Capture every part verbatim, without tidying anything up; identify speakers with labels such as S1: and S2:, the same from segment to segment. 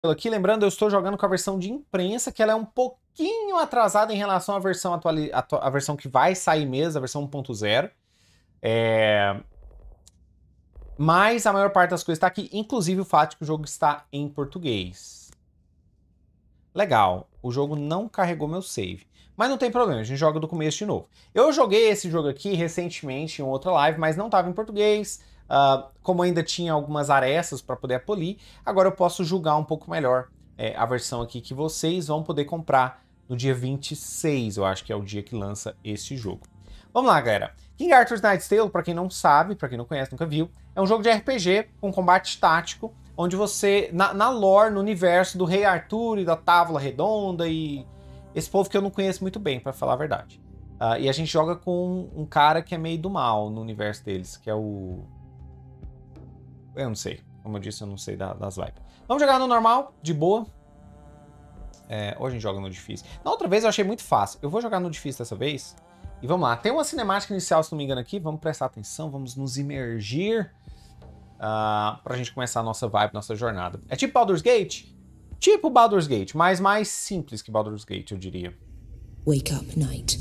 S1: aqui, lembrando, eu estou jogando com a versão de imprensa, que ela é um pouquinho atrasada em relação à versão atual, a versão que vai sair mesmo, a versão um ponto zero. É... Mas a maior parte das coisas está aqui, inclusive o fato de que o jogo está em português. Legal, o jogo não carregou meu save. Mas não tem problema, a gente joga do começo de novo. Eu joguei esse jogo aqui recentemente em outra live, mas não estava em português. Uh, como ainda tinha algumas arestas para poder polir, agora eu posso julgar um pouco melhor é, a versão aqui que vocês vão poder comprar no dia vinte e seis, eu acho que é o dia que lança esse jogo. Vamos lá, galera. King Arthur's Knight's Tale, para quem não sabe, para quem não conhece, nunca viu, é um jogo de R P G com combate tático, onde você, na, na lore, no universo do Rei Arthur e da Távola Redonda e esse povo que eu não conheço muito bem, para falar a verdade. Uh, e a gente joga com um cara que é meio do mal no universo deles, que é o... Eu não sei. Como eu disse, eu não sei da, das vibes. Vamos jogar no normal, de boa. É, ou a gente joga no difícil. Na outra vez eu achei muito fácil. Eu vou jogar no difícil dessa vez. E vamos lá. Tem uma cinemática inicial, se não me engano, aqui. Vamos prestar atenção, vamos nos imergir. Uh, pra gente começar a nossa vibe, nossa jornada. É tipo Baldur's Gate? Tipo Baldur's Gate, mas mais simples que Baldur's Gate, eu diria.
S2: Wake up, Knight.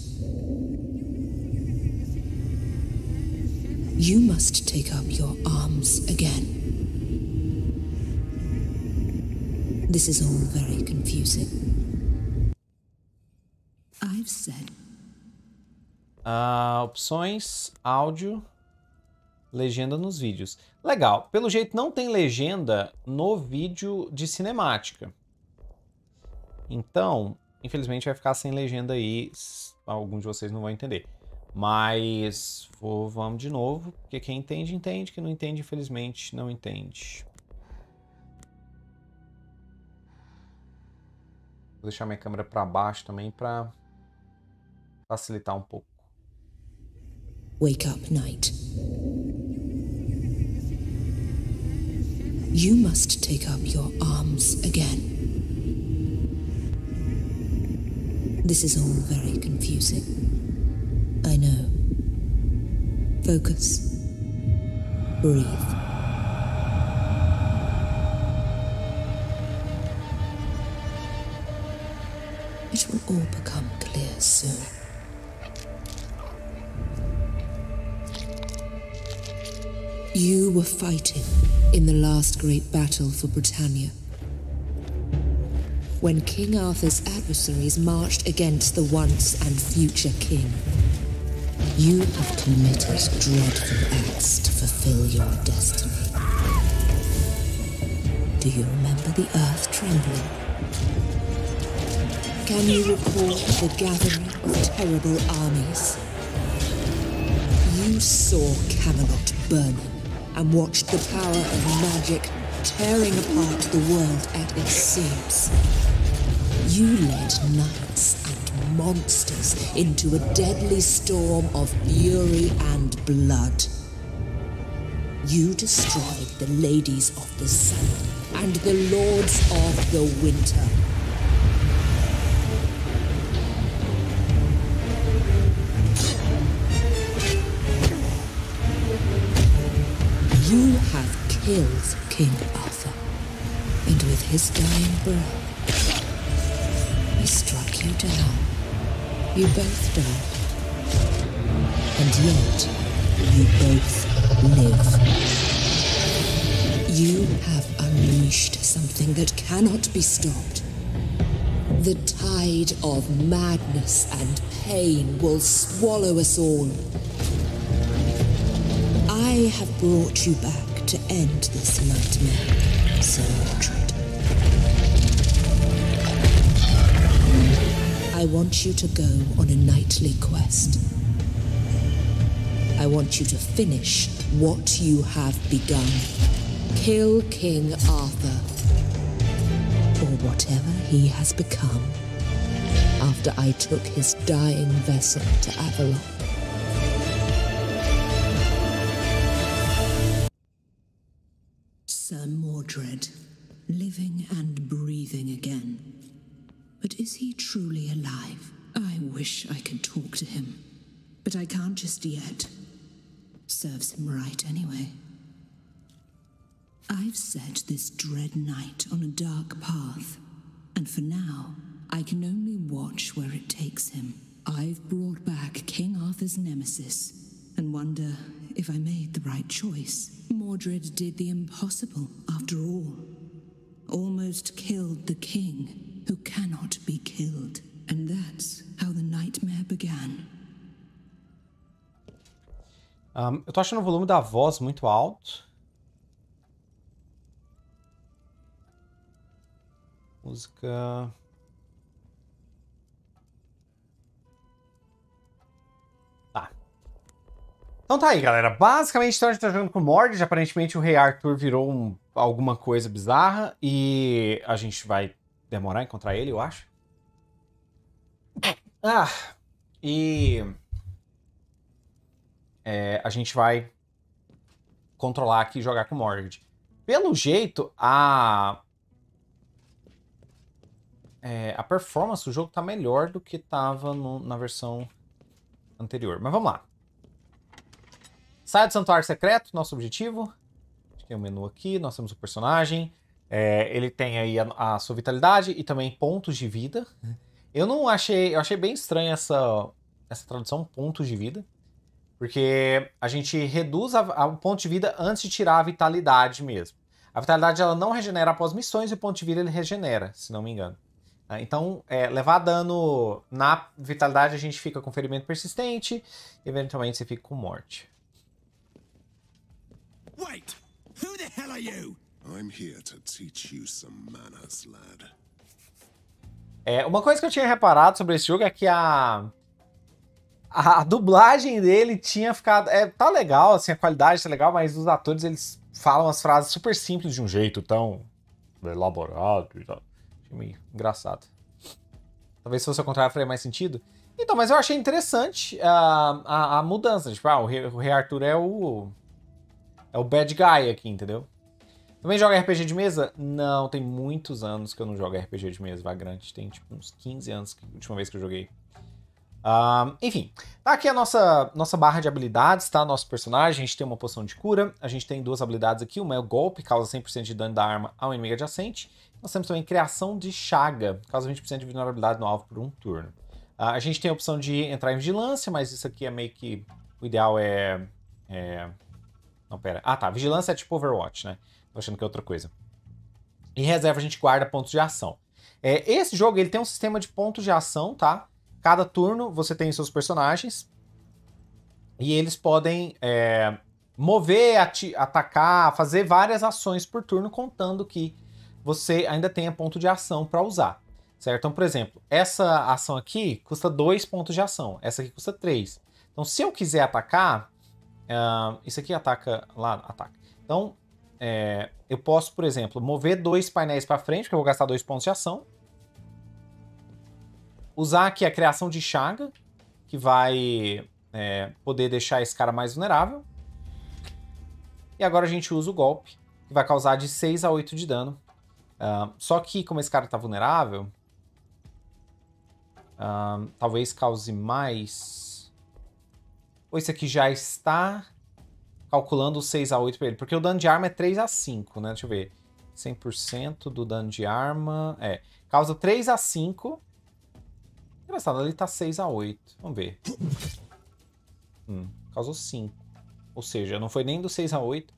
S2: You must take up your arms again. This is all very confusing. I've said.
S1: Uh, opções, áudio, legenda nos vídeos. Legal. Pelo jeito não tem legenda no vídeo de cinemática. Então, infelizmente vai ficar sem legenda aí. Alguns de vocês não vão entender. Mas vou, vamos de novo, porque quem entende, entende. Quem não entende, infelizmente, não entende. Vou deixar minha câmera para baixo também para facilitar um pouco.
S2: Wake up, Knight. You must take up your arms again. This is all very confusing. I know. Focus. Breathe. It will all become clear soon. You were fighting in the last great battle for Britannia. When King Arthur's adversaries marched against the once and future king. You have committed dreadful acts to fulfill your destiny. Do you remember the earth trembling? Can you recall the gathering of terrible armies? You saw Camelot burning and watched the power of magic tearing apart the world at its seams. You led knights and monsters into a deadly storm of fury and blood. You destroyed the ladies of the sun and the lords of the winter. You have killed King Arthur, and with his dying breath, he struck you down. You both died. And yet, you both live. You have unleashed something that cannot be stopped. The tide of madness and pain will swallow us all. I have brought you back to end this nightmare, Sir Mordred. I want you to go on a knightly quest. I want you to finish what you have begun. Kill King Arthur, or whatever he has become, after I took his dying vessel to Avalon. Sir Mordred, living and breathing again. But is he truly alive? I wish I could talk to him, but I can't just yet. Serves him right anyway. I've set this dread knight on a dark path, and for now, I can only watch where it takes him. I've brought back King Arthur's nemesis, and wonder if I made the right choice. Mordred did the impossible, after all. Almost killed the king, who cannot be killed. And that's how the nightmare began.
S1: Um, eu tô achando o volume da voz muito alto. Música... Tá. Então tá aí, galera. Basicamente, então, a gente tá jogando com o Mordred. Aparentemente, o Rei Arthur virou um, alguma coisa bizarra. E a gente vai demorar a encontrar ele, eu acho. Ah, e... É, a gente vai controlar aqui e jogar com o Mordred. Pelo jeito, a... É, a performance do jogo tá melhor do que tava no, na versão anterior. Mas vamos lá. Saia do Santuário Secreto, nosso objetivo. Tem um menu aqui, nós temos o personagem. É, ele tem aí a, a sua vitalidade e também pontos de vida. Eu não achei... Eu achei bem estranha essa, essa tradução, pontos de vida. Porque a gente reduz a, a, o ponto de vida antes de tirar a vitalidade mesmo. A vitalidade ela não regenera após missões e o ponto de vida ele regenera, se não me engano. Então, é, levar dano na vitalidade a gente fica com ferimento persistente e eventualmente você fica com morte.
S3: Wait! Who the hell are you? I'm here to teach you some manners, lad.
S1: É, uma coisa que eu tinha reparado sobre esse jogo é que a... A dublagem dele tinha ficado... É, tá legal, assim, a qualidade tá legal, mas os atores, eles falam as frases super simples de um jeito tão elaborado e tal. Achei meio engraçado. Talvez se fosse ao contrário faria mais sentido. Então, mas eu achei interessante a, a, a mudança. Tipo, ah, o Rei, o Rei Arthur é o... É o bad guy aqui, entendeu? Também joga R P G de mesa? Não, tem muitos anos que eu não jogo R P G de mesa, Vagrant. Tem, tipo, uns quinze anos que a última vez que eu joguei. Um, enfim, tá aqui a nossa, nossa barra de habilidades, tá? Nosso personagem, a gente tem uma poção de cura, a gente tem duas habilidades aqui, uma é o golpe, causa cem por cento de dano da arma ao inimigo adjacente. Nós temos também criação de chaga, causa vinte por cento de vulnerabilidade no alvo por um turno. Uh, a gente tem a opção de entrar em vigilância, mas isso aqui é meio que... O ideal é... é... Não, pera. Ah, tá. Vigilância é tipo Overwatch, né? Tô achando que é outra coisa. Em reserva a gente guarda pontos de ação. É, esse jogo ele tem um sistema de pontos de ação, tá? Cada turno você tem seus personagens e eles podem é, mover, atacar, fazer várias ações por turno, contando que você ainda tenha ponto de ação para usar, certo? Então, por exemplo, essa ação aqui custa dois pontos de ação, essa aqui custa três. Então, se eu quiser atacar, uh, isso aqui ataca lá, ataca. Então, é, eu posso, por exemplo, mover dois painéis para frente, porque eu vou gastar dois pontos de ação. Usar aqui a criação de chaga, que vai é, poder deixar esse cara mais vulnerável. E agora a gente usa o golpe, que vai causar de seis a oito de dano. Uh, só que, como esse cara está vulnerável, uh, talvez cause mais... Ou esse aqui já está calculando seis a oito para ele. Porque o dano de arma é três a cinco, né? Deixa eu ver. cem por cento do dano de arma... É, causa três a cinco... Engraçado, ali tá seis a oito. Vamos ver. Hum, causou cinco. Ou seja, não foi nem do seis a oito.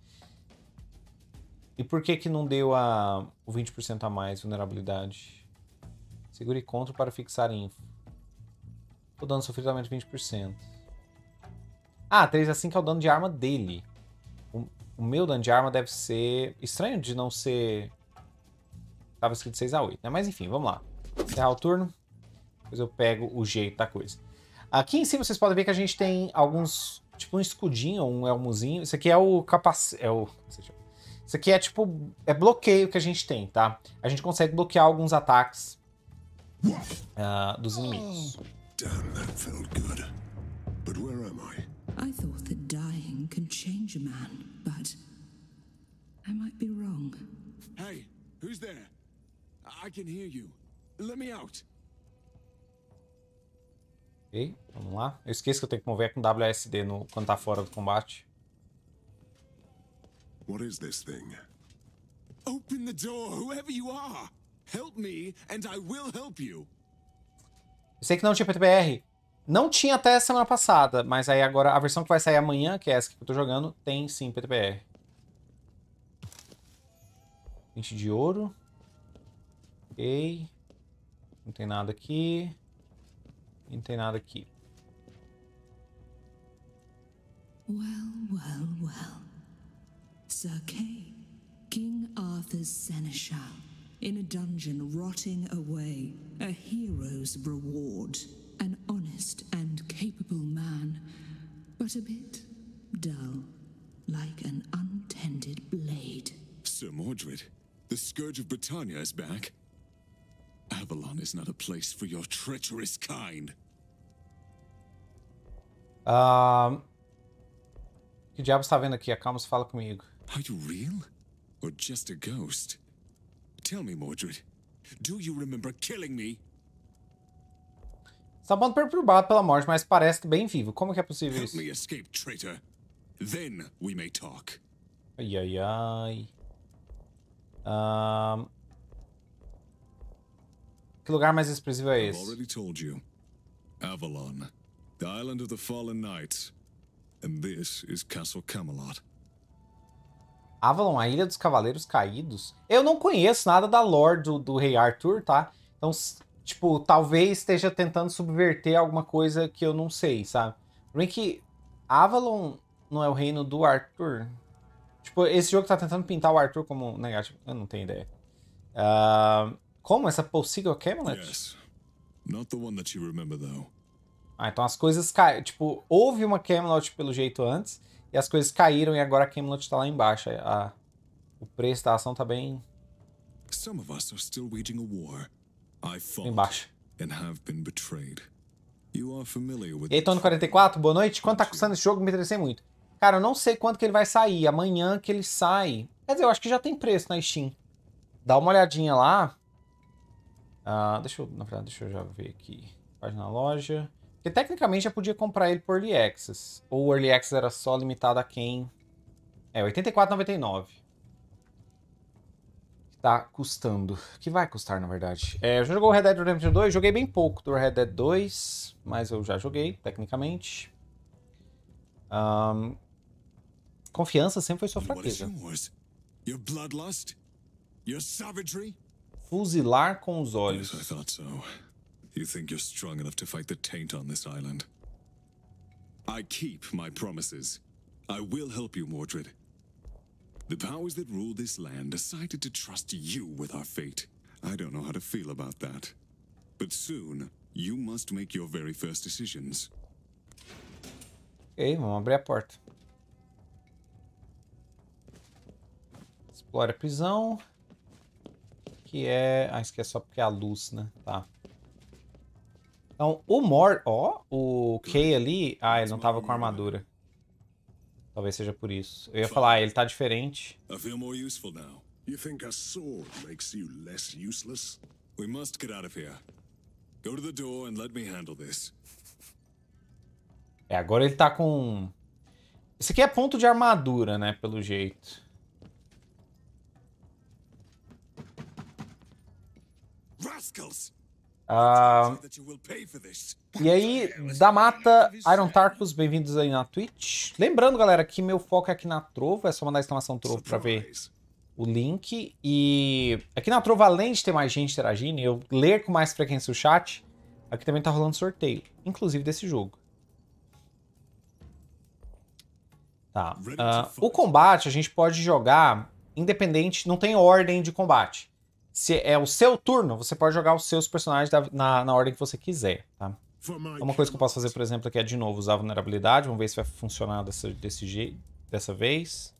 S1: E por que que não deu a, o vinte por cento a mais, vulnerabilidade? Segure CTRL para fixar info. O dano sofrido aumenta vinte por cento. Ah, três a cinco é o dano de arma dele. O, o meu dano de arma deve ser... Estranho de não ser... Tava escrito seis a oito, né? Mas enfim, vamos lá. Encerrar o turno. Depois eu pego o jeito da coisa. Aqui em cima vocês podem ver que a gente tem alguns... Tipo um escudinho, um elmozinho. Isso aqui é o capacete... É o... Isso aqui é tipo... É bloqueio que a gente tem, tá? A gente consegue bloquear alguns ataques uh, dos inimigos.
S3: Damn, that felt good. But where am I?
S2: I thought that dying can change a man, but I might be wrong.
S3: Hey, who's there? I can hear you. Let me out.
S1: Ok, vamos lá. Eu esqueço que eu tenho que mover com W A S D no, quando tá fora do combate.
S3: What is this thing? Open the door, whoever you are. Help me and I will help you.
S1: Eu sei que não tinha P T B R. Não tinha até semana passada, mas aí agora a versão que vai sair amanhã, que é essa que eu tô jogando, tem sim P T B R. vinte de ouro. Ok. Não tem nada aqui. Não tem nada aqui.
S2: Well, well, well. Sir Kay, King Arthur's seneschal, in a dungeon rotting away, a hero's reward. An honest and capable man, but a bit dull, like an untended blade.
S3: Sir Mordred, the Scourge of Britannia is back. Avalon is not a place for your treacherous kind.
S1: Um, que diabo está vendo aqui? Acalma, fala comigo.
S3: Are you real? Or just a ghost? Tell me, Mordred, do you remember killing me?
S1: Está bando perturbado pela morte, mas parece bem vivo. Como que é possível isso?
S3: Help me escape, traitor. Then we may talk.
S1: Ai, ai, ai. Um... Que lugar mais expressivo é
S3: I've
S1: esse?
S3: already told you. Avalon, the island of the fallen knights. And this is Castle Camelot.
S1: Avalon, a Ilha dos Cavaleiros Caídos? Eu não conheço nada da lore do, do Rei Arthur, tá? Então, tipo, talvez esteja tentando subverter alguma coisa que eu não sei, sabe? Porém que Avalon não é o reino do Arthur? Tipo, esse jogo tá tentando pintar o Arthur como negativo. Eu não tenho ideia. Uh, como? Essa Possível Camelot?
S3: Yes. Not the one that you remember, though.
S1: Ah, então as coisas caem. Tipo, houve uma Camelot pelo jeito antes, e as coisas caíram e agora a Camelot tá lá embaixo. A, o preço da ação tá bem...
S3: Some of us are still waging a war. I fought
S1: embaixo.
S3: and have been betrayed. You are familiar with...
S1: E aí, Tony quarenta e quatro, boa noite. Quanto tá custando esse jogo? Me interessei muito. Cara, eu não sei quanto que ele vai sair. Amanhã que ele sai. Quer dizer, eu acho que já tem preço na Steam. Dá uma olhadinha lá. Ah, deixa eu... Na verdade, deixa eu já ver aqui. Página loja. Porque tecnicamente já podia comprar ele por Early Access. Ou o Early Access era só limitado a quem... É, oitenta e quatro reais e noventa e nove centavos. Tá custando. Que vai custar, na verdade. É, eu já jogou o Red Dead Redemption dois. Joguei bem pouco do Red Dead dois. Mas eu já joguei, tecnicamente. Um, confiança sempre foi sua fraqueza.
S3: Your bloodlust? Your savagery?
S1: Fuzilar com os olhos.
S3: Yes, I thought so. You think you're strong enough to fight the taint on this island? I keep my promises. I will help you, Mordred. The powers that rule this land decided to trust you with our fate. I don't know how to feel about that. But soon, you must make your very first decisions.
S1: Ok, vamos abrir a porta. Explore a prisão. Que é... Ah, isso aqui é só porque é a luz, né? Tá. Então, o Mor... Ó, oh, o Kay ali... Ah, ele não tava com armadura. Talvez seja por isso. Eu ia falar, ah, ele tá diferente.
S3: I feel more useful now.
S4: You think a sword makes you less useless?
S3: We must get out of here. Go to the door and let me handle this.
S1: É, agora ele tá com... Esse aqui é ponto de armadura, né? Pelo jeito.
S3: Rascals!
S1: Ah, e aí, da mata, Iron Tarkus, bem-vindos aí na Twitch. Lembrando, galera, que meu foco é aqui na Trovo, é só mandar exclamação Trovo pra ver o link. E aqui na Trovo, além de ter mais gente interagindo e eu ler com mais frequência o chat, aqui também tá rolando sorteio, inclusive desse jogo. Tá. Uh, o combate a gente pode jogar independente, não tem ordem de combate. Se é o seu turno, você pode jogar os seus personagens da, na, na ordem que você quiser, tá? Uma coisa que eu posso fazer, por exemplo, aqui é de novo usar a vulnerabilidade. Vamos ver se vai funcionar dessa, desse jeito, dessa vez.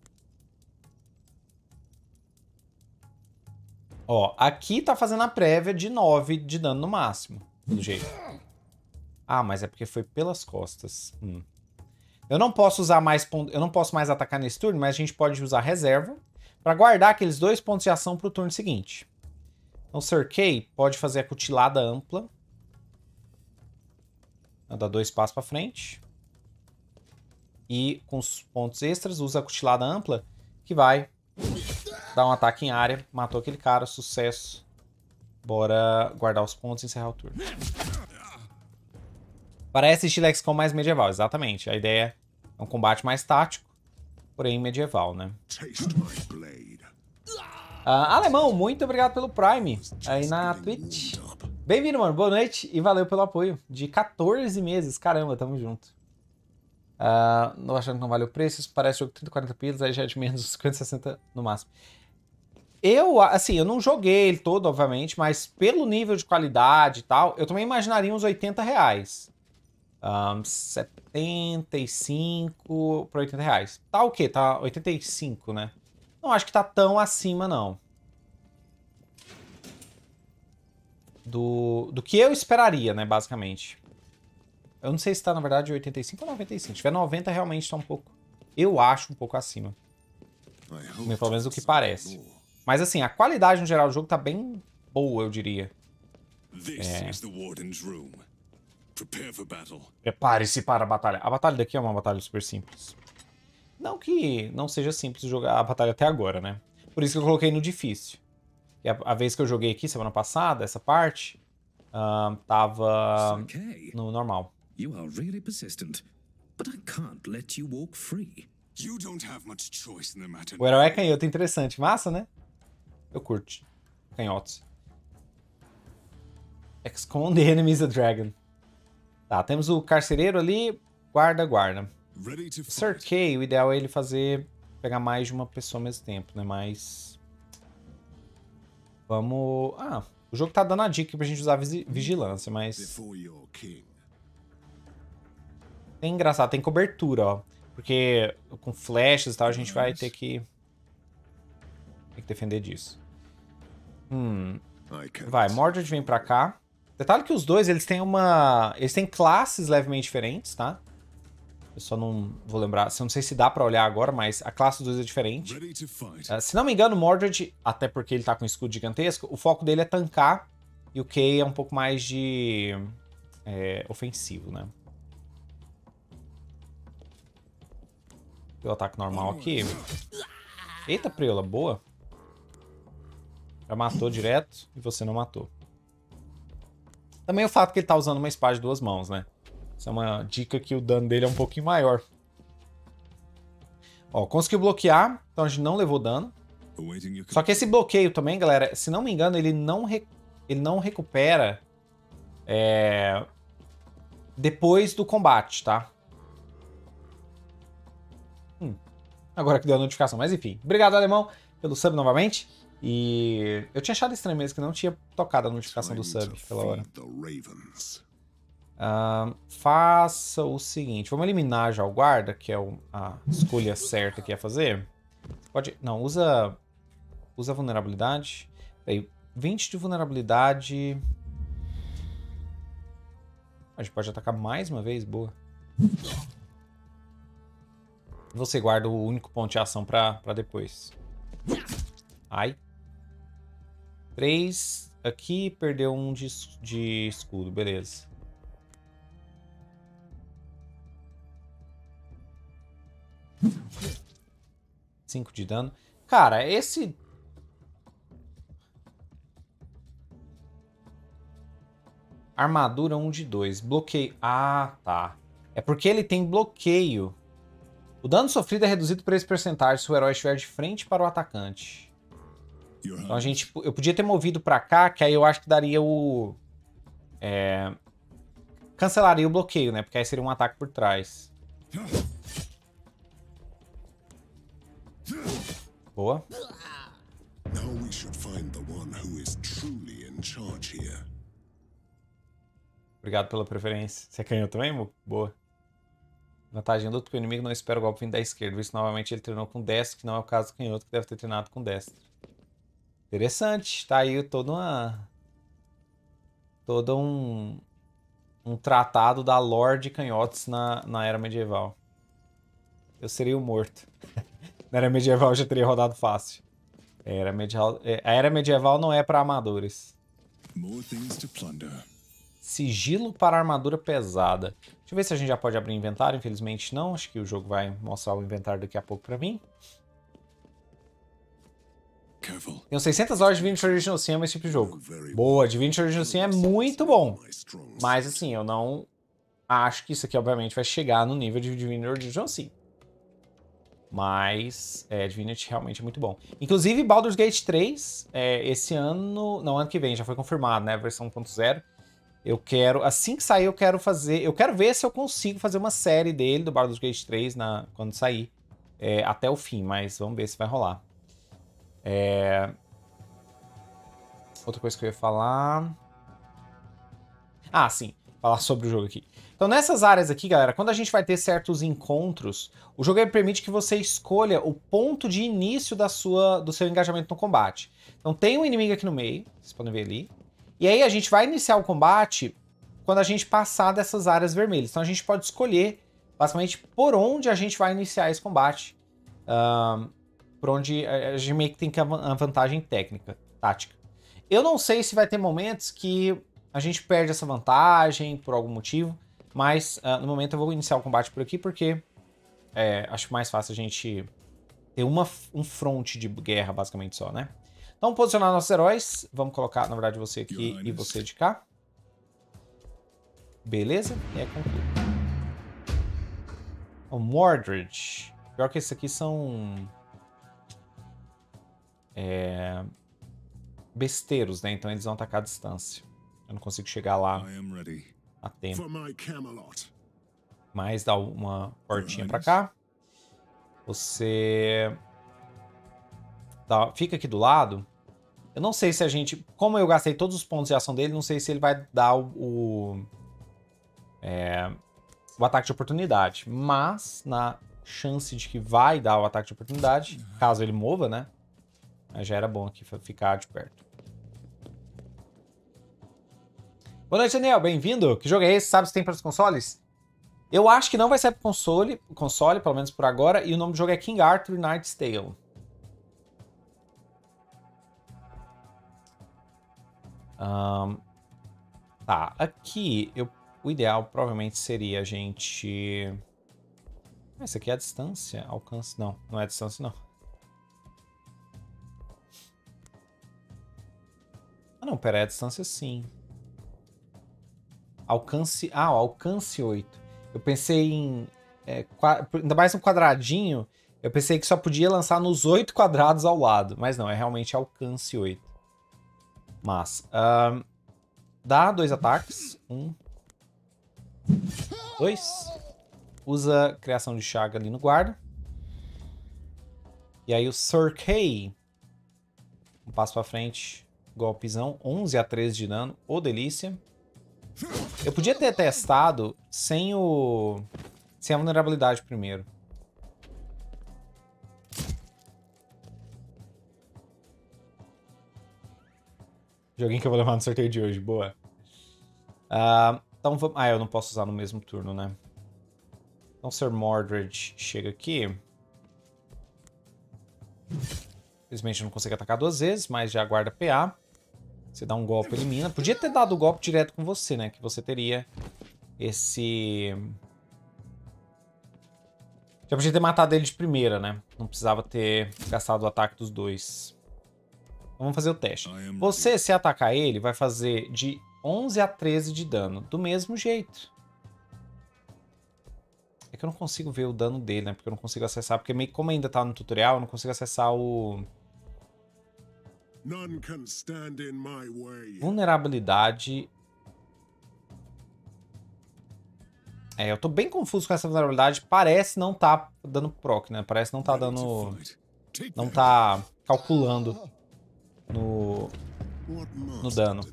S1: Ó, aqui tá fazendo a prévia de nove de dano no máximo, pelo jeito. Ah, mas é porque foi pelas costas. Hum. Eu não posso usar mais eu não posso mais atacar nesse turno, mas a gente pode usar reserva para guardar aqueles dois pontos de ação pro turno seguinte. Então, Sir Kay pode fazer a cutilada ampla. Dá dois passos para frente. E com os pontos extras, usa a cutilada ampla, que vai Dá um ataque em área. Matou aquele cara. Sucesso. Bora guardar os pontos e encerrar o turno. Parece estilo X COM mais medieval, exatamente. A ideia é um combate mais tático, porém medieval, né? Uh, Alemão, muito obrigado pelo Prime aí na Twitch. Bem-vindo, mano. Boa noite e valeu pelo apoio. De quatorze meses. Caramba, tamo junto. Uh, não achando que não vale o preço. Isso parece jogo de trinta, quarenta pilas, aí já é de menos cinquenta, sessenta no máximo. Eu, assim, eu não joguei ele todo, obviamente, mas pelo nível de qualidade e tal, eu também imaginaria uns oitenta reais. Um, setenta e cinco por oitenta reais. Tá o quê? Tá oitenta e cinco, né? Não acho que tá tão acima, não. Do, do que eu esperaria, né, basicamente. Eu não sei se tá, na verdade, oitenta e cinco ou noventa e cinco. Se tiver noventa, realmente tá um pouco... Eu acho um pouco acima. Pelo menos do que parece. Mas, assim, a qualidade, no geral, do jogo tá bem boa, eu diria. É... Prepare-se para a batalha. A batalha daqui é uma batalha super simples. Não que não seja simples jogar a batalha até agora, né? Por isso que eu coloquei no difícil. E a, a vez que eu joguei aqui, semana passada, essa parte, uh, tava no normal.
S5: You are really persistent, but I can't let you walk free.
S3: You don't have much choice in the matter.
S1: O herói é canhoto, interessante. Massa, né? Eu curto. Canhotos. X COM the enemy is a dragon. Tá, temos o carcereiro ali. Guarda, guarda. Cerquei, o ideal é ele fazer... Pegar mais de uma pessoa ao mesmo tempo, né? Mas... Vamos... Ah, o jogo tá dando a dica pra gente usar vigilância, mas... Tem engraçado, tem cobertura, ó. Porque com flechas e tal, a gente vai ter que... Tem que defender disso. Hum... Vai, Mordred vem pra cá. Detalhe que os dois, eles têm uma... Eles têm classes levemente diferentes, tá? Eu só não vou lembrar... Eu não sei se dá pra olhar agora, mas a classe dos dois é diferente. Uh, se não me engano, o Mordred, até porque ele tá com um escudo gigantesco, o foco dele é tancar. E o Kay é um pouco mais de... É, ofensivo, né? O ataque normal aqui. Eita, Preola, boa. Já matou direto e você não matou. Também o fato que ele tá usando uma espada de duas mãos, né? Isso é uma dica que o dano dele é um pouquinho maior. Ó, conseguiu bloquear, então a gente não levou dano. Só que esse bloqueio também, galera, se não me engano, ele não, re... ele não recupera é... depois do combate, tá? Hum. Agora que deu a notificação, mas enfim. Obrigado, Alemão, pelo sub novamente. E eu tinha achado estranho mesmo que não tinha tocado a notificação do sub pela hora. Uh, faça o seguinte, vamos eliminar já o guarda, que é o, a escolha certa que ia fazer. Pode, não, usa usa vulnerabilidade. Aí, vinte de vulnerabilidade. A gente pode atacar mais uma vez, boa. Você guarda o único ponto de ação pra, pra depois. Ai. três aqui, perdeu um de, de escudo, beleza. cinco de dano. Cara, esse... Armadura um de dois. Bloqueio. Ah, tá. É porque ele tem bloqueio. O dano sofrido é reduzido por esse percentagem se o herói estiver de frente para o atacante. Então a gente... Eu podia ter movido pra cá, que aí eu acho que daria o... É... Cancelaria o bloqueio, né? Porque aí seria um ataque por trás. Boa. Obrigado pela preferência. Você ganhou também, Mo? Boa. Vantagem luta que o inimigo não espera o golpe vindo da esquerda. Isso novamente ele treinou com destro, que não é o caso do canhoto, que deve ter treinado com destro. Interessante. Tá aí toda uma... Todo um... Um tratado da lore de canhotes na, na era medieval. Eu seria o morto. Na era medieval eu já teria rodado fácil. A era medieval, a era medieval não é para amadores. Sigilo para armadura pesada. Deixa eu ver se a gente já pode abrir inventário. Infelizmente não. Acho que o jogo vai mostrar o inventário daqui a pouco para mim.
S3: Careful.
S1: Tenho seiscentas horas de Divinity Original Sin esse tipo de jogo. Boa, Divinity Original Sin é muito bom. Mas assim, eu não acho que isso aqui, obviamente, vai chegar no nível de Divinity Original Sin. Mas é, Divinity realmente é muito bom. Inclusive, Baldur's Gate três, é, esse ano... Não, ano que vem, já foi confirmado, né? Versão um ponto zero. Eu quero... Assim que sair, eu quero fazer... Eu quero ver se eu consigo fazer uma série dele, do Baldur's Gate três, na, quando sair. É, até o fim, mas vamos ver se vai rolar. É... Outra coisa que eu ia falar... Ah, sim. Falar sobre o jogo aqui. Então, nessas áreas aqui, galera, quando a gente vai ter certos encontros, o jogo permite que você escolha o ponto de início da sua, do seu engajamento no combate. Então, tem um inimigo aqui no meio, vocês podem ver ali. E aí, a gente vai iniciar o combate quando a gente passar dessas áreas vermelhas. Então, a gente pode escolher, basicamente, por onde a gente vai iniciar esse combate. Um, por onde a gente meio que tem que a vantagem técnica, tática. Eu não sei se vai ter momentos que a gente perde essa vantagem por algum motivo, mas uh, no momento eu vou iniciar o combate por aqui porque é, acho mais fácil a gente ter uma, um front de guerra basicamente só, né? Então, posicionar nossos heróis. Vamos colocar, na verdade, você aqui e você de cá. Beleza? E é concluído. O Mordred. Pior que esses aqui são... É... besteiros, né? Então eles vão atacar à distância. Eu não consigo chegar lá a tempo. Mas dá uma portinha pra cá. Você... Dá... Fica aqui do lado. Eu não sei se a gente... Como eu gastei todos os pontos de ação dele, não sei se ele vai dar o... o... É... o ataque de oportunidade. Mas, na chance de que vai dar o ataque de oportunidade, caso ele mova, né? Já era bom aqui ficar de perto. Boa noite, Daniel. Bem-vindo. Que jogo é esse? Sabe se tem para os consoles? Eu acho que não vai sair para console, console, pelo menos por agora. E o nome do jogo é King Arthur Knight's Tale. Um, tá, aqui eu, o ideal provavelmente seria a gente... Essa aqui é a distância, alcance... Não, não é a distância, não. Ah, não, pera, é a distância sim. Alcance... Ah, alcance oito. Eu pensei em... É, ainda mais um quadradinho, eu pensei que só podia lançar nos oito quadrados ao lado. Mas não, é realmente alcance oito. Mas... Um, dá dois ataques. Um. Dois. Usa criação de chaga ali no guarda. E aí o Surkei. Um passo pra frente. Golpezão. onze a treze de dano. Ô, delícia. Eu podia ter testado sem o... Sem a vulnerabilidade primeiro. Joguinho que eu vou levar no sorteio de hoje. Boa. Uh, então vamos... Ah, eu não posso usar no mesmo turno, né? Então o Sir Mordred chega aqui. Infelizmente eu não consigo atacar duas vezes, mas já guarda P A. Você dá um golpe, elimina. Podia ter dado o golpe direto com você, né? Que você teria esse... Já podia ter matado ele de primeira, né? Não precisava ter gastado o ataque dos dois. Então vamos fazer o teste. Você, se atacar ele, vai fazer de onze a treze de dano. Do mesmo jeito. É que eu não consigo ver o dano dele, né? Porque eu não consigo acessar. Porque meio que como ainda tá no tutorial, eu não consigo acessar o... Vulnerabilidade. É, eu tô bem confuso com essa vulnerabilidade. Parece não tá dando proc, né? Parece não tá dando... Não tá calculando no... no dano.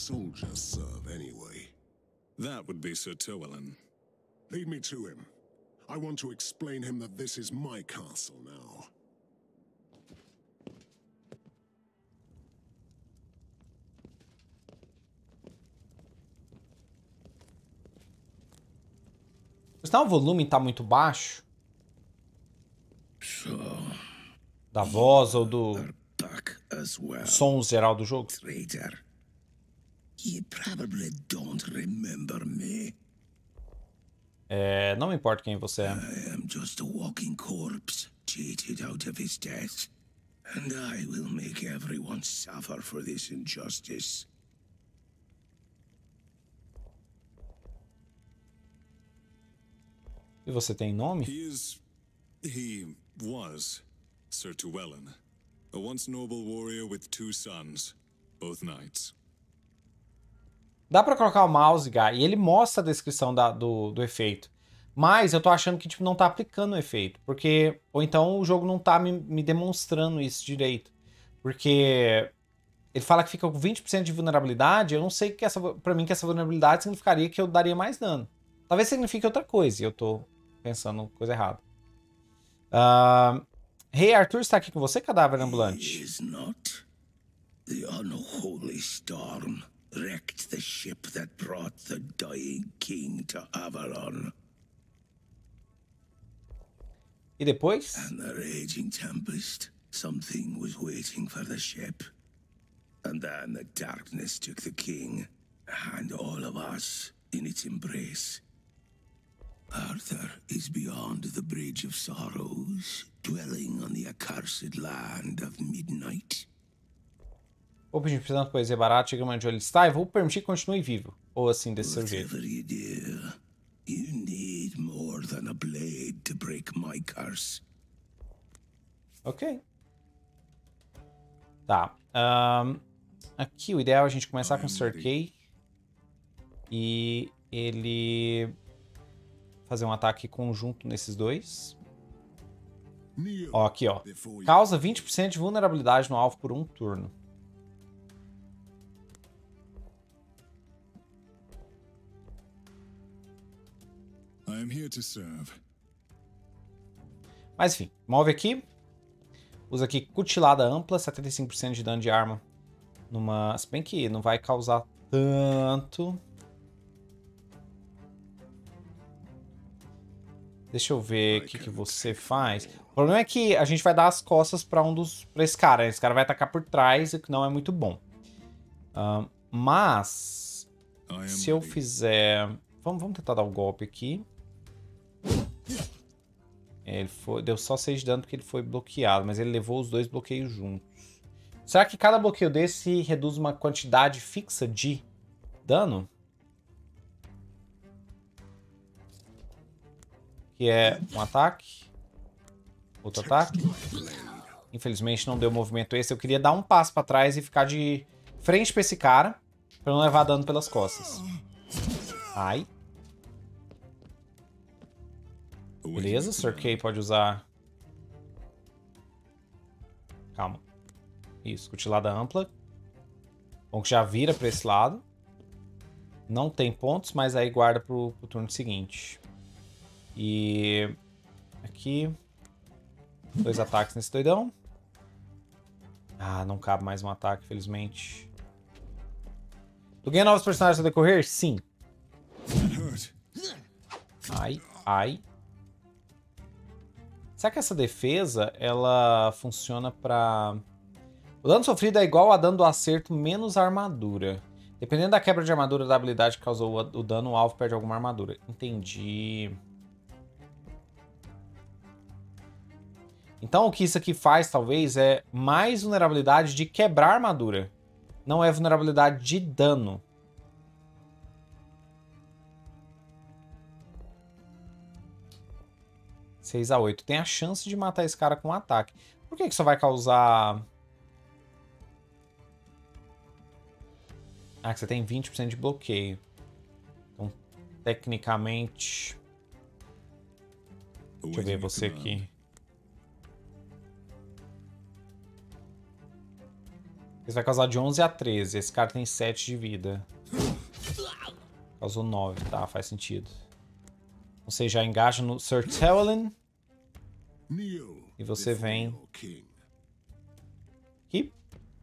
S3: That would be Sir Tywelin.
S4: Lead me to him. I want to explain him that this is my castle now.
S1: Se o volume tá muito baixo da voz ou do som geral do jogo. É, não me importa quem você é.
S5: I am just a walking corpse, cheated out of his death.
S6: And I will make everyone suffer for this injustice.
S1: E você tem nome?
S3: He is... he was Sir Tuellen, a once noble warrior with two sons, both knights.
S1: Dá pra colocar o mouse, Guy, e ele mostra a descrição da, do, do efeito. Mas eu tô achando que tipo, não tá aplicando o efeito. Porque. Ou então o jogo não tá me, me demonstrando isso direito. Porque ele fala que fica com vinte por cento de vulnerabilidade. Eu não sei que essa. Pra mim, que essa vulnerabilidade significaria que eu daria mais dano. Talvez signifique outra coisa. E eu tô pensando coisa errada. Uh, Rei Arthur está aqui com você, cadáver ambulante?
S6: He is not. The unholy storm wrecked the ship that brought the dying king to Avalon.
S1: E depois?
S6: And the raging tempest, something was waiting for the ship. And then the darkness took the king, and all of us in its embrace. Arthur is beyond the Bridge of Sorrows, dwelling on the accursed land of midnight.
S1: Vou pedir precisando de poesia barata, chega onde ele está e vou permitir que continue vivo. Ou assim, desse seu jeito.
S6: Whatever you do, you need more than a blade to break my curse.
S1: Ok. Tá. Um, aqui o ideal é a gente começar com o Sir Kay. E ele fazer um ataque conjunto nesses dois. Ó, aqui, ó. Causa vinte por cento de vulnerabilidade no alvo por um turno.
S3: I am here to serve.
S1: Mas enfim, move aqui. Usa aqui cutilada ampla, setenta e cinco por cento de dano de arma. Numa... Se bem que não vai causar tanto. Deixa eu ver o que, que você faz. O problema é que a gente vai dar as costas para um dos, para esse cara. Esse cara vai atacar por trás, o que não é muito bom. Uh, mas se eu fizer, vamos, vamos tentar dar o um golpe aqui. Ele foi, deu só seis de dano porque ele foi bloqueado, mas ele levou os dois bloqueios juntos. Será que cada bloqueio desse reduz uma quantidade fixa de dano? Que é um ataque. Outro ataque. Infelizmente não deu movimento esse. Eu queria dar um passo pra trás e ficar de frente pra esse cara. Pra não levar dano pelas costas. Ai. Beleza, Sir Kay pode usar... Calma. Isso, cutilada ampla. Bom que já vira pra esse lado. Não tem pontos, mas aí guarda pro, pro turno seguinte. E aqui dois ataques nesse doidão. Ah, não cabe mais um ataque, felizmente. Tu ganha novos personagens ao decorrer? Sim. Ai, ai. Será que essa defesa, ela funciona pra... O dano sofrido é igual a dano do acerto menos a armadura. Dependendo da quebra de armadura da habilidade que causou o dano, o alvo perde alguma armadura. Entendi. Então o que isso aqui faz, talvez, é mais vulnerabilidade de quebrar armadura. Não é vulnerabilidade de dano. seis a oito. Tem a chance de matar esse cara com um ataque. Por que que só vai causar... Ah, que você tem vinte por cento de bloqueio. Então, tecnicamente... Deixa eu ver você aqui. Esse vai causar de onze a treze. Esse cara tem sete de vida. Causou nove, tá? Faz sentido. Você já engaja no Sir Tuellen. E você vem aqui.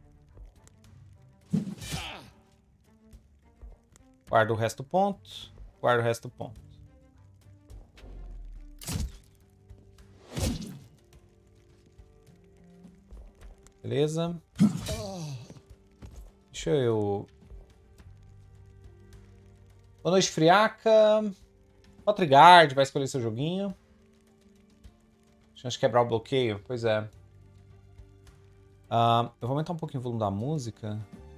S1: Guarda o resto do ponto. Guarda o resto do ponto. Beleza. Deixa eu... Boa noite, Friaca. O Trigard vai escolher seu joguinho. Chance de quebrar o bloqueio? Pois é. Uh, eu vou aumentar um pouquinho o volume da música.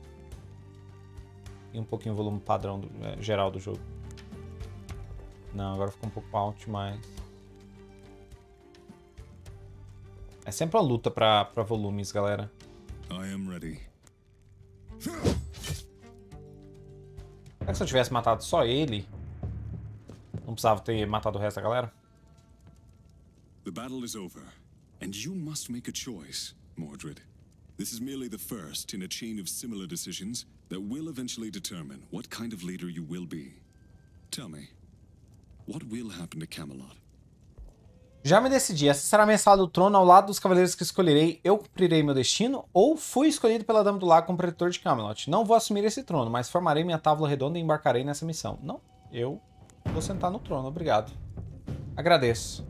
S1: E um pouquinho o volume padrão do, é, geral do jogo. Não, agora ficou um pouco alto demais. É sempre uma luta pra, pra volumes, galera.
S3: I am ready.
S1: Será que se eu tivesse matado só ele, não precisava ter matado o resto da galera?
S3: The battle is over, and you must make a choice, Mordred. This is merely the first in a chain of similar decisions that will eventually determine what kind of leader you will be. Tell me, what will happen to Camelot?
S1: Já me decidi, essa será a minha sala do trono ao lado dos cavaleiros que escolherei. Eu cumprirei meu destino ou fui escolhido pela Dama do Lago como protetor de Camelot. Não vou assumir esse trono, mas formarei minha tábua redonda e embarcarei nessa missão. Não, eu vou sentar no trono, obrigado. Agradeço.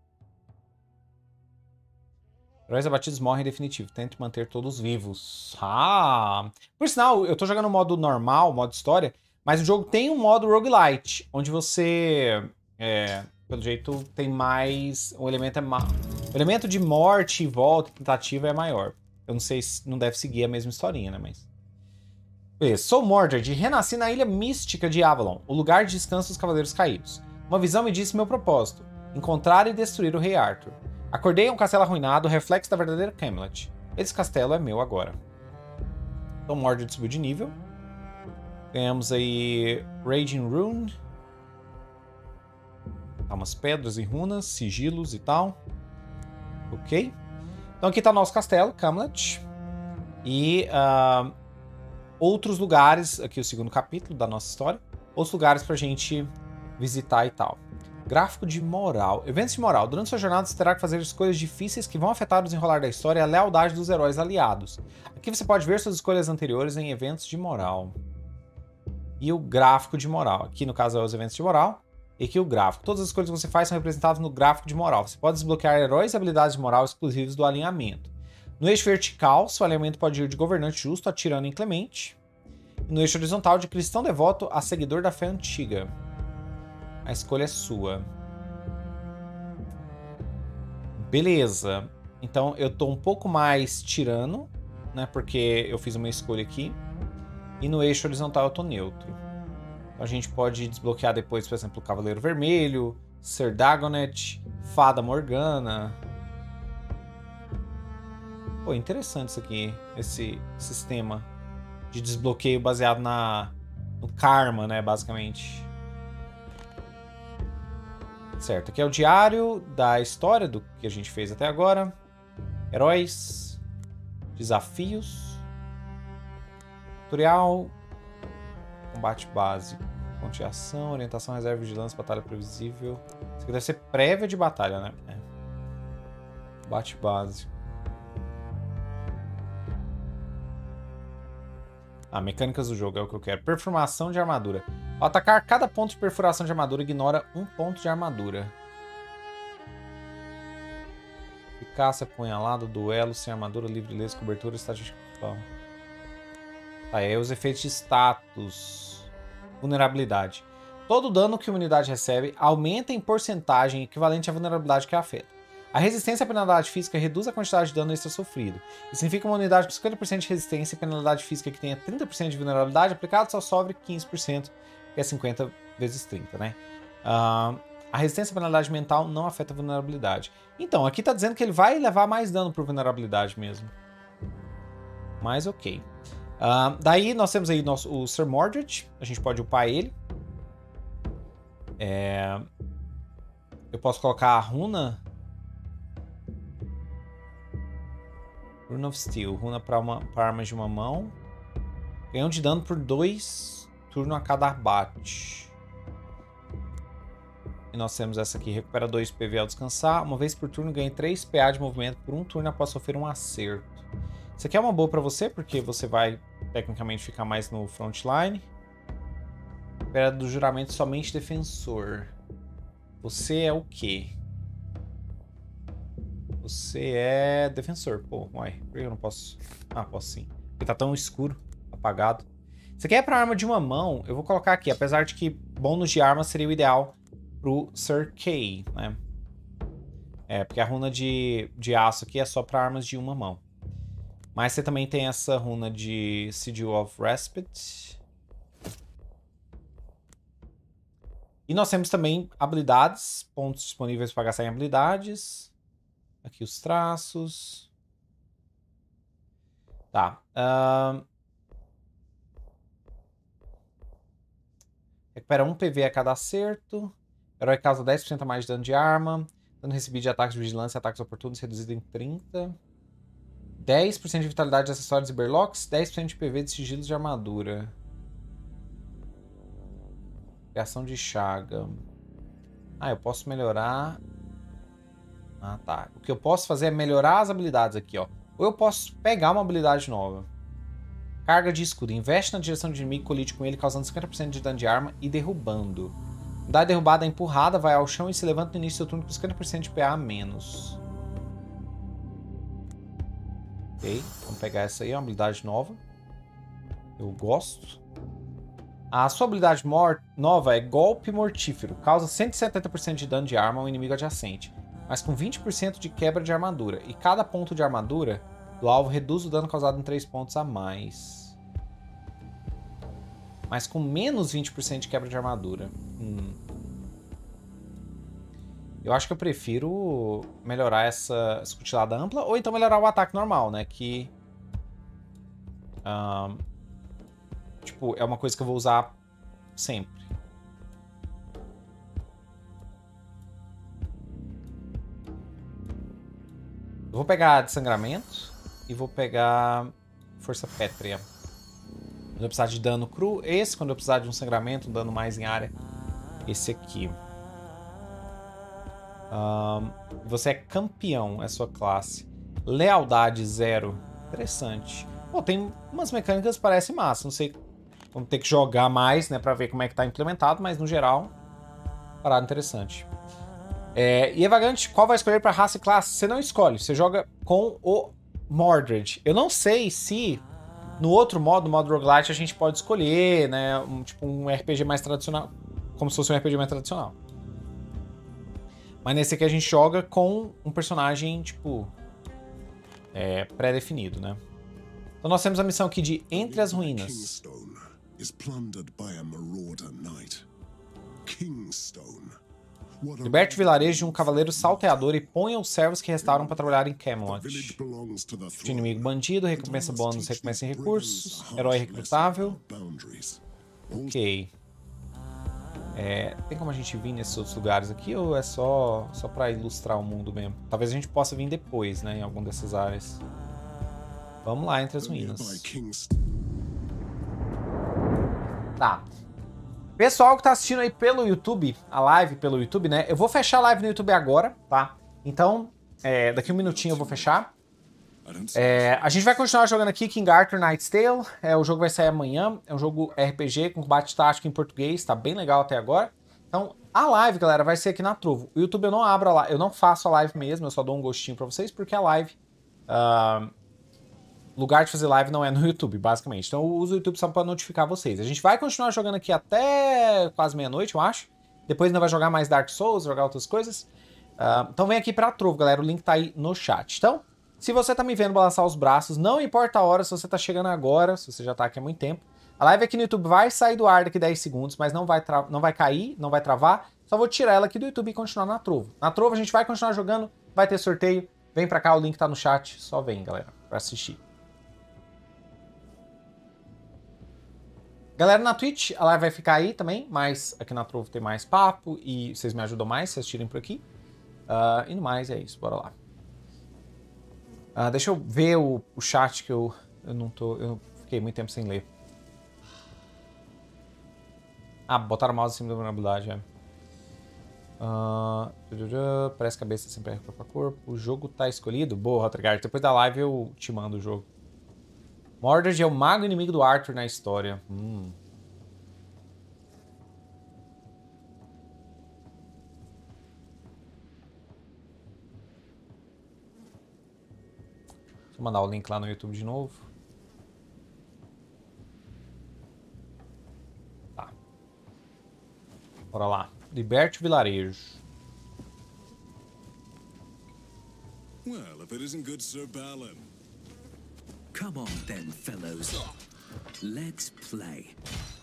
S1: Heróis abatidos morrem em definitivo. Tente manter todos vivos. Ah! Por sinal, eu tô jogando no modo normal, modo história, mas o jogo tem um modo roguelite, onde você... É... Pelo jeito, tem mais... O elemento é ma... O elemento de morte e volta, tentativa, é maior. Eu não sei se não deve seguir a mesma historinha, né? Mas... Beleza. Sou Mordred e renasci na Ilha Mística de Avalon, o lugar de descanso dos Cavaleiros Caídos. Uma visão me disse meu propósito. Encontrar e destruir o Rei Arthur. Acordei em um castelo arruinado, reflexo da verdadeira Camelot. Esse castelo é meu agora. Então, Mordred subiu de nível. Ganhamos aí... Raging Rune. Umas pedras e runas, sigilos e tal. Ok. Então aqui está o nosso castelo, Camelot. E uh, outros lugares, aqui o segundo capítulo da nossa história. Outros lugares pra gente visitar e tal. Gráfico de moral. Eventos de moral. Durante sua jornada você terá que fazer escolhas difíceis que vão afetar o desenrolar da história e a lealdade dos heróis aliados. Aqui você pode ver suas escolhas anteriores em eventos de moral. E o gráfico de moral. Aqui no caso é os eventos de moral. E aqui o gráfico. Todas as escolhas que você faz são representadas no gráfico de moral. Você pode desbloquear heróis e habilidades de moral exclusivos do alinhamento. No eixo vertical, seu alinhamento pode ir de governante justo a tirano inclemente. E no eixo horizontal, de cristão devoto a seguidor da fé antiga. A escolha é sua. Beleza. Então eu tô um pouco mais tirano, né? Porque eu fiz uma escolha aqui. E no eixo horizontal eu tô neutro. A gente pode desbloquear depois, por exemplo, o Cavaleiro Vermelho, Ser Dagonet, Fada Morgana. Pô, interessante isso aqui, esse sistema de desbloqueio baseado na, no karma, né, basicamente. Certo, aqui é o diário da história do que a gente fez até agora. Heróis, desafios, tutorial... Combate básico. Ponte de ação, orientação, reserva, vigilância, batalha previsível. Isso aqui deve ser prévia de batalha, né? É. Combate básico. Ah, mecânicas do jogo é o que eu quero. Performação de armadura. Ao atacar cada ponto de perfuração de armadura, ignora um ponto de armadura. Eficácia, apunhalado, duelo, sem armadura, livre, leso, cobertura, estatística principal. Aí os efeitos de status, vulnerabilidade. Todo dano que uma unidade recebe aumenta em porcentagem equivalente à vulnerabilidade que a afeta. A resistência à penalidade física reduz a quantidade de dano extra sofrido. Isso significa uma unidade com cinquenta por cento de resistência e penalidade física que tenha trinta por cento de vulnerabilidade aplicado só sofre quinze por cento, que é cinquenta vezes trinta, né? Uh, a resistência à penalidade mental não afeta a vulnerabilidade. Então, aqui tá dizendo que ele vai levar mais dano por vulnerabilidade mesmo. Mas ok. Uh, daí nós temos aí nosso, o Ser Mordred. A gente pode upar ele. É... Eu posso colocar a runa. Rune of Steel. Runa para armas de uma mão. Ganham de dano por dois turnos a cada abate. E nós temos essa aqui. Recupera dois P V ao descansar. Uma vez por turno ganha três P A de movimento por um turno após sofrer um acerto. Isso aqui é uma boa pra você, porque você vai, tecnicamente, ficar mais no frontline. Espera do juramento somente defensor. Você é o quê? Você é defensor. Pô, uai, por que eu não posso? Ah, posso sim. Porque tá tão escuro, apagado. Isso aqui é pra arma de uma mão. Eu vou colocar aqui, apesar de que bônus de arma seria o ideal pro Sir Kay, né? É, porque a runa de, de aço aqui é só pra armas de uma mão. Mas você também tem essa runa de Sigil of Respite. E nós temos também habilidades, pontos disponíveis para gastar em habilidades. Aqui os traços. Tá. Uh... Recupera um P V a cada acerto. Herói causa dez por cento a mais de dano de arma. Dano recebido de ataques de vigilância e ataques oportunos reduzido em trinta por cento. dez por cento de vitalidade de acessórios e berlocks. dez por cento de P V de sigilos de armadura. Criação de chaga. Ah, eu posso melhorar... Ah, tá. O que eu posso fazer é melhorar as habilidades aqui, ó. Ou eu posso pegar uma habilidade nova. Carga de escudo. Investe na direção do inimigo, colide com ele, causando cinquenta por cento de dano de arma e derrubando. Dá derrubada, empurrada, vai ao chão e se levanta no início do turno com cinquenta por cento de P A a menos. Ok, vamos pegar essa aí, é uma habilidade nova. Eu gosto. A sua habilidade nova é Golpe Mortífero. Causa cento e setenta por cento de dano de arma ao inimigo adjacente, mas com vinte por cento de quebra de armadura. E cada ponto de armadura do alvo reduz o dano causado em três pontos a mais. Mas com menos vinte por cento de quebra de armadura. Hum. Eu acho que eu prefiro melhorar essa escutilada ampla, ou então melhorar o ataque normal, né? Que... Um, tipo, é uma coisa que eu vou usar sempre. Eu vou pegar Desangramento e vou pegar Força Pétrea. Quando eu precisar de dano cru, esse. Quando eu precisar de um sangramento, um dano mais em área, esse aqui. Um, você é campeão, é sua classe. Lealdade zero. Interessante. Pô, tem umas mecânicas que parecem massa. Não sei, vamos ter que jogar mais, né, pra ver como é que tá implementado, mas no geral, parada interessante. É, e Evagante, qual vai escolher pra raça e classe? Você não escolhe, você joga com o Mordred. Eu não sei se no outro modo, no modo roguelite, a gente pode escolher, né, um, tipo um R P G mais tradicional, como se fosse um R P G mais tradicional. Mas nesse aqui a gente joga com um personagem, tipo, é, pré-definido, né? Então nós temos a missão aqui de Entre as Ruínas. Liberte o vilarejo de um cavaleiro salteador e ponha os servos que restaram para trabalhar em Camelot. De inimigo bandido, recompensa bônus, recompensa em recursos, herói recrutável. Ok. É, tem como a gente vir nesses outros lugares aqui ou é só, só para ilustrar o mundo mesmo? Talvez a gente possa vir depois, né, em alguma dessas áreas. Vamos lá, Entre as Ruínas. Tá. Pessoal que tá assistindo aí pelo YouTube, a live pelo YouTube, né? Eu vou fechar a live no YouTube agora, tá? Então, é, daqui um minutinho eu vou fechar. É, a gente vai continuar jogando aqui King Arthur Knight's Tale. É, o jogo vai sair amanhã. É um jogo R P G com combate tático em português. Tá bem legal até agora. Então, a live, galera, vai ser aqui na Trovo. O YouTube eu não abro a live, eu não faço a live mesmo. Eu só dou um gostinho pra vocês, porque a live... Uh, lugar de fazer live não é no YouTube, basicamente. Então eu uso o YouTube só pra notificar vocês. A gente vai continuar jogando aqui até quase meia-noite, eu acho. Depois ainda vai jogar mais Dark Souls, jogar outras coisas. Uh, então vem aqui pra Trovo, galera. O link tá aí no chat. Então, se você tá me vendo balançar os braços, não importa a hora, se você tá chegando agora, se você já tá aqui há muito tempo. A live aqui no YouTube vai sair do ar daqui dez segundos, mas não vai, tra não vai cair, não vai travar. Só vou tirar ela aqui do YouTube e continuar na Trovo. Na Trovo a gente vai continuar jogando, vai ter sorteio. Vem pra cá, o link tá no chat. Só vem, galera, pra assistir. Galera, na Twitch, a live vai ficar aí também, mas aqui na Trovo tem mais papo e vocês me ajudam mais se assistirem por aqui. Uh, e no mais, é isso, bora lá. Uh, deixa eu ver o, o chat que eu, eu não tô... Eu fiquei muito tempo sem ler. Ah, botaram o mouse em cima da vulnerabilidade, é. Uh, parece cabeça sempre é corpo a corpo. O jogo tá escolhido? Boa, Rotrigard. Depois da live eu te mando o jogo. Mordred é o mago inimigo do Arthur na história. Hum. Deixa eu mandar o link lá no YouTube de novo. Tá. Bora lá. Liberte o vilarejo.
S3: Well, if it isn't good Sir Balin.
S5: Come on then, fellows. Let's play.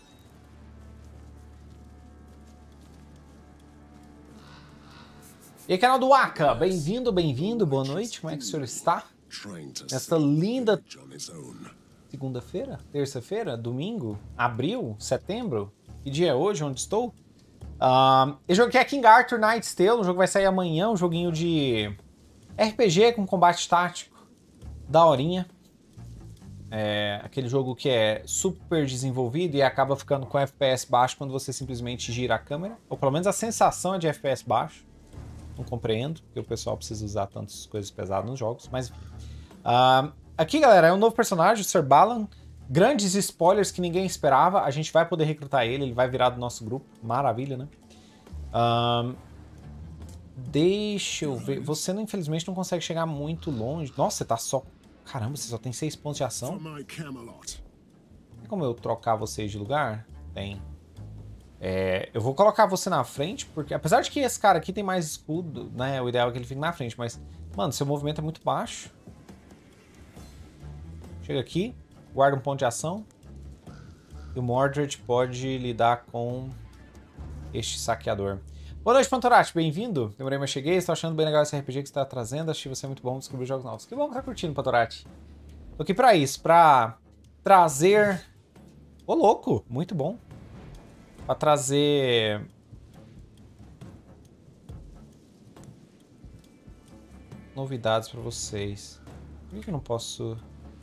S1: E aí, canal do Aka, bem-vindo, bem-vindo, boa noite, como é que o senhor está? Nesta linda segunda-feira, terça-feira, domingo, abril, setembro, que dia é hoje, onde estou? Uh, esse jogo aqui é King Arthur Knight's Tale, o jogo vai sair amanhã, um joguinho de R P G com combate tático, daorinha. É aquele jogo que é super desenvolvido e acaba ficando com F P S baixo quando você simplesmente gira a câmera, ou pelo menos a sensação é de F P S baixo. Não compreendo, porque o pessoal precisa usar tantas coisas pesadas nos jogos, mas... Uh, aqui, galera, é um novo personagem, o Sir Balan. Grandes spoilers que ninguém esperava. A gente vai poder recrutar ele, ele vai virar do nosso grupo. Maravilha, né? Uh, deixa eu ver. Você, não, infelizmente, não consegue chegar muito longe. Nossa, você tá só... Caramba, você só tem seis pontos de ação. Tem como eu trocar vocês de lugar? Tem. É, eu vou colocar você na frente, porque apesar de que esse cara aqui tem mais escudo, né? O ideal é que ele fique na frente, mas, mano, seu movimento é muito baixo. Chega aqui, guarda um ponto de ação. E o Mordred pode lidar com este saqueador. Boa noite, Pantorati, bem-vindo. Demorei, mas cheguei. Estou achando bem legal esse R P G que você está trazendo. Achei você muito bom descobrir jogos novos. Que bom que tá curtindo, Pantorati. Tô aqui pra isso, pra trazer... Ô, louco, muito bom. Pra trazer... novidades pra vocês. Por que eu não posso...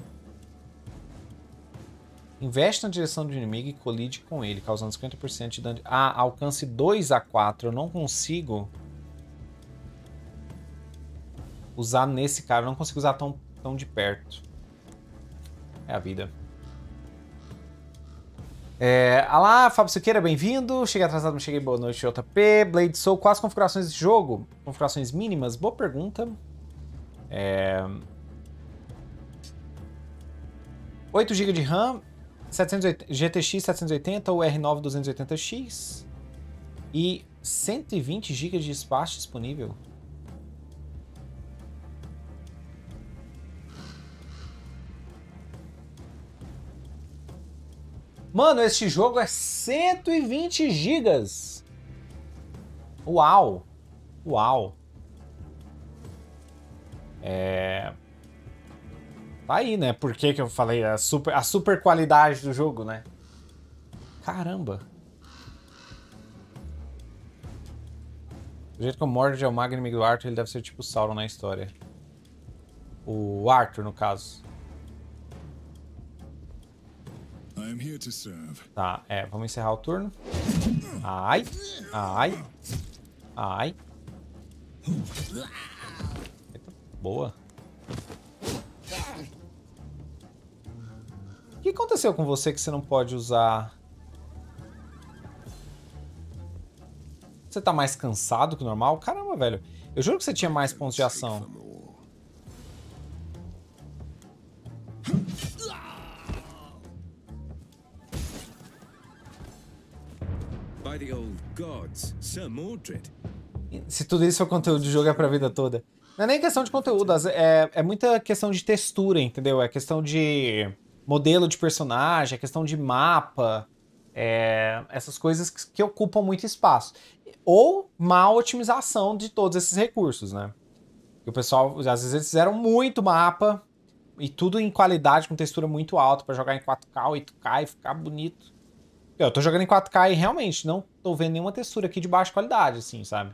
S1: Investe na direção do inimigo e colide com ele, causando cinquenta por cento de dano de... Ah, alcance dois a quatro. Eu não consigo usar nesse cara. Eu não consigo usar tão, tão de perto. É a vida. É, olá, Fábio Siqueira, bem-vindo. Cheguei atrasado, mas cheguei. Boa noite, J P. Blade Soul, quais configurações desse jogo? Configurações mínimas? Boa pergunta. É... oito gigas de RAM, setecentos e oitenta, G T X setecentos e oitenta ou R nove duzentos e oitenta X e cento e vinte gigas de espaço disponível. Mano, este jogo é cento e vinte gigas. Uau. Uau. É... Tá aí, né? Por que que eu falei a super, a super qualidade do jogo, né? Caramba. Do jeito que o Mordred é o mago inimigo do Arthur, ele deve ser tipo o Sauron na história. O Arthur, no caso.
S3: I am here to serve.
S1: Tá, é, vamos encerrar o turno. Ai, ai, ai. Eita, boa. O que aconteceu com você que você não pode usar? Você tá mais cansado que o normal? Caramba, velho. Eu juro que você tinha mais pontos de ação.
S5: By the old gods, Sir Mordred.
S1: Se tudo isso for conteúdo de jogo é pra vida toda. Não é nem questão de conteúdo, é, é muita questão de textura, entendeu? É questão de modelo de personagem, é questão de mapa, é, essas coisas que, que ocupam muito espaço. Ou má otimização de todos esses recursos, né? E o pessoal, às vezes eles fizeram muito mapa e tudo em qualidade, com textura muito alta, pra jogar em quatro K, oito K e ficar bonito. Eu tô jogando em quatro K e realmente não tô vendo nenhuma textura aqui de baixa qualidade, assim, sabe?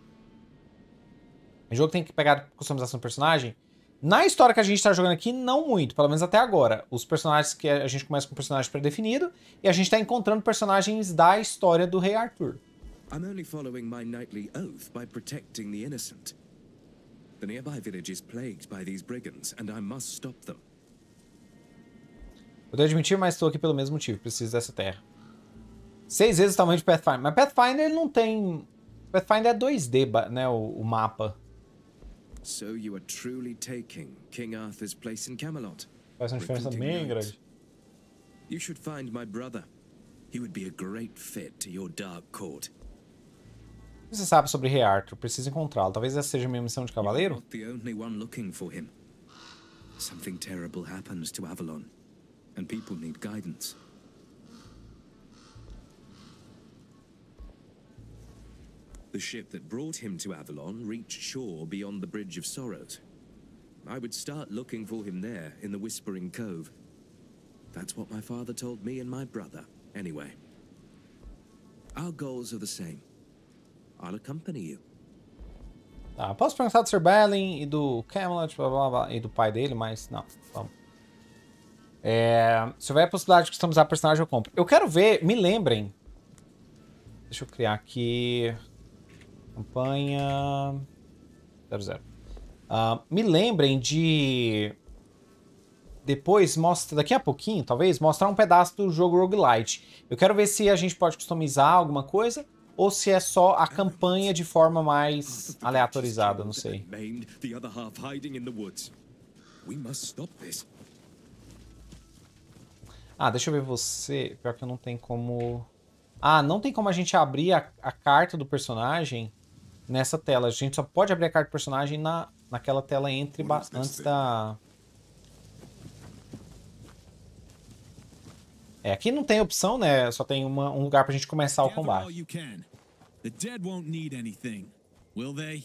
S1: O jogo tem que pegar customização do personagem. Na história que a gente tá jogando aqui, não muito, pelo menos até agora. Os personagens que a gente começa com um personagem pré-definido e a gente tá encontrando personagens da história do Rei Arthur.
S5: I'm only following my knightly oath by protecting the innocent. The nearby village is plagued by these brigands, and I must stop them.
S1: Eu devo admitir, mas estou aqui pelo mesmo motivo. Preciso dessa terra. Seis vezes o tamanho de Pathfinder. Mas Pathfinder ele não tem... Pathfinder é dois D, né, o, o mapa.
S5: So you are truly taking King Arthur's place in Camelot.
S1: Faz uma diferença bem grande.
S5: You should find my brother. He would be a great fit to your dark court.
S1: O que você sabe sobre Rei Arthur? Preciso encontrá-lo. Talvez essa seja minha missão de cavaleiro?
S5: Not the only one looking for him. Something terrible happens to Avalon, and people need guidance. The ship that brought him to Avalon reached shore beyond the Bridge of Sorrows. I would start looking for him there, in the Whispering Cove. That's what my father told me and my brother, anyway. Our goals are the same. I'll accompany you.
S1: Tá, posso perguntar do Sir Balin e do Camelot, blá, blá, blá, e do pai dele, mas não, vamos. É, se houver a possibilidade de customizar personagem, eu compro. Eu quero ver, me lembrem. Deixa eu criar aqui... Campanha... zero zero. Uh, me lembrem de... Depois, mostra, daqui a pouquinho, talvez, mostrar um pedaço do jogo roguelite. Eu quero ver se a gente pode customizar alguma coisa ou se é só a campanha de forma mais aleatorizada, não sei. Ah, deixa eu ver você. Pior que eu não tenho como... Ah, não tem como a gente abrir a, a carta do personagem nessa tela. A gente só pode abrir a carta do personagem na, naquela tela entre antes da... É, aqui não tem opção, né? Só tem uma, um lugar pra gente começar o combate.
S7: The dead won't need anything, will they?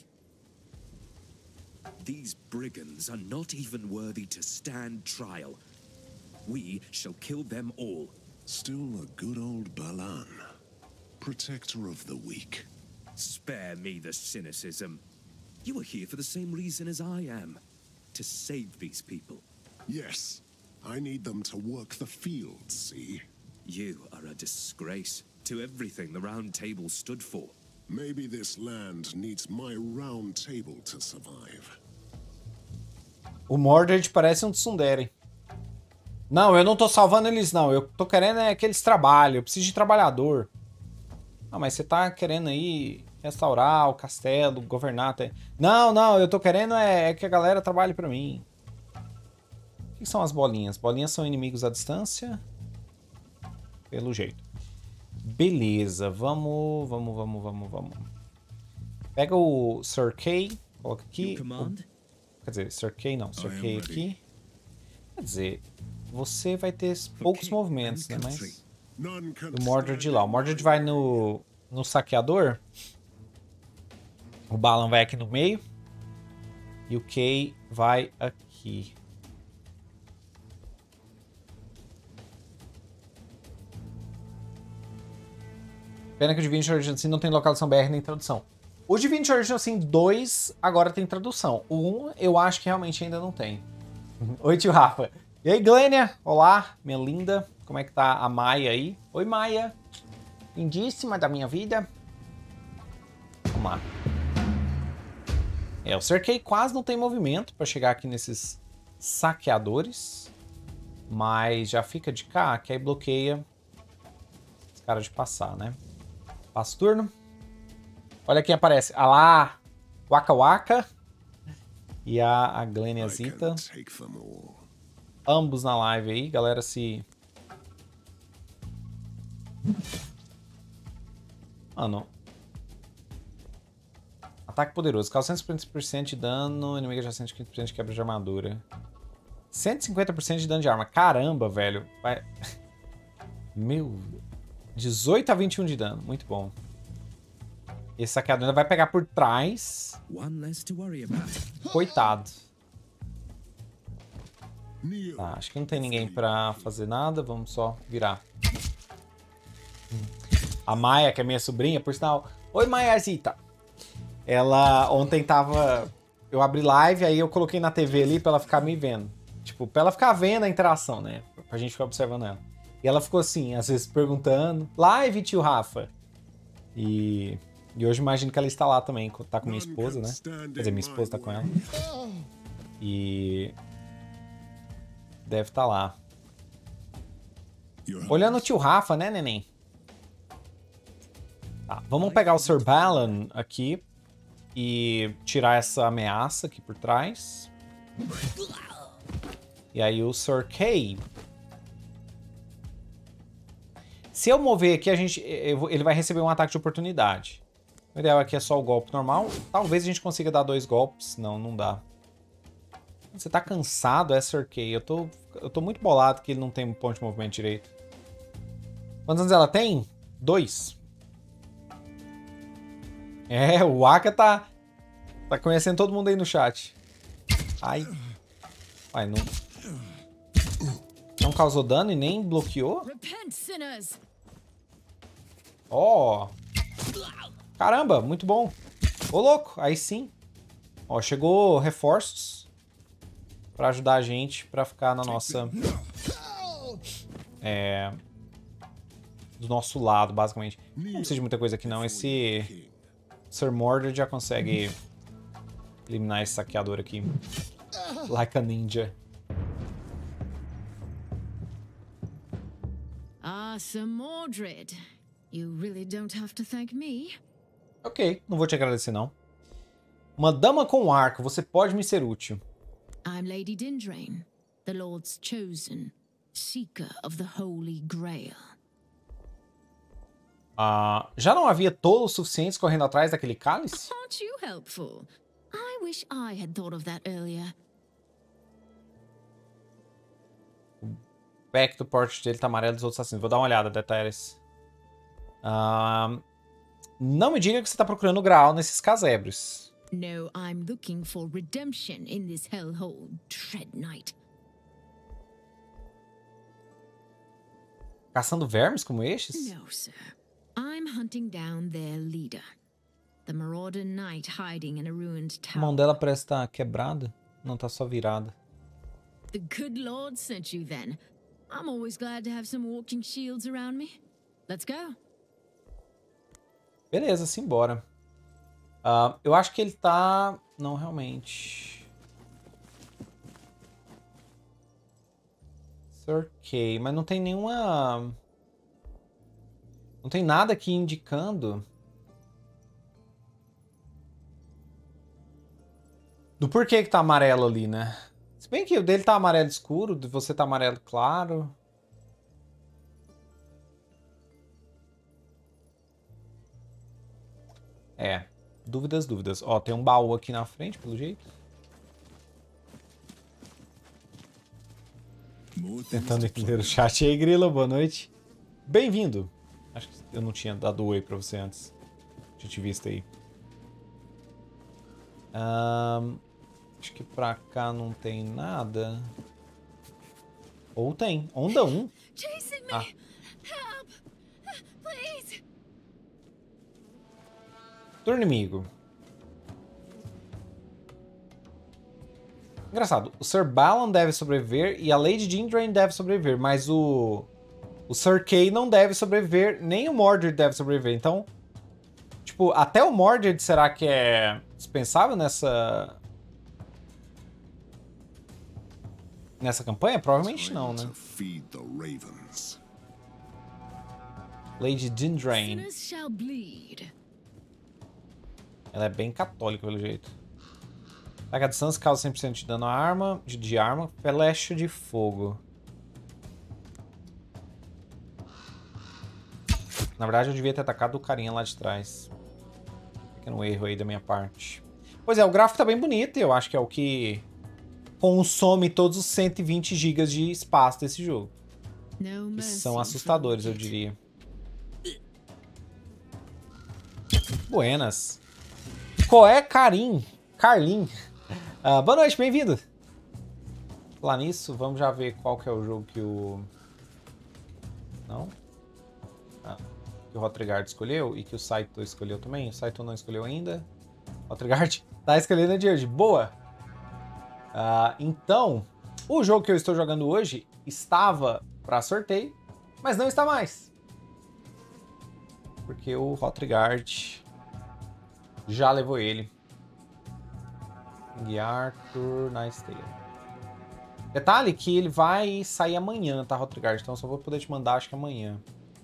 S5: These brigands are not even worthy to stand trial. We shall kill them all.
S4: Still a good old Balan, protector of the weak.
S5: Spare me the cynicism. You are here for the same reason as I am. To save these people.
S4: Yes, I need them to work the fields, see?
S5: You are a disgrace to everything the Round Table stood for.
S4: Maybe this land needs my Round Table to survive.
S1: O Mordred parece um tsundere. Não, eu não tô salvando eles, não. Eu tô querendo é que eles trabalhem. Eu preciso de trabalhador. Ah, mas você tá querendo aí restaurar o castelo, governar até... Não, não, eu tô querendo é, é que a galera trabalhe pra mim. O que são as bolinhas? Bolinhas são inimigos à distância? Pelo jeito. Beleza, vamos, vamos, vamos, vamos, vamos. Pega o Sir Kay, coloca aqui. O, quer dizer, Sir Kay não, Sir Kay aqui. Quer dizer, você vai ter poucos movimentos, né? Mas o Mordred lá. O Mordred vai no, no saqueador. O Balan vai aqui no meio. E o Kay vai aqui. Pena que o Divinity Original Sin não tem localização B R nem tradução. O Divinity Original Sin dois agora tem tradução. O um eu acho que realmente ainda não tem. Oi, tio Rafa. E aí, Glênia? Olá, minha linda. Como é que tá a Maia aí? Oi, Maia. Lindíssima da minha vida. Vamos lá. É, o Sir Kay quase não tem movimento para chegar aqui nesses saqueadores. Mas já fica de cá, que aí bloqueia os caras de passar, né? Passa o turno. Olha quem aparece. Ah lá, Waka Waka e a, a Gleniazita. Ambos na live aí, galera, se... Mano. Ataque poderoso. Causa cento e cinquenta por cento de dano, inimigo adjacente quinze por cento de quebra de armadura. cento e cinquenta por cento de dano de arma. Caramba, velho. Vai... Meu... dezoito a vinte e um de dano. Muito bom. Esse saqueador ainda vai pegar por trás. Coitado. Tá, acho que não tem ninguém pra fazer nada. Vamos só virar. A Maia, que é minha sobrinha, por sinal. Oi, Maiazita. Ela ontem tava... Eu abri live, aí eu coloquei na T V ali pra ela ficar me vendo. Tipo, pra ela ficar vendo a interação, né? Pra gente ficar observando ela. E ela ficou assim, às vezes perguntando. Live, tio Rafa. E, e hoje imagino que ela está lá também, tá com minha esposa, né? Quer dizer, minha esposa tá com ela. E... deve estar lá. Olhando o tio Rafa, né, neném? Tá, vamos pegar o Sir Balan aqui. E tirar essa ameaça aqui por trás. E aí o Sir Kay... Se eu mover aqui, a gente, ele vai receber um ataque de oportunidade. O ideal aqui é só o golpe normal. Talvez a gente consiga dar dois golpes. Não, não dá. Você tá cansado, é Sir Kay. Eu tô, eu tô muito bolado que ele não tem um ponto de movimento direito. Quantos anos ela tem? Dois. É, o Aka tá, tá conhecendo todo mundo aí no chat. Ai. Ai, não... Não causou dano e nem bloqueou? Ó. Oh. Caramba, muito bom. Ô, louco, aí sim. Ó, chegou reforços pra ajudar a gente pra ficar na nossa... É... Do nosso lado, basicamente. Não precisa de muita coisa aqui, não. Esse... Sir Mordred já consegue eliminar esse saqueador aqui. Like a ninja.
S8: Ah, Sir Mordred. You really don't have to thank me.
S1: Ok, não vou te agradecer, não. Uma dama com arco, você pode me ser útil.
S8: I'm Lady Dindrain, the Lord's chosen, seeker of the Holy Grail.
S1: Ah, já não havia tolos suficientes correndo atrás daquele cálice?
S8: Aren't you helpful? I wish I had thought of that earlier.
S1: O back do porte dele tá amarelo dos outros assassinos. Vou dar uma olhada, Daenerys. Ah, não me diga que você tá procurando o Graal nesses casebres.
S8: No, I'm looking for redemption in this hellhole, Dread Knight.
S1: Caçando vermes como estes?
S8: No, sir. I'm hunting down their leader. The Marauder Knight hiding in a ruined
S1: A
S8: tower.
S1: mão dela parece estar quebrada. Não, tá só virada.
S8: The good Lord sent you then. I'm always glad to have some walking shields around me. Let's go.
S1: Beleza, simbora. Uh, eu acho que ele tá... Não, realmente. Sir Kay, mas não tem nenhuma... Não tem nada aqui indicando... Do porquê que tá amarelo ali, né? Se bem que o dele tá amarelo escuro, de você tá amarelo claro. É. Dúvidas, dúvidas. Ó, tem um baú aqui na frente, pelo jeito. Tentando entender o chat. E aí, Grilo, boa noite. Bem-vindo. Acho que eu não tinha dado oi pra você antes. Tinha te visto aí. Um, acho que pra cá não tem nada. Ou tem. Onda um. Ah. Do inimigo. Engraçado. O Sir Balon deve sobreviver e a Lady Dindrain deve sobreviver, mas o... O Sir Kay não deve sobreviver, nem o Mordred deve sobreviver. Então, tipo, até o Mordred será que é dispensável nessa... Nessa campanha? Provavelmente não, né? Lady Dindrain. Ela é bem católica, pelo jeito. Ataque a distância causa cem por cento de dano à arma, de, de arma. Flecha de fogo. Na verdade, eu devia ter atacado o carinha lá de trás. Pequeno erro aí da minha parte. Pois é, o gráfico tá bem bonito e eu acho que é o que consome todos os cento e vinte gigas de espaço desse jogo. Que são assustadores, eu diria. Buenas. Qual é, Karim? Carlin. Uh, boa noite, bem-vindo. Falar nisso, vamos já ver qual que é o jogo que o... Não? Ah, que o Hrothgar escolheu e que o Saito escolheu também. O Saito não escolheu ainda. Hrothgar tá escolhendo de hoje. Boa! Uh, então, o jogo que eu estou jogando hoje estava para sorteio, mas não está mais. Porque o Hrothgar já levou ele. King Arthur, Nice Tale. Detalhe que ele vai sair amanhã, tá, Hrothgar? Então eu só vou poder te mandar, acho que amanhã.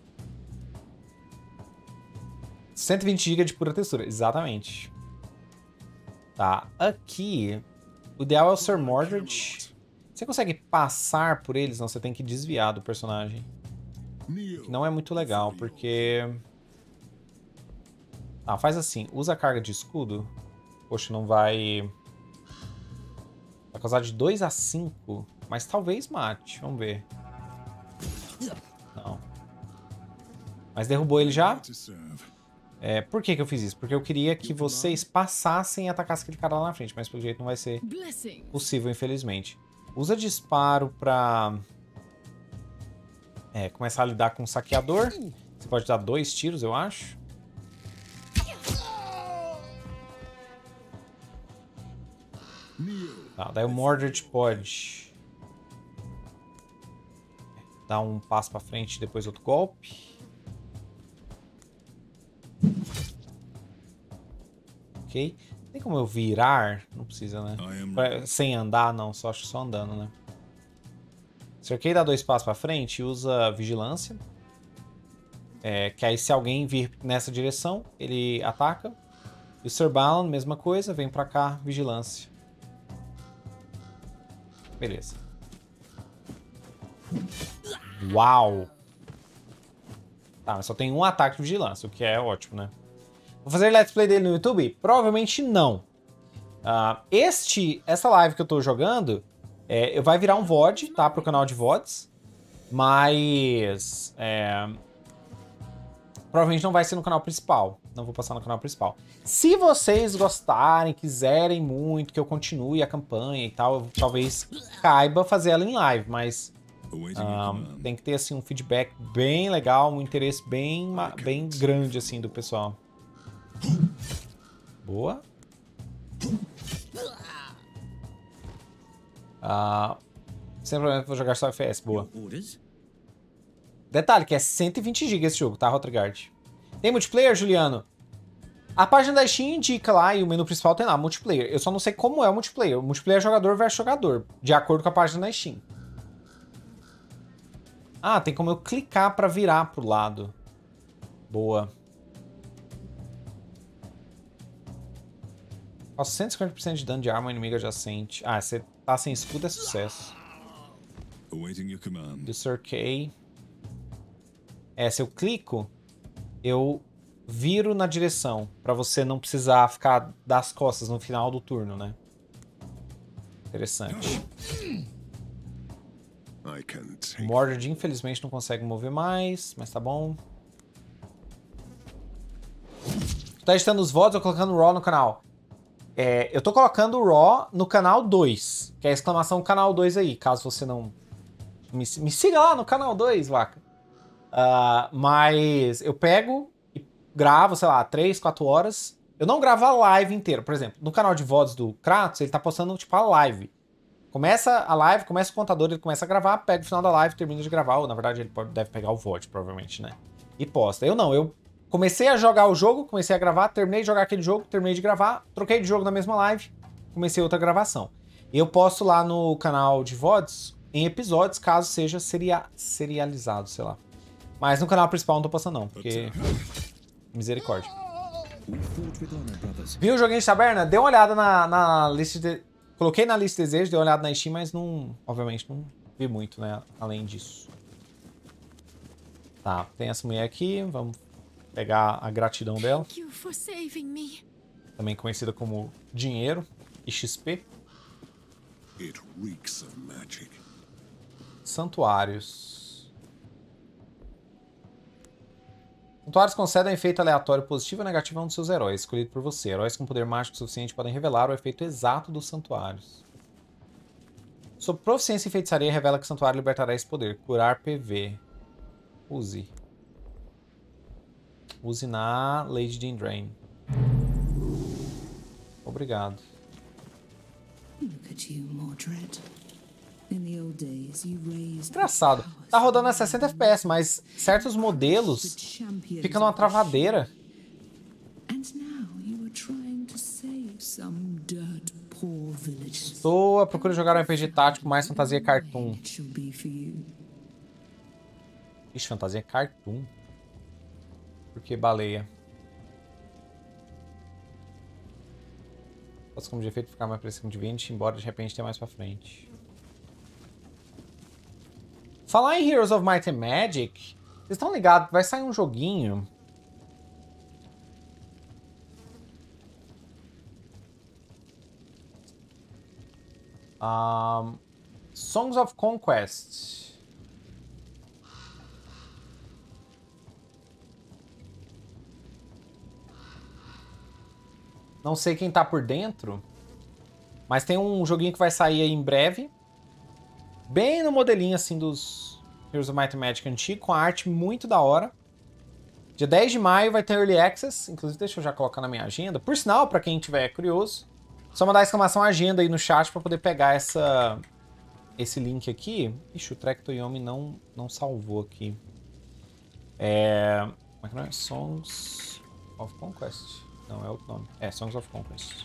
S1: cento e vinte gigas de pura textura, exatamente. Tá, aqui... O ideal é o Sir Mordred. Você consegue passar por eles? Não, você tem que desviar do personagem. Que não é muito legal, porque... Ah, faz assim. Usa a carga de escudo. Poxa, não vai... Vai Vai causar de dois a cinco, mas talvez mate. Vamos ver. Não. Mas derrubou ele já? É, por que que eu fiz isso? Porque eu queria que vocês passassem e atacassem aquele cara lá na frente, mas pelo jeito não vai ser possível, infelizmente. Usa disparo pra é, começar a lidar com o saqueador. Você pode dar dois tiros, eu acho. Tá, daí o Mordred pode dar um passo pra frente e depois outro golpe. Ok. Tem como eu virar? Não precisa, né? Pra, sem andar, não. Só acho só andando, né? Cerquei, dá dois passos pra frente e usa vigilância. É, que aí se alguém vir nessa direção, ele ataca. E o Sir Balon, mesma coisa. Vem pra cá, vigilância. Beleza. Uau! Tá, mas só tem um ataque de vigilância, o que é ótimo, né? Vou fazer let's play dele no YouTube? Provavelmente não. Uh, este, essa live que eu tô jogando, é, vai virar um V O D, tá? Pro canal de V O Ds. Mas... É, provavelmente não vai ser no canal principal. Não vou passar no canal principal. Se vocês gostarem, quiserem muito que eu continue a campanha e tal, eu talvez caiba fazer ela em live, mas... Um, tem que ter assim um feedback bem legal, um interesse bem, bem grande assim do pessoal. Boa. Uh, sem problema, vou jogar só F P S. Boa. Detalhe que é cento e vinte gigas esse jogo, tá, Rotrigard? Tem multiplayer, Juliano? A página da Steam indica lá e o menu principal tem lá, multiplayer. Eu só não sei como é o multiplayer. O multiplayer é jogador versus jogador, de acordo com a página da Steam. Ah, tem como eu clicar pra virar pro lado. Boa. Faço cento e cinquenta por cento de dano de arma inimiga adjacente. Ah, você tá sem escudo é sucesso. Do Cerquei. É, se eu clico, eu viro na direção. Pra você não precisar ficar das costas no final do turno, né? Interessante. O Mordred, infelizmente, não consegue mover mais, mas tá bom. Tu tá editando os V O Ds ou colocando o Raw no canal? É, eu tô colocando o Raw no canal dois, que é a exclamação canal dois aí, caso você não... Me, me siga lá no canal dois, vaca. Uh, mas eu pego e gravo, sei lá, três, quatro horas. Eu não gravo a live inteira. Por exemplo, no canal de V O Ds do Kratos, ele tá postando, tipo, a live. Começa a live, começa o contador, ele começa a gravar, pega o final da live, termina de gravar, ou na verdade ele pode, deve pegar o V O D, provavelmente, né? E posta. Eu não, eu comecei a jogar o jogo, comecei a gravar, terminei de jogar aquele jogo, terminei de gravar, troquei de jogo na mesma live, comecei outra gravação. E eu posto lá no canal de V O Ds em episódios, caso seja seria, serializado, sei lá. Mas no canal principal não tô postando não, porque... Misericórdia. Viu o joguinho de taberna? Dê uma olhada na, na lista de... Coloquei na lista de desejos, dei uma olhada na Steam, mas não... Obviamente não vi muito, né? Além disso. Tá, tem essa mulher aqui. Vamos pegar a gratidão dela. Também conhecida como dinheiro e X P. Santuários. Santuários concedem efeito aleatório positivo ou negativo a um dos seus heróis, escolhido por você. Heróis com poder mágico suficiente podem revelar o efeito exato dos santuários. Sua proficiência em feitiçaria revela que o santuário libertará esse poder. Curar P V. Use. Use na Lady Dindrain. Obrigado. Engraçado. Tá rodando a sessenta F P S, mas certos modelos ficam numa travadeira. Estou à procura de jogar um R P G tático mais fantasia cartoon. Ixi, fantasia cartoon. Por que baleia? Posso como de efeito ficar mais parecido com de vinte, embora de repente tenha mais pra frente. Falar em Heroes of Might and Magic, vocês estão ligados? Vai sair um joguinho. Um, Songs of Conquest. Não sei quem tá por dentro, mas tem um joguinho que vai sair aí em breve. Bem no modelinho assim dos Heroes of Might and Magic antigo, com a arte muito da hora. Dia dez de maio vai ter Early Access, inclusive deixa eu já colocar na minha agenda. Por sinal, pra quem tiver curioso, só mandar a exclamação agenda aí no chat pra poder pegar essa, esse link aqui. Ixi, o Trek Toyomi não, não salvou aqui. É... Como é que não é? Songs of Conquest. Não, é outro nome. É, Songs of Conquest.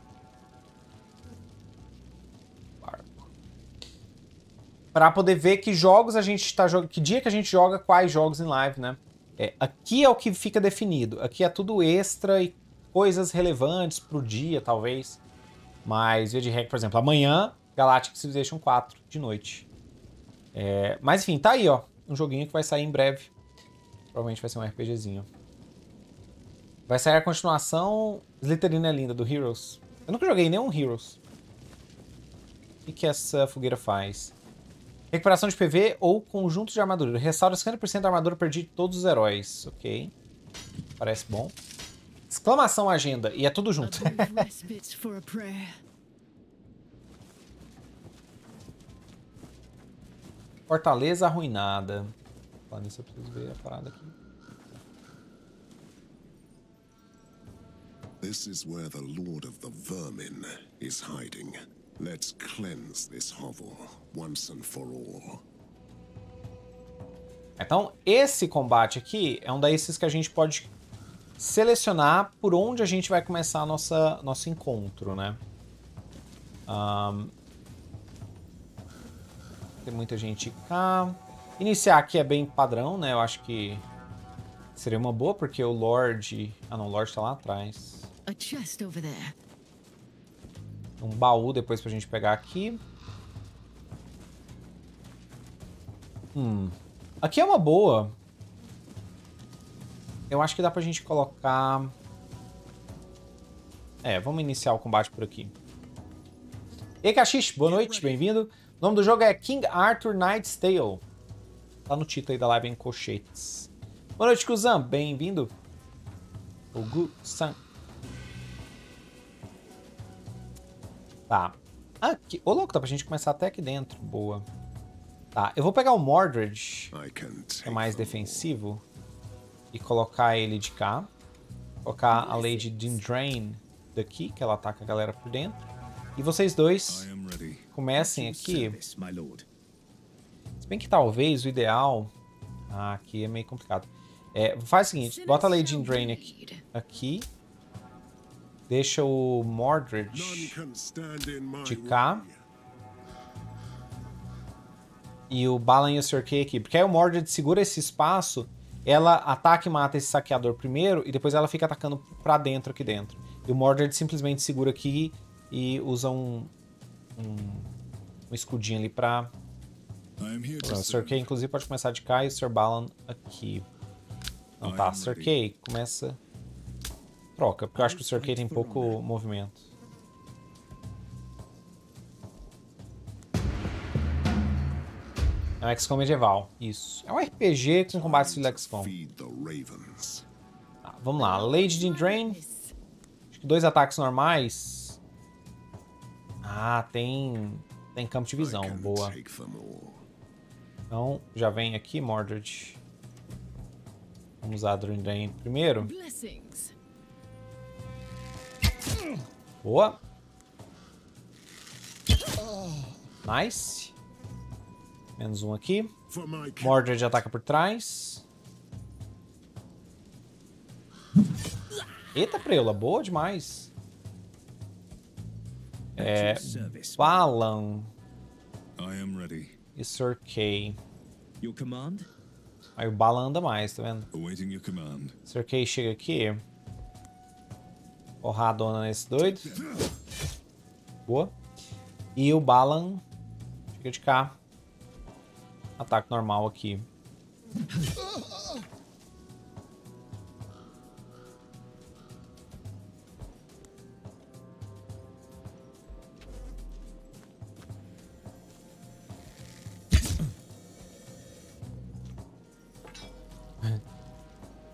S1: Para poder ver que jogos a gente está jogando, que dia que a gente joga quais jogos em live, né? É, aqui é o que fica definido. Aqui é tudo extra e coisas relevantes pro dia, talvez. Mas, via de regra, por exemplo, amanhã, Galactic Civilization quatro, de noite. É, mas, enfim, tá aí, ó. Um joguinho que vai sair em breve. Provavelmente vai ser um RPGzinho. Vai sair a continuação Slytherin é Linda, do Heroes. Eu nunca joguei nenhum Heroes. O que, que essa fogueira faz? Recuperação de P V ou conjunto de armadura. Restaura cinquenta por cento da armadura perdida de todos os heróis. Ok. Parece bom. Exclamação agenda. E é tudo junto. Fortaleza arruinada. Falando nisso, eu preciso ver a parada aqui.
S4: This is where the Lord of the Vermin is hiding. Let's cleanse this hovel once and for all.
S1: Então, esse combate aqui é um desses que a gente pode selecionar por onde a gente vai começar a nossa, nosso encontro, né? Um, tem muita gente cá. Iniciar aqui é bem padrão, né? Eu acho que seria uma boa, porque o Lorde... Ah, não, o Lorde tá lá atrás.
S8: A chest over there.
S1: Um baú depois pra gente pegar aqui. Hum. Aqui é uma boa. Eu acho que dá pra gente colocar... É, vamos iniciar o combate por aqui. E aí, Kashish, boa noite, bem-vindo. O nome do jogo é King Arthur Knight's Tale. Tá no título aí da live em colchetes. Boa noite, Kuzan, bem-vindo. O Gu-san. Tá. Aqui. Ô, louco, dá pra gente começar até aqui dentro. Boa. Tá, eu vou pegar o Mordred, que é mais defensivo, e colocar ele de cá. Colocar a Lady Dindrain daqui, que ela ataca a galera por dentro. E vocês dois comecem aqui. Se bem que talvez o ideal... Ah, aqui é meio complicado. É, faz o seguinte, bota a Lady Dindrain aqui. aqui. Deixa o Mordred de cá. E o Balan e o Cerkei aqui. Porque aí o Mordred segura esse espaço, ela ataca e mata esse saqueador primeiro, e depois ela fica atacando pra dentro aqui dentro. E o Mordred simplesmente segura aqui e usa um, um, um escudinho ali pra... O Cerkei, inclusive, pode começar de cá e o Sir Balan aqui. Não, tá. Cerkei, começa... Troca, porque eu acho que o Cerkei tem pouco movimento. É um X COM medieval, isso. É um R P G com combate estilo X COM. Tá, vamos lá, Lady Dindrain. Acho que dois ataques normais. Ah, tem... Tem campo de visão, boa. Então, já vem aqui, Mordred. Vamos usar a Dindrain primeiro. Boa. Nice. Menos um aqui. Mordred ataca por trás. Eita, preula. Boa demais. É... Balan. E Cerkei. Aí o Balan anda mais, tá vendo? Cerkei chega aqui. Porradona nesse doido. Boa. E o Balan fica de cá. Ataque normal aqui.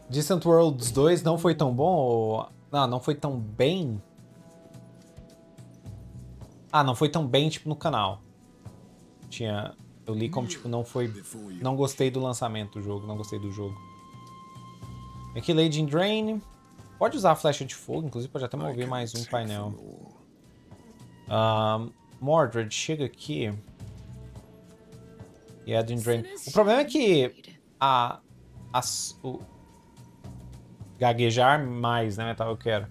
S1: Distant Worlds dois não foi tão bom? Ou... Não, não foi tão bem? Ah, não foi tão bem, tipo, no canal. Tinha... Eu li como, tipo, não foi... Não gostei do lançamento do jogo, não gostei do jogo. Aqui, Lady in Drain. Pode usar a flecha de fogo, inclusive pode até mover mais um painel. Um, Mordred, chega aqui. E a Drain. O problema é que a, a, o gaguejar mais, né, metal, eu quero.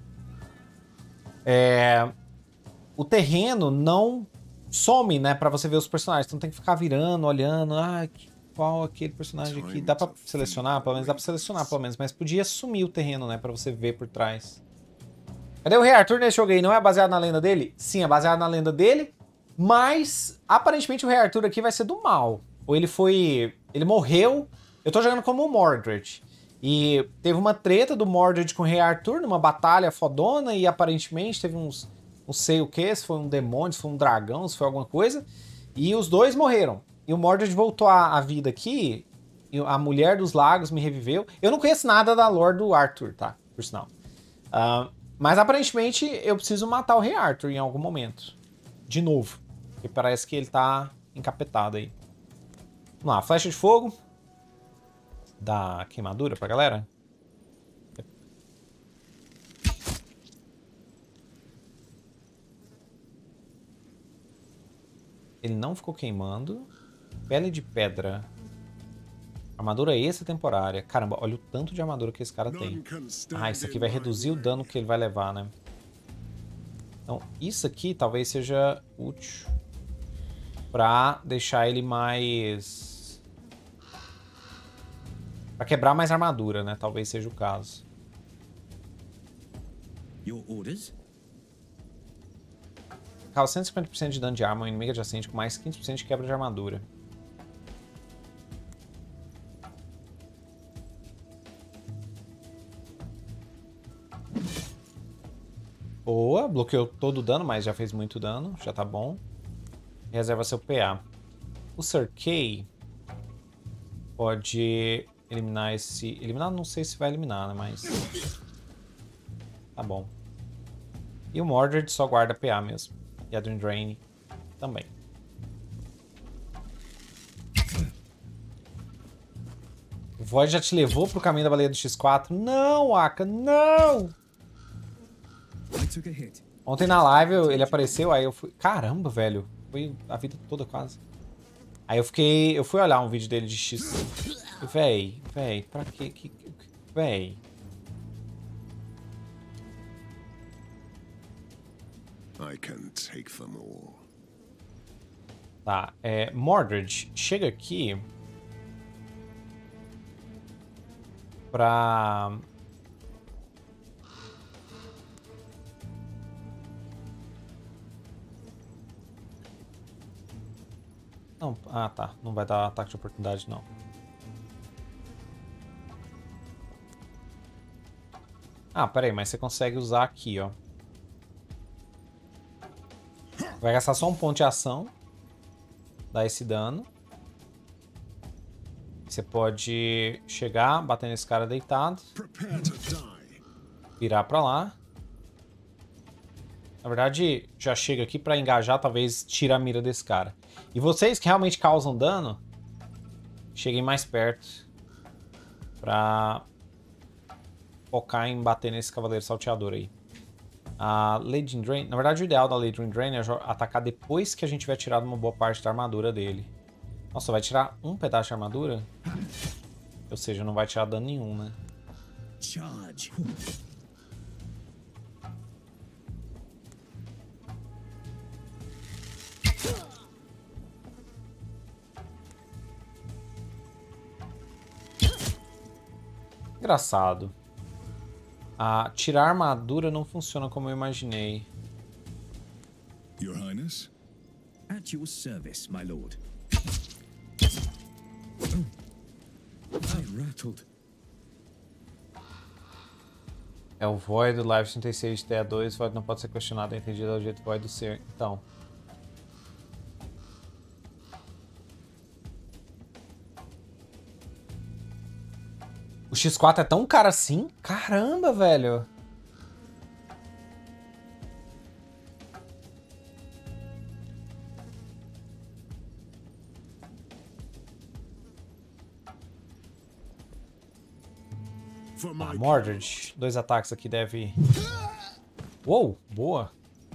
S1: É, o terreno não some, né, pra você ver os personagens. Então tem que ficar virando, olhando. Ah, qual aquele personagem aqui? Dá pra selecionar? Pelo menos dá pra selecionar, pelo menos. Mas podia sumir o terreno, né, pra você ver por trás. Cadê o Rei Arthur nesse jogo aí? Não é baseado na lenda dele? Sim, é baseado na lenda dele. Mas, aparentemente, o Rei Arthur aqui vai ser do mal. Ou ele foi... Ele morreu... Eu tô jogando como o Mordred. E teve uma treta do Mordred com o Rei Arthur numa batalha fodona. E, aparentemente, teve uns... Não sei o que, se foi um demônio, se foi um dragão, se foi alguma coisa. E os dois morreram. E o Mordred voltou à, à vida aqui. E a Mulher dos Lagos me reviveu. Eu não conheço nada da lore do Arthur, tá? Por sinal. Uh, mas, aparentemente, eu preciso matar o Rei Arthur em algum momento. De novo. Porque parece que ele tá encapetado aí. Vamos lá, flecha de fogo. Dá queimadura pra galera. Ele não ficou queimando. Pele de pedra. Armadura extra temporária. Caramba, olha o tanto de armadura que esse cara tem. Ah, isso aqui vai reduzir o dano que ele vai levar, né? Então, isso aqui talvez seja útil pra deixar ele mais... Pra quebrar mais armadura, né? Talvez seja o caso.
S5: Your orders?
S1: Causa cento e cinquenta por cento de dano de arma ao inimigo adjacente com mais quinze por cento de quebra de armadura. Boa, bloqueou todo o dano, mas já fez muito dano, já tá bom. Reserva seu P A. O Cerkei pode eliminar esse... Eliminar não sei se vai eliminar, né, mas... Tá bom. E o Mordred só guarda P A mesmo. E a Drain também. O Void já te levou pro caminho da baleia do X quatro? Não, Aka, não! Ontem na live ele apareceu, aí eu fui... Caramba, velho. Foi a vida toda quase. Aí eu fiquei... Eu fui olhar um vídeo dele de X... Véi, véi, pra quê? Que... Véi.
S4: I can take them all.
S1: Tá, é... Mordred, chega aqui... Pra... Não, ah tá, não vai dar ataque de oportunidade não. Ah, pera aí, mas você consegue usar aqui, ó. Vai gastar só um ponto de ação. Dar esse dano. Você pode chegar, bater nesse cara deitado. Virar pra lá. Na verdade, já chega aqui pra engajar, talvez tire a mira desse cara. E vocês que realmente causam dano, cheguem mais perto pra focar em bater nesse cavaleiro salteador aí. A Lady in Drain, na verdade o ideal da Lady in Drain é atacar depois que a gente tiver tirado uma boa parte da armadura dele. Nossa, vai tirar um pedaço de armadura? Ou seja, não vai tirar dano nenhum, né?
S5: Charge.
S1: Engraçado. Ah, tirar armadura não funciona como eu imaginei.
S3: Your Highness?
S5: At your service, my lord. I rattled.
S1: É o Void do Live trinta e seis T A dois. Void não pode ser questionado, é entendido ao jeito Void do ser. Então. O X quatro é tão caro assim? Caramba, velho. Ah, Mordred. Dois ataques aqui deve... Uou, boa.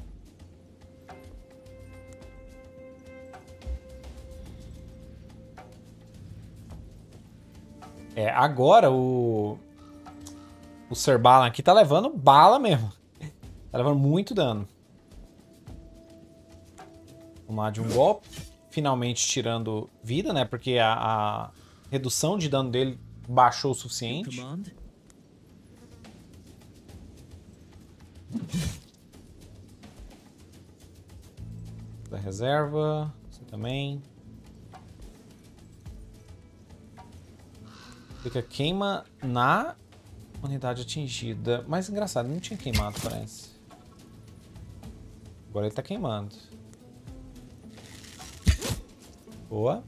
S1: É, agora o... O Sir Balan aqui tá levando bala mesmo. Tá levando muito dano. Vamos lá de um golpe. Finalmente tirando vida, né? Porque a, a redução de dano dele baixou o suficiente. Da reserva. Você também. Fica queima na unidade atingida. Mas engraçado, não tinha queimado, parece. Agora ele tá queimando. Boa.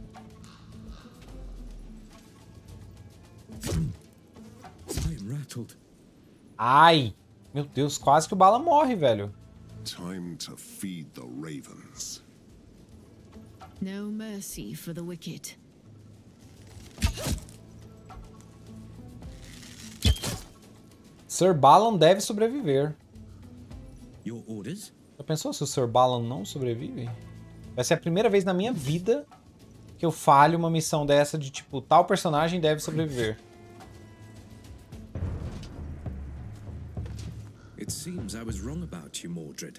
S1: Ai! Meu Deus, quase que o Bala morre, velho.
S4: Time to feed the ravens.
S8: No mercy for the wicked.
S1: Sir Balan deve sobreviver.
S5: Your orders?
S1: Já pensou se o Sir Balan não sobrevive? Vai ser a primeira vez na minha vida que eu falho uma missão dessa de tipo, tal personagem deve sobreviver.
S5: It seems I was wrong about you, Mordred.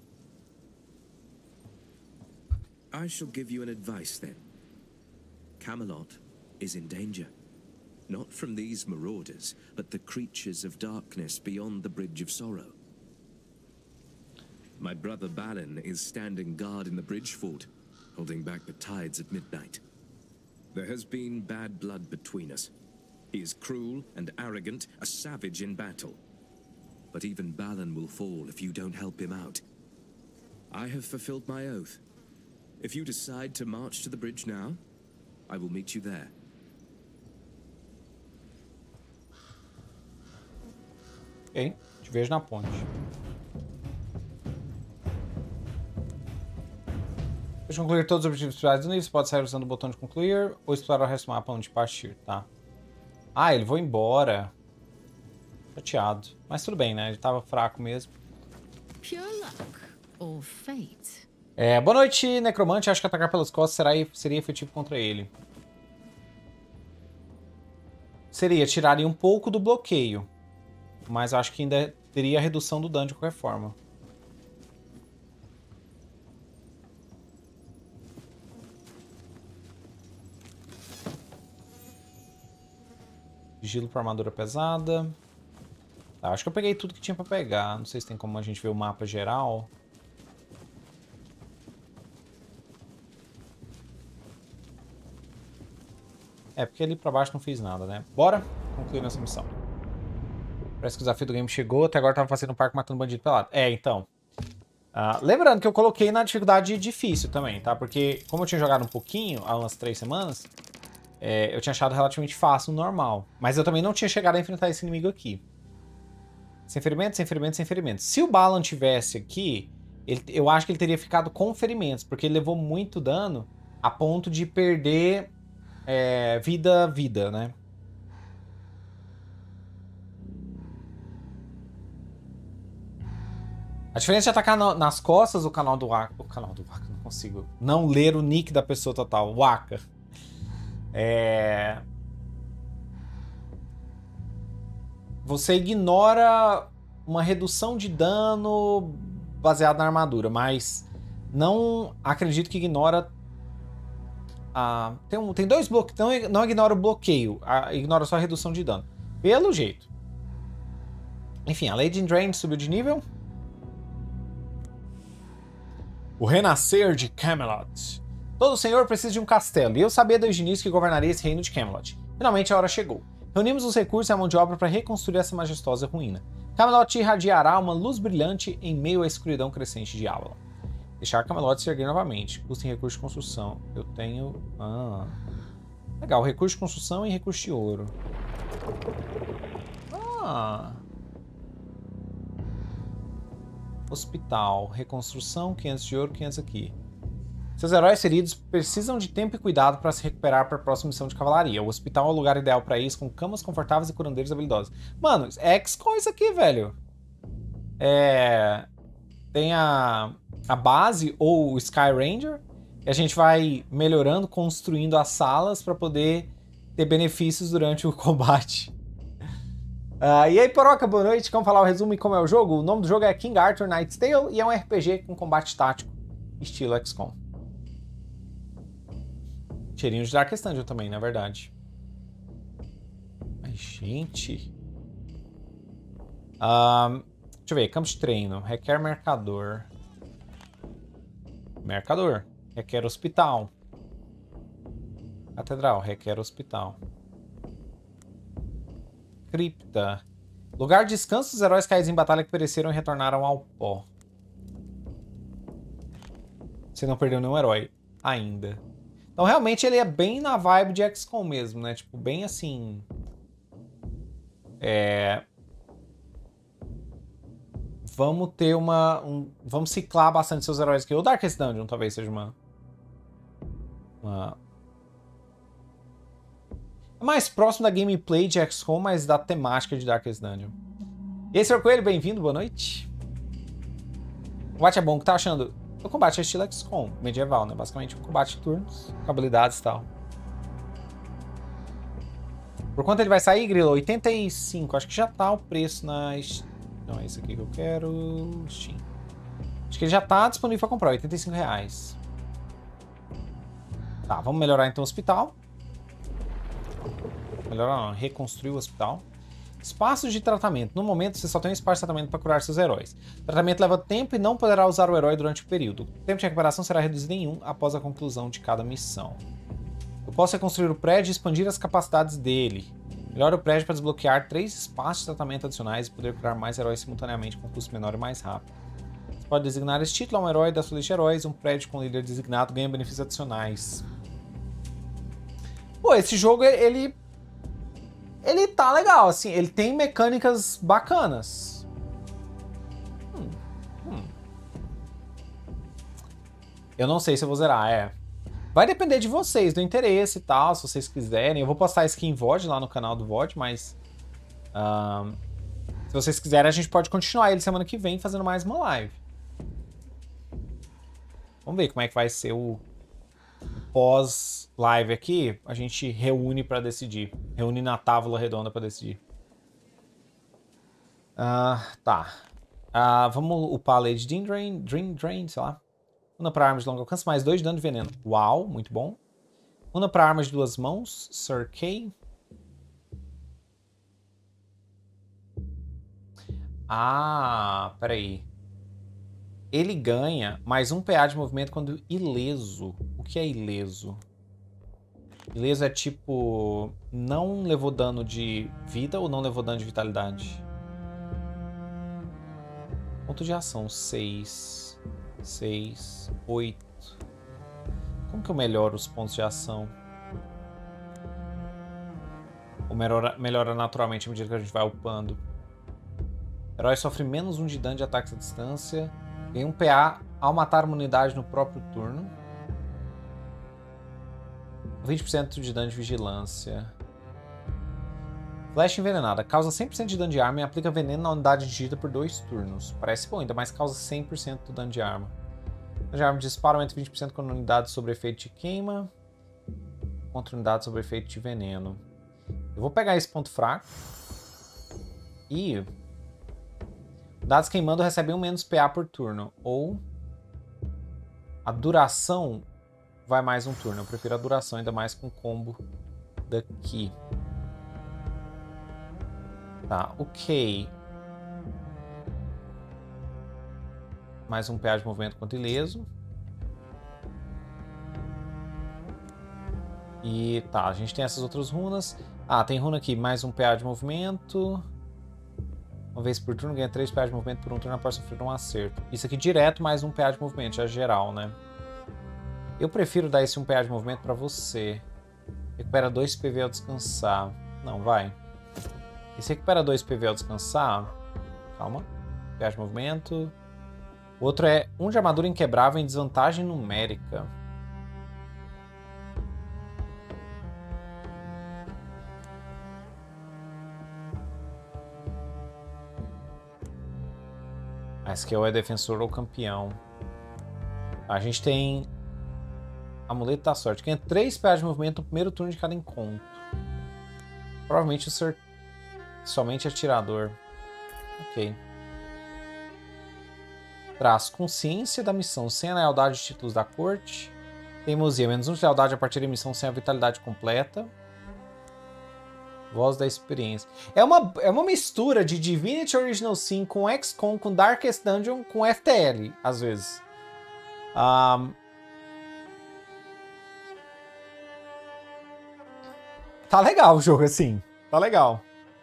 S5: I shall give you an advice then. Camelot is in danger. Not from these marauders, but the creatures of darkness beyond the Bridge of Sorrow. My brother Balin is standing guard in the bridge fort, holding back the tides at midnight. There has been bad blood between us. He is cruel and arrogant, a savage in battle. But even Balin will fall if you don't help him out. I have fulfilled my oath. If you decide to march to the bridge now, I will meet you there.
S1: Ok, te vejo na ponte. Depois de concluir todos os objetivos principais do nível, você pode sair usando o botão de concluir ou explorar o resto do mapa onde partir, tá? Ah, ele foi embora. Chateado. Mas tudo bem, né? Ele tava fraco mesmo.
S8: Pure luck or fate.
S1: É, boa noite, Necromante. Acho que atacar pelas costas será, seria efetivo contra ele. Seria, tiraria um pouco do bloqueio. Mas acho que ainda teria a redução do dano de qualquer forma. Sigilo para armadura pesada. Tá, acho que eu peguei tudo que tinha pra pegar. Não sei se tem como a gente ver o mapa geral. É, porque ali pra baixo não fiz nada, né? Bora concluir nossa missão. Parece que o desafio do game chegou. Até agora tava fazendo um parque matando bandido pelado. É, então. Uh, lembrando que eu coloquei na dificuldade difícil também, tá? Porque como eu tinha jogado um pouquinho há umas três semanas, é, eu tinha achado relativamente fácil no normal. Mas eu também não tinha chegado a enfrentar esse inimigo aqui. Sem ferimentos, sem ferimentos, sem ferimentos. Se o Balan tivesse aqui, ele, eu acho que ele teria ficado com ferimentos, porque ele levou muito dano a ponto de perder é, vida, vida, né? A diferença de atacar no, nas costas o canal do Waka... O canal do Waka, não consigo não ler o nick da pessoa total. Waka. É... Você ignora uma redução de dano baseado na armadura, mas não acredito que ignora... A... Tem, um, tem dois bloqueios, não, não ignora o bloqueio, a, ignora só a redução de dano. Pelo jeito. Enfim, a Lady Drain subiu de nível. O renascer de Camelot. Todo senhor precisa de um castelo, e eu sabia desde o início que governaria esse reino de Camelot. Finalmente a hora chegou. Reunimos os recursos e a mão de obra para reconstruir essa majestosa ruína. Camelot irradiará uma luz brilhante em meio à escuridão crescente de Avalon. Deixar Camelot se erguer novamente. Custa em recurso de construção. Eu tenho... Ah... Legal, recurso de construção e recurso de ouro. Ah. Hospital. Reconstrução, quinhentos de ouro, quinhentos aqui. Seus heróis feridos precisam de tempo e cuidado para se recuperar para a próxima missão de cavalaria. O hospital é o lugar ideal para isso, com camas confortáveis e curandeiros habilidosos. Mano, é X com isso aqui, velho. É... Tem a, a base ou o Sky Ranger. E a gente vai melhorando, construindo as salas para poder ter benefícios durante o combate. Uh, e aí, Poroca, boa noite. Vamos falar o resumo e como é o jogo? O nome do jogo é King Arthur Knight's Tale e é um R P G com combate tático, estilo X COM. Cheirinho de Darkest Dungeon também, na verdade. Ai, gente. Um, deixa eu ver. Campo de treino. Requer mercador. Mercador. Requer hospital. Catedral. Requer hospital. Cripta. Lugar de descanso dos heróis caídos em batalha que pereceram e retornaram ao pó. Você não perdeu nenhum herói ainda. Então, realmente, ele é bem na vibe de X COM mesmo, né? Tipo, bem assim... É... Vamos ter uma... Um... Vamos ciclar bastante seus heróis aqui. O Darkest Dungeon talvez seja uma... Uma... É mais próximo da gameplay de X COM, mas da temática de Darkest Dungeon. E aí, senhor Coelho, bem-vindo, boa noite. O combate é bom, o que tá achando? O combate é estilo X COM, medieval, né? Basicamente um combate de turnos, com habilidades e tal. Por quanto ele vai sair, Grilo? oitenta e cinco, acho que já tá o preço na... Não, é esse aqui que eu quero... Steam. Acho que ele já tá disponível para comprar, oitenta e cinco reais. Tá, vamos melhorar então o hospital. Melhorar não, reconstruir o hospital. Espaços de tratamento. No momento, você só tem um espaço de tratamento para curar seus heróis. O tratamento leva tempo e não poderá usar o herói durante o período. O tempo de recuperação será reduzido em um após a conclusão de cada missão. Eu posso reconstruir o prédio e expandir as capacidades dele. Melhore o prédio para desbloquear três espaços de tratamento adicionais e poder curar mais heróis simultaneamente com custo menor e mais rápido. Você pode designar esse título a um herói da sua lista de heróis. Um prédio com líder designado ganha benefícios adicionais. Pô, esse jogo, ele... Ele tá legal, assim, ele tem mecânicas bacanas. Hum, hum. Eu não sei se eu vou zerar, é. Vai depender de vocês, do interesse e tal, se vocês quiserem. Eu vou postar skin V O D lá no canal do V O D, mas... Um, se vocês quiserem, a gente pode continuar ele semana que vem fazendo mais uma live. Vamos ver como é que vai ser o... pós-live aqui, a gente reúne para decidir. Reúne na tábua redonda para decidir. Uh, tá. Uh, vamos upar a Lady Dream Drain, Dream Drain, sei lá. Uma para armas de longo alcance, mais dois de dano de veneno. Uau, muito bom. Uma para armas de duas mãos, Sir Kay. Ah, peraí. Ele ganha mais um P A de movimento quando ileso. O que é ileso? Ileso é tipo... Não levou dano de vida ou não levou dano de vitalidade? Ponto de ação, seis. seis, oito. Como que eu melhoro os pontos de ação? Ou melhora, melhora naturalmente à medida que a gente vai upando? O herói sofre menos um de dano de ataques à distância. Ganha um P A ao matar uma unidade no próprio turno. vinte por cento de dano de vigilância. Flecha envenenada. Causa cem por cento de dano de arma e aplica veneno na unidade atingida por dois turnos. Parece bom, ainda mais causa cem por cento do dano de arma. Dano de arma dispara aumenta vinte por cento quando unidade sob efeito de queima. Contra unidade sob efeito de veneno. Eu vou pegar esse ponto fraco. E... Dados queimando recebem um menos P A por turno. Ou... A duração... vai mais um turno. Eu prefiro a duração, ainda mais com o combo daqui. Tá, ok. Mais um P A de movimento quanto ileso. E tá, a gente tem essas outras runas. Ah, tem runa aqui, mais um P A de movimento. Uma vez por turno, ganha três P A de movimento por um turno após sofrer um acerto. Isso aqui direto, mais um P A de movimento, já é geral, né? Eu prefiro dar esse um P A de movimento pra você. Recupera dois P V ao descansar. Não, vai. Esse recupera dois P V ao descansar. Calma. Viagem de movimento. O outro é um de armadura inquebrável em desvantagem numérica. A skill é defensor ou campeão. A gente tem amuleto da sorte. Ganha três P A de movimento no primeiro turno de cada encontro. Provavelmente o ser somente atirador. Ok. Traz consciência da missão sem a lealdade de títulos da corte. Teimosia, menos um de lealdade a partir da missão sem a vitalidade completa. Voz da experiência. É uma, é uma mistura de Divinity Original Sin com X COM, com Darkest Dungeon, com F T L, às vezes. Um... Tá legal o jogo, assim. Tá legal.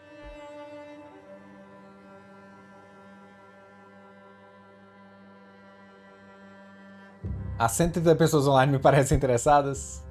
S1: As cento e trinta pessoas online me parecem interessadas.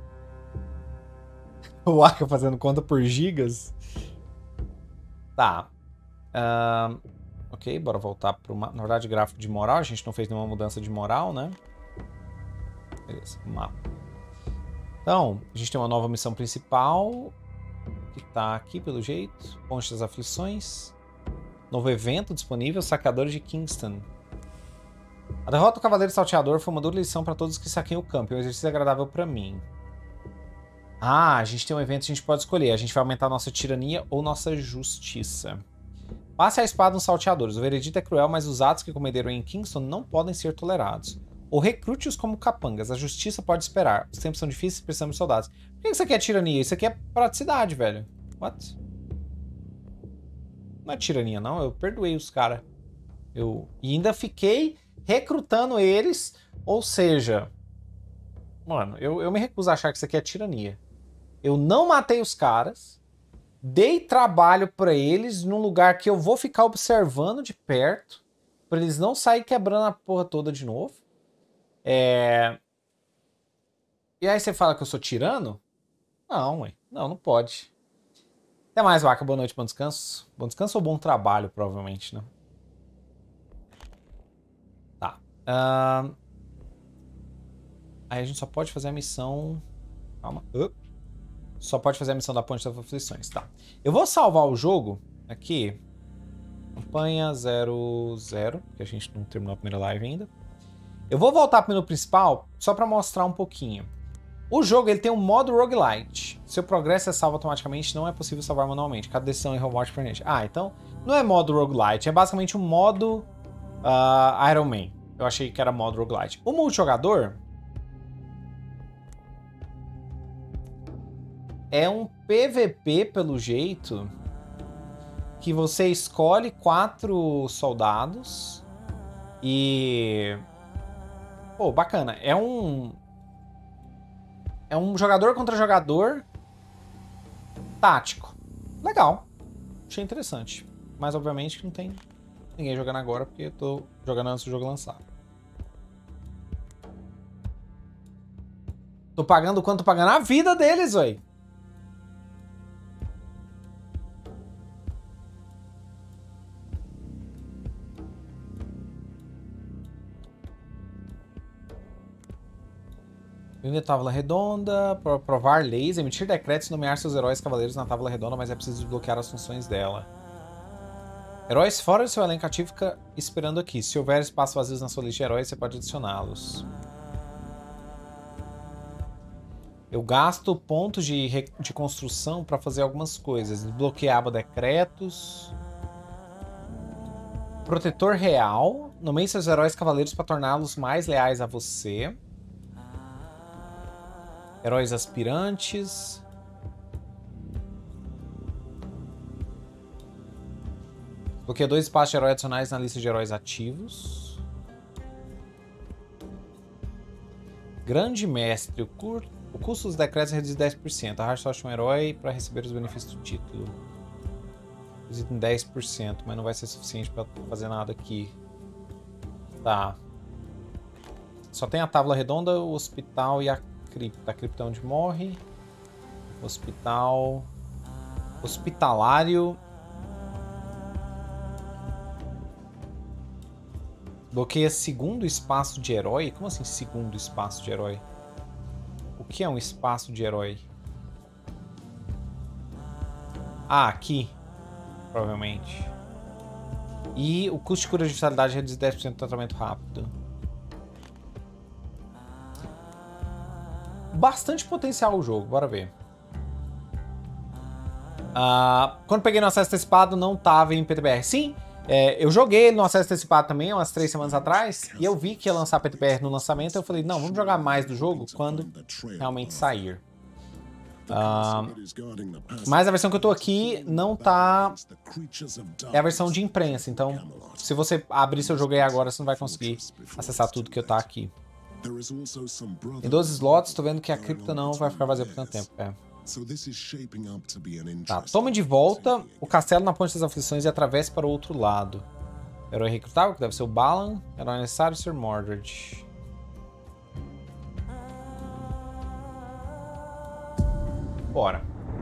S1: O Aka fazendo conta por gigas. Tá. Uh, ok, bora voltar para uma... Na verdade, gráfico de moral. A gente não fez nenhuma mudança de moral, né? Beleza, mapa. Então, a gente tem uma nova missão principal. Que tá aqui, pelo jeito. Ponte das Aflições. Novo evento disponível. Saqueadores de Kingston. A derrota do Cavaleiro Salteador foi uma dura lição para todos que saqueiam o campo. É um exercício agradável para mim. Ah, a gente tem um evento que a gente pode escolher. A gente vai aumentar nossa tirania ou nossa justiça. Passe a espada nos salteadores. O veredito é cruel, mas os atos que cometeram em Kingston não podem ser tolerados. Ou recrute-os como capangas. A justiça pode esperar. Os tempos são difíceis e precisamos de soldados. Por que isso aqui é tirania? Isso aqui é praticidade, velho. What? Não é tirania, não. Eu perdoei os caras. Eu... E ainda fiquei recrutando eles. Ou seja... Mano, eu, eu me recuso a achar que isso aqui é tirania. Eu não matei os caras. Dei trabalho pra eles num lugar que eu vou ficar observando de perto. Pra eles não saírem quebrando a porra toda de novo. É... E aí você fala que eu sou tirano? Não, ué. Não, não pode. Até mais, Vaca. Boa noite, bom descanso. Bom descanso ou bom trabalho, provavelmente, né? Tá. Uh... Aí a gente só pode fazer a missão... Calma. Uh. Só pode fazer a missão da Ponte das Aflições. Tá. Eu vou salvar o jogo aqui. Campanha zero zero, que a gente não terminou a primeira live ainda. Eu vou voltar para o menu principal só para mostrar um pouquinho. O jogo ele tem um modo roguelite. Seu progresso é salvo automaticamente, não é possível salvar manualmente. Cada decisão erra o morte permanente. Ah, então não é modo roguelite, é basicamente um modo uh, Iron Man. Eu achei que era modo roguelite. O multijogador é um P V P, pelo jeito, que você escolhe quatro soldados e... Pô, bacana. É um... É um jogador contra jogador tático. Legal. Achei interessante. Mas, obviamente, não tem ninguém jogando agora, porque eu tô jogando antes do jogo lançar. Tô pagando quanto tô pagando a vida deles, ué. Unir a Távola Redonda, para provar leis, emitir decretos e nomear seus heróis cavaleiros na Távola Redonda, mas é preciso desbloquear as funções dela. Heróis fora do seu elenco ativo fica esperando aqui. Se houver espaços vazios na sua lista de heróis, você pode adicioná-los. Eu gasto pontos de, de construção para fazer algumas coisas. Desbloquear a aba decretos. Protetor real. Nomeie seus heróis cavaleiros para torná-los mais leais a você. Heróis aspirantes. Bloqueia dois espaços de heróis adicionais na lista de heróis ativos. Grande Mestre. O, cur... o custo dos decretos é reduzido dez por cento. Arraste sorte um herói para receber os benefícios do título. Reduzido em dez por cento, mas não vai ser suficiente para fazer nada aqui. Tá. Só tem a Távola Redonda, o Hospital e a Cripta. A cripta onde morre. Hospital. Hospitalário. Bloqueia segundo espaço de herói? Como assim segundo espaço de herói? O que é um espaço de herói? Ah, aqui. Provavelmente. E o custo de cura de vitalidade reduz dez por cento do tratamento rápido. Bastante potencial o jogo, bora ver. Uh, quando peguei no acesso antecipado, não tava em P T B R. Sim, é, eu joguei no acesso antecipado também, umas três semanas atrás, e eu vi que ia lançar P T B R no lançamento. Eu falei, não, vamos jogar mais do jogo quando realmente sair. Uh, mas a versão que eu tô aqui não tá... É a versão de imprensa, então se você abrir seu jogo aí agora, você não vai conseguir acessar tudo que eu tá aqui. Em doze slots, tô vendo que a cripta não vai ficar vazia por tanto tempo. É. Tá, tome de volta o castelo na Ponte das Aflições e atravesse para o outro lado. Herói recrutável, que deve ser o Balan. Herói necessário, Sir Mordred. Bora.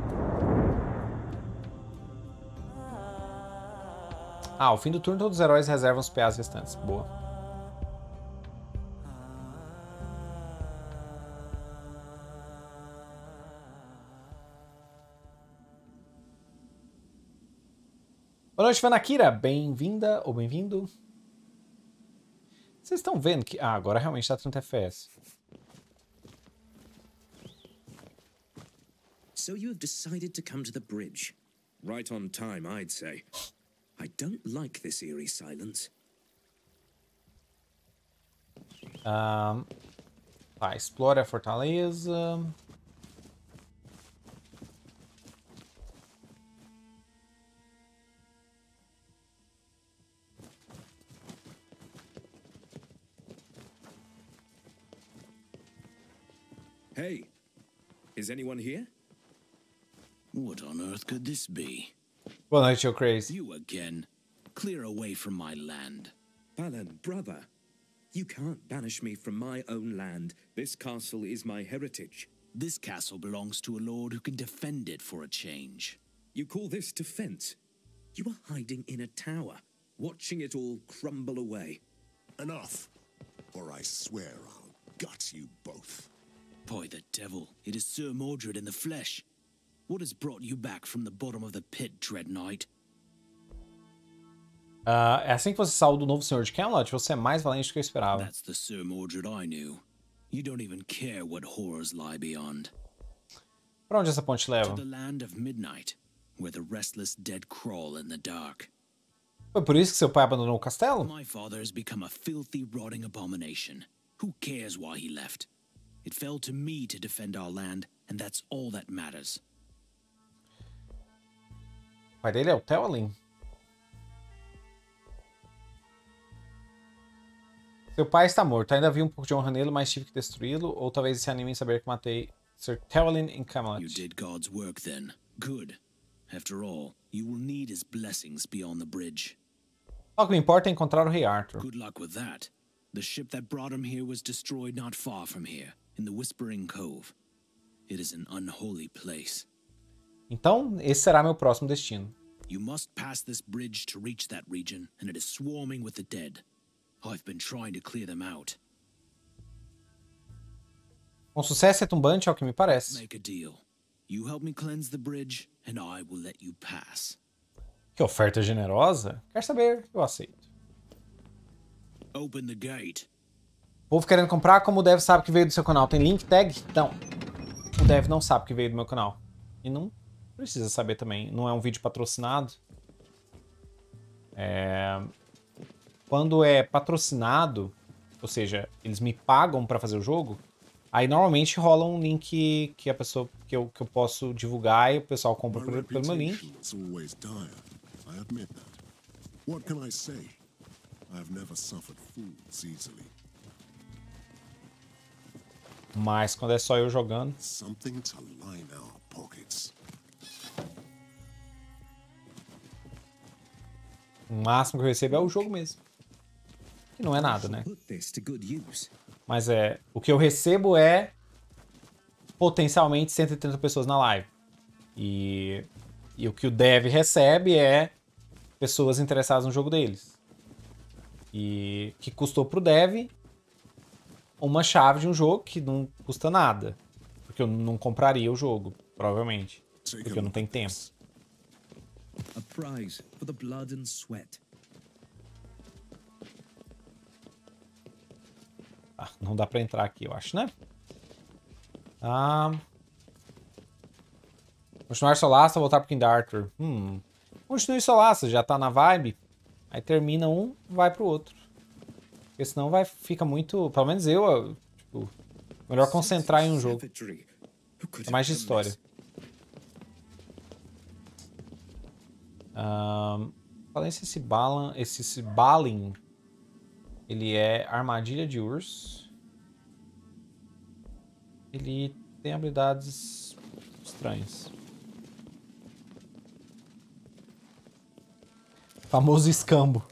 S1: Ah, ao fim do turno todos os heróis reservam os P As restantes. Boa. Boa noite, Vanakira. Bem-vinda ou bem-vindo. Vocês estão vendo que... Ah, agora realmente está trinta F P S.
S5: So you have decided to come to the bridge. Right on time, I'd say. I don't like this eerie silence.
S1: Um, tá, explora a fortaleza.
S5: Hey, is anyone here?
S9: What on earth could this be?
S1: Boa noite, Joe Crazy.
S9: You again. Clear away from my land.
S5: Balan, brother. You can't banish me from my own land. This castle is my heritage.
S9: This castle belongs to a lord who can defend it for a change.
S5: You call this defense? You are hiding in a tower, watching it all crumble away.
S4: Enough, or I swear I'll gut you both.
S9: By the devil, it is Sir Mordred in the flesh. What has brought you back from the bottom of the pit, Dread Knight?
S1: Uh, é assim que você saiu do novo Senhor de Camelot? Você é mais valente do que eu esperava.
S9: That's the Sir Mordred I knew. You don't even care what horrors lie beyond.
S1: Pra onde essa ponte leva?
S9: To the land of midnight, where the restless dead crawl in the dark.
S1: Foi por isso que seu pai abandonou o castelo?
S9: My father has become a filthy, rotting abomination. Who cares why he left? It fell to me to defend our land, and that's all that matters.
S1: O pai dele é o Tywin? Seu pai está morto. Ainda vi um pouco de honra nele, mas tive que destruí-lo. Ou talvez se anime em saber que matei Sir Tywin em Camelot.
S9: You did God's work then. Good. After all, you will need his blessings beyond the bridge.
S1: O que me importa é encontrar o Rei Arthur.
S9: Good luck with that. The ship that brought him here was destroyed not far from here, in the Whispering Cove. It is an unholy place.
S1: Então, esse será meu próximo destino.
S9: You must pass this bridge to reach that region, and it is swarming with the dead. I've been trying to clear them out.
S1: Um sucesso retumbante é o que me parece.
S9: Make a deal. You help me cleanse the bridge, and I will let you pass.
S1: Que oferta generosa? Quer saber? Eu aceito.
S9: Open the gate.
S1: Povo querendo comprar, como o Dev sabe que veio do seu canal. Tem link tag? Não. O Dev não sabe que veio do meu canal. E não precisa saber também. Não é um vídeo patrocinado. É... Quando é patrocinado, ou seja, eles me pagam para fazer o jogo, aí normalmente rola um link que a pessoa que eu, que eu posso divulgar e o pessoal compra pelo, pelo meu link. Mas quando é só eu jogando, o máximo que eu recebo é o jogo mesmo. Que não é nada, né? Mas é, o que eu recebo é potencialmente cento e trinta pessoas na live. E, e o que o Dev recebe é pessoas interessadas no jogo deles. E que custou pro dev uma chave de um jogo que não custa nada. Porque eu não compraria o jogo, provavelmente. Porque eu não tenho tempo.
S5: A prize for the blood and sweat.
S1: Ah, não dá pra entrar aqui, eu acho, né? Ah... Continuar Solasta, voltar pro King Arthur. Hum. Continue Solasta, já tá na vibe. Aí termina um, vai pro outro. Porque senão vai, fica muito... Pelo menos eu, tipo... Melhor concentrar em um jogo. É mais de história. Um, falando se esse Balan... Esse, esse Balin... Ele é armadilha de urso. Ele tem habilidades estranhas. Famoso escambo.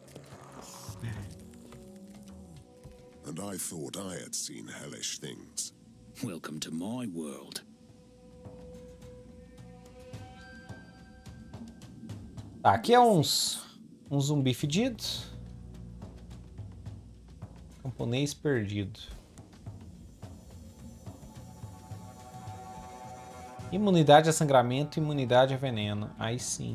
S4: And I thought I had seen hellish things.
S9: Welcome to my world.
S1: Tá, aqui é uns um zumbi fedido. Camponês perdido. Imunidade a sangramento, imunidade a veneno. Aí sim.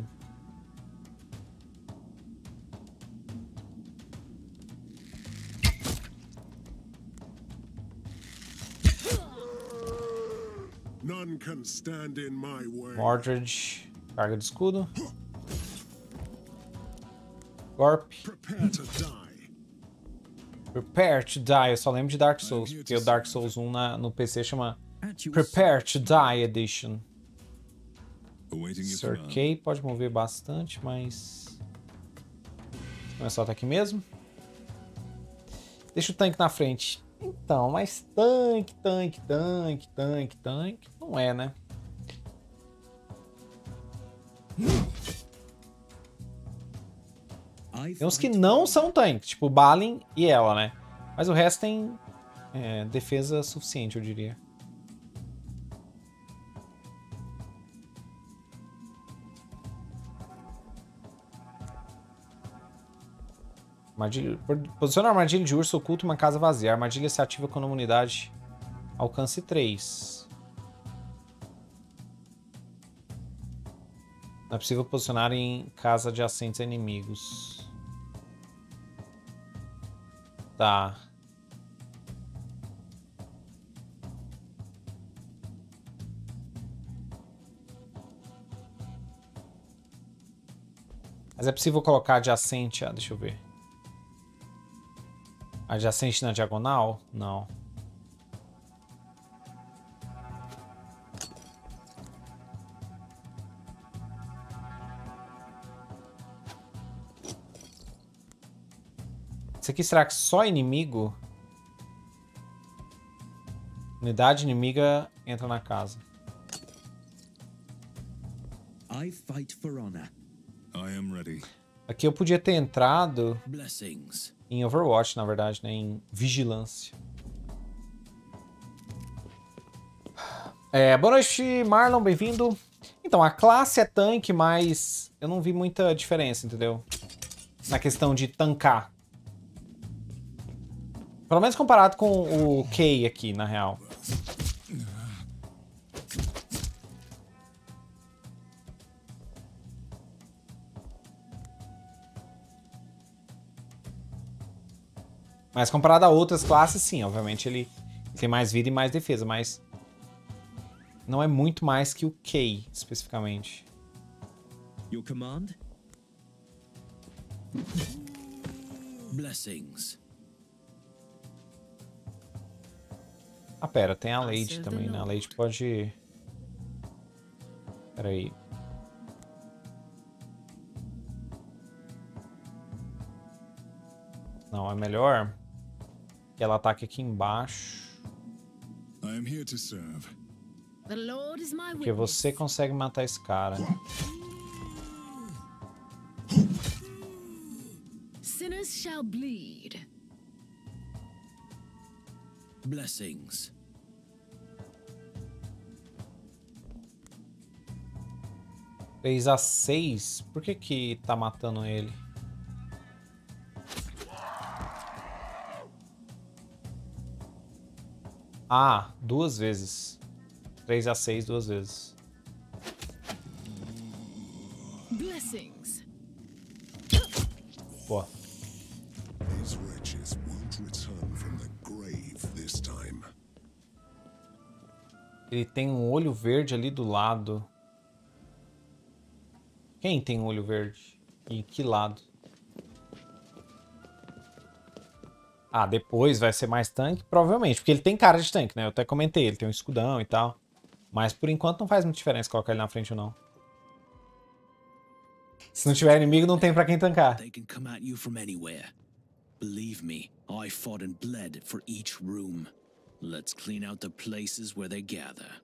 S4: None can stand in my way.
S1: Mordred, carga de escudo. Gorp.
S4: Prepare to die.
S1: Prepare to die. Eu só lembro de Dark Souls, porque o Dark Souls um na, no P C chama Prepare to Die Edition. Cerquei, pode mover bastante, mas... Não é só tá aqui mesmo. Deixa o tanque na frente. Então, mas tanque, tanque, tanque, tanque, tanque... Não é, né? Tem uns que não são tanques, tipo Balin e ela, né? Mas o resto tem é, defesa suficiente, eu diria. Armadilha, posiciona a armadilha de urso oculto em uma casa vazia. A armadilha se ativa quando uma unidade alcance três. Não é possível posicionar em casa adjacentes a inimigos. Tá. Mas é possível colocar adjacente... Ah, deixa eu ver. Adjacente na diagonal? Não. Isso aqui será que só inimigo? Unidade inimiga entra na casa.
S5: I fight for honor.
S3: I am ready.
S1: Aqui eu podia ter entrado
S9: Blessings.
S1: em Overwatch, na verdade, né? Em vigilância. É, boa noite, Marlon, bem-vindo. Então, a classe é tanque, mas eu não vi muita diferença, entendeu? Na questão de tancar. Pelo menos comparado com o Kay aqui, na real. Mas comparado a outras classes, sim, obviamente ele tem mais vida e mais defesa, mas não é muito mais que o Kay, especificamente.
S5: Your command?
S9: Blessings.
S1: Ah, pera, tem a Lady também, né? A Lady pode... Pera aí. Não, é melhor que ela ataque aqui embaixo.
S3: I am here to serve.
S8: The Lord is my
S1: Porque você consegue matar esse cara.
S8: Sinners shall bleed.
S9: Blessings.
S1: três a seis? Por que que tá matando ele? Ah, duas vezes. três a seis, duas vezes.
S8: Blessings.
S1: Boa.
S4: These wretches won't return from the grave this time.
S1: Ele tem um olho verde ali do lado. Quem tem um olho verde? E em que lado? Ah, depois vai ser mais tanque? Provavelmente, porque ele tem cara de tanque, né? Eu até comentei, ele tem um escudão e tal. Mas por enquanto não faz muita diferença colocar ele na frente ou não. Se não tiver inimigo, não tem pra quem tancar.
S9: They can come at you from anywhere. Believe me, I fought and bled for each room. Let's clean out the places where they gather.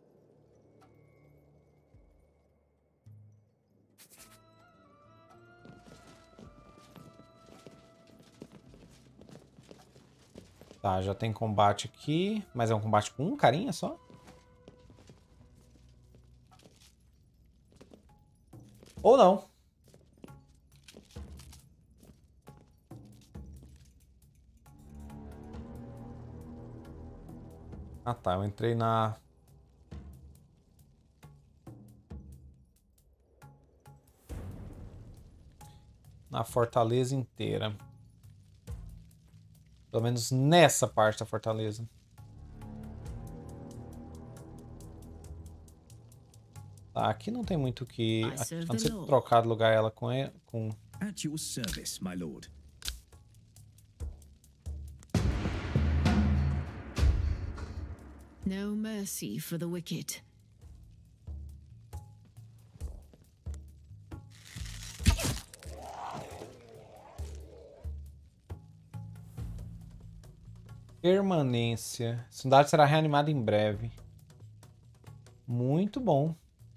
S1: Tá, já tem combate aqui. Mas é um combate com um carinha só? Ou não. Ah tá, eu entrei na... Na fortaleza inteira. Pelo menos nessa parte da fortaleza. Tá, aqui não tem muito o que... A não ser trocar de lugar ela com... com...
S5: At your service, my lord.
S8: No mercy for the wicked.
S1: Permanência. A cidade será reanimada em breve. Muito bom.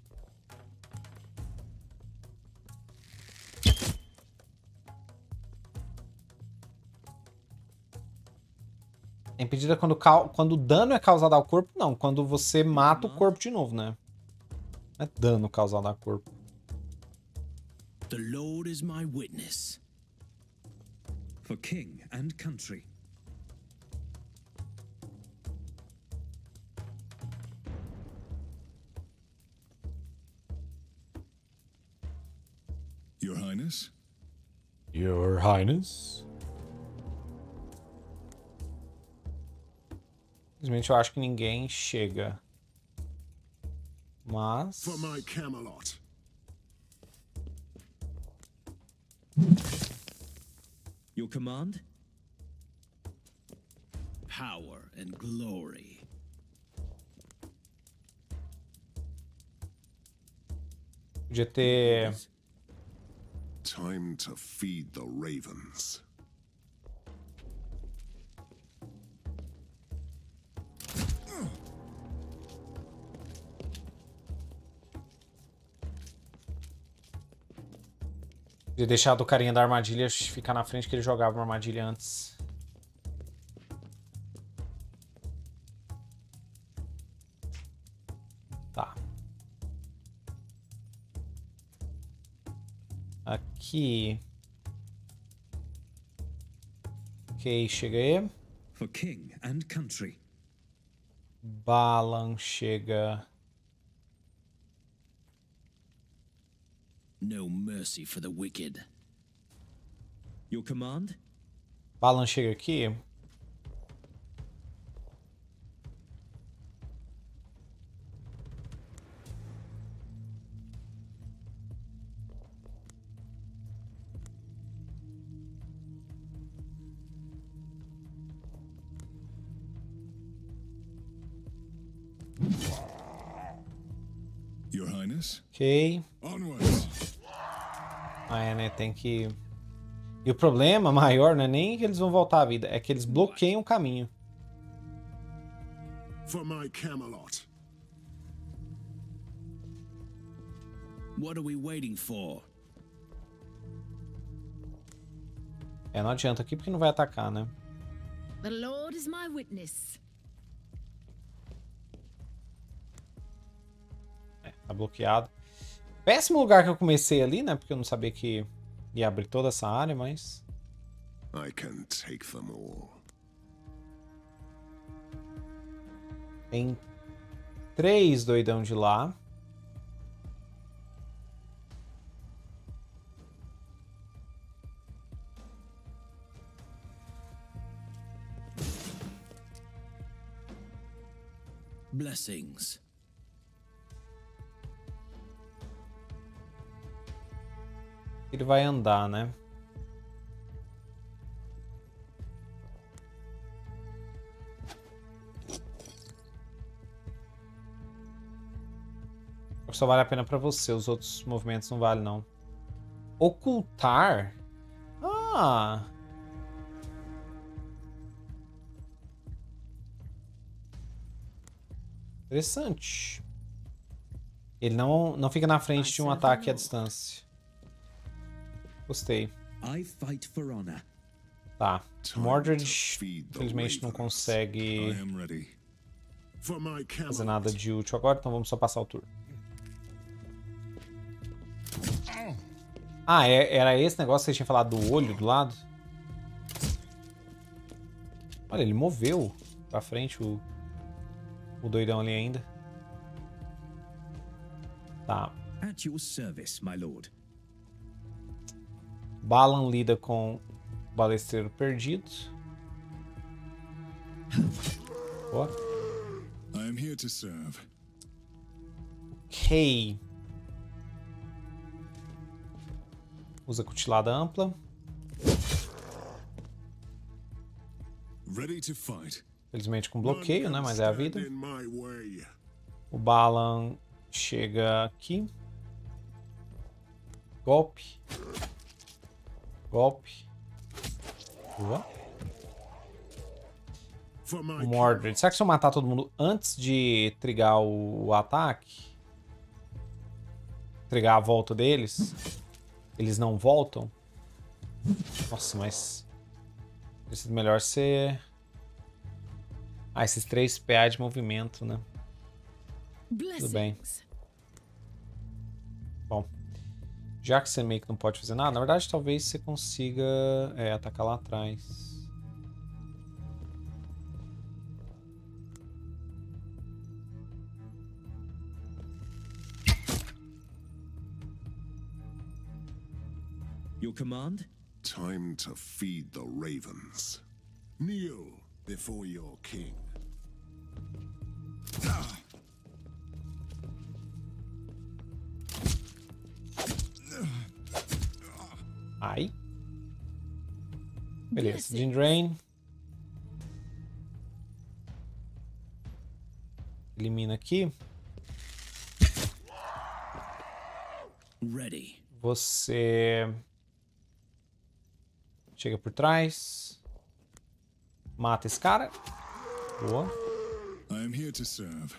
S1: É impedida quando, quando o dano é causado ao corpo? Não, quando você mata o corpo de novo, né? Não é dano causado ao corpo.
S9: The Lord is my witness.
S5: For king and country.
S3: Your Highness?
S1: Your Highness? Simplesmente eu acho que ninguém chega. Mas...
S4: For my Camelot.
S5: Your command?
S9: Power and glory.
S1: Podia ter...
S4: Time to feed the ravens.
S1: Podia deixar do carinha da armadilha ficar na frente, que ele jogava uma armadilha antes. Tá. Aqui. Ok, chega aí.
S5: For king and country.
S1: Balan chega.
S9: No mercy for the wicked.
S5: Your command?
S1: Balan chega aqui.
S3: Your Highness?
S1: Ok.
S3: Onwards.
S1: Ah, é, né? Tem que... E o problema maior não é nem que eles vão voltar à vida, é que eles bloqueiam o caminho.
S4: For my Camelot.
S9: What are we waiting for?
S1: É, não adianta aqui porque não vai atacar, né?
S8: The Lord is my witness.
S1: É, tá bloqueado. Péssimo lugar que eu comecei ali, né? Porque eu não sabia que ia abrir toda essa área, mas...
S4: I can take them all.
S1: Tem três doidão de lá.
S9: Blessings.
S1: Ele vai andar, né? Só vale a pena pra você, os outros movimentos não valem, não. Ocultar? Ah! Interessante. Ele não, não fica na frente de um ataque à distância. Gostei. Tá. Mordred, infelizmente, não consegue fazer nada de útil agora, então vamos só passar o turno. Ah, é, era esse negócio que vocês tinham falado do olho do lado? Olha, ele moveu pra frente o, o doidão ali ainda. Tá.
S5: At your service, my lord.
S1: Balan lida com o balesteiro perdido. Boa.
S3: I am here to serve.
S1: Ok. Usa cutilada ampla.
S3: Ready to fight.
S1: Felizmente com bloqueio, né? Mas é a vida. O Balan chega aqui. Golpe. Golpe. Boa. O Mordred. Será que se eu matar todo mundo antes de trigar o, o ataque? Trigar a volta deles? Eles não voltam? Nossa, mas... teria sido melhor ser... Ah, esses três P A de movimento, né? Tudo bem. Bom. Já que você meio que não pode fazer nada, na verdade talvez você consiga é, atacar lá atrás.
S5: Your command?
S4: Time to feed the ravens. Kneel before your king.
S1: Ai. Beleza, Jin Drain. Elimina aqui.
S9: Ready.
S1: Você chega por trás. Mata esse cara. Boa.
S3: I am here to serve.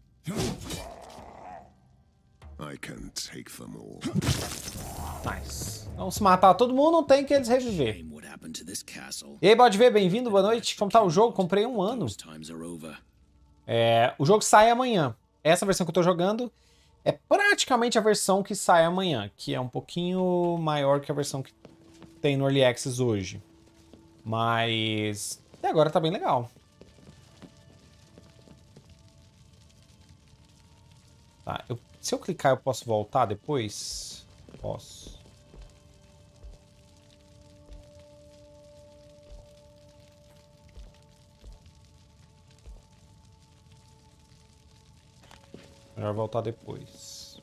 S4: I can take them all.
S1: Nice. Então, se matar todo mundo, não tem que eles reviver. E aí, pode ver, bem-vindo, boa noite. Como tá o jogo? Comprei um ano. É, o jogo sai amanhã. Essa versão que eu tô jogando é praticamente a versão que sai amanhã, que é um pouquinho maior que a versão que tem no Early Access hoje. Mas até agora tá bem legal. Tá, eu, se eu clicar eu posso voltar depois? Posso. Melhor voltar depois.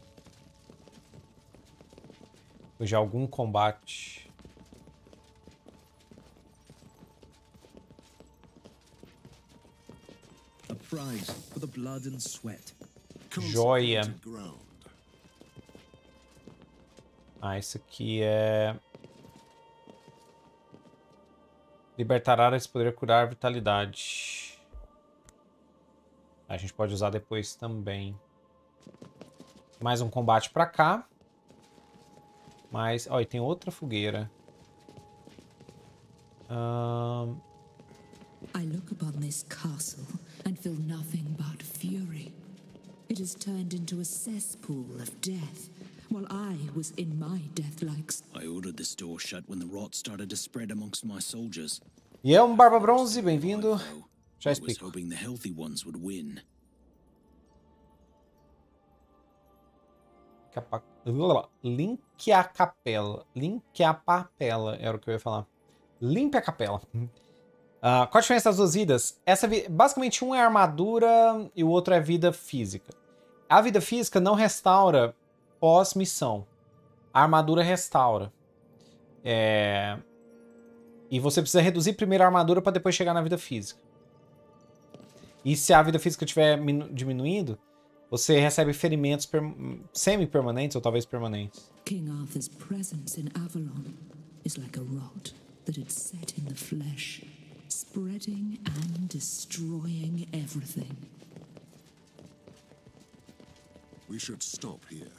S1: Depois de algum combate.
S5: A prize for the blood and sweat.
S1: Joia. Ah, isso aqui é... Libertar áreas poder curar vitalidade. A gente pode usar depois também. Mais um combate pra cá. Mas... Olha, tem outra fogueira. Um...
S2: I look upon this castle and feel nothing but fury. It has turned into a cesspool of death, while I was in my death-like...
S9: I ordered this door shut when the rot started to spread amongst my soldiers.
S1: E é um Barba Bronze, bem-vindo. Já
S9: I was
S1: explico.
S9: hoping the healthy ones would win.
S1: a, Link a capela. Link a papela, era o que eu ia falar. Limpe a capela. Uh, qual a diferença das duas vidas? Essa, basicamente, um é armadura e o outro é vida física. A vida física não restaura pós-missão. A armadura restaura. É... E você precisa reduzir primeiro a armadura para depois chegar na vida física. E se a vida física estiver diminuindo, você recebe ferimentos per... semi-permanentes ou talvez permanentes.
S2: King Arthur's presence in Avalon is like a rot that had set in the flesh, spreading and destroying everything.
S4: We should stop here.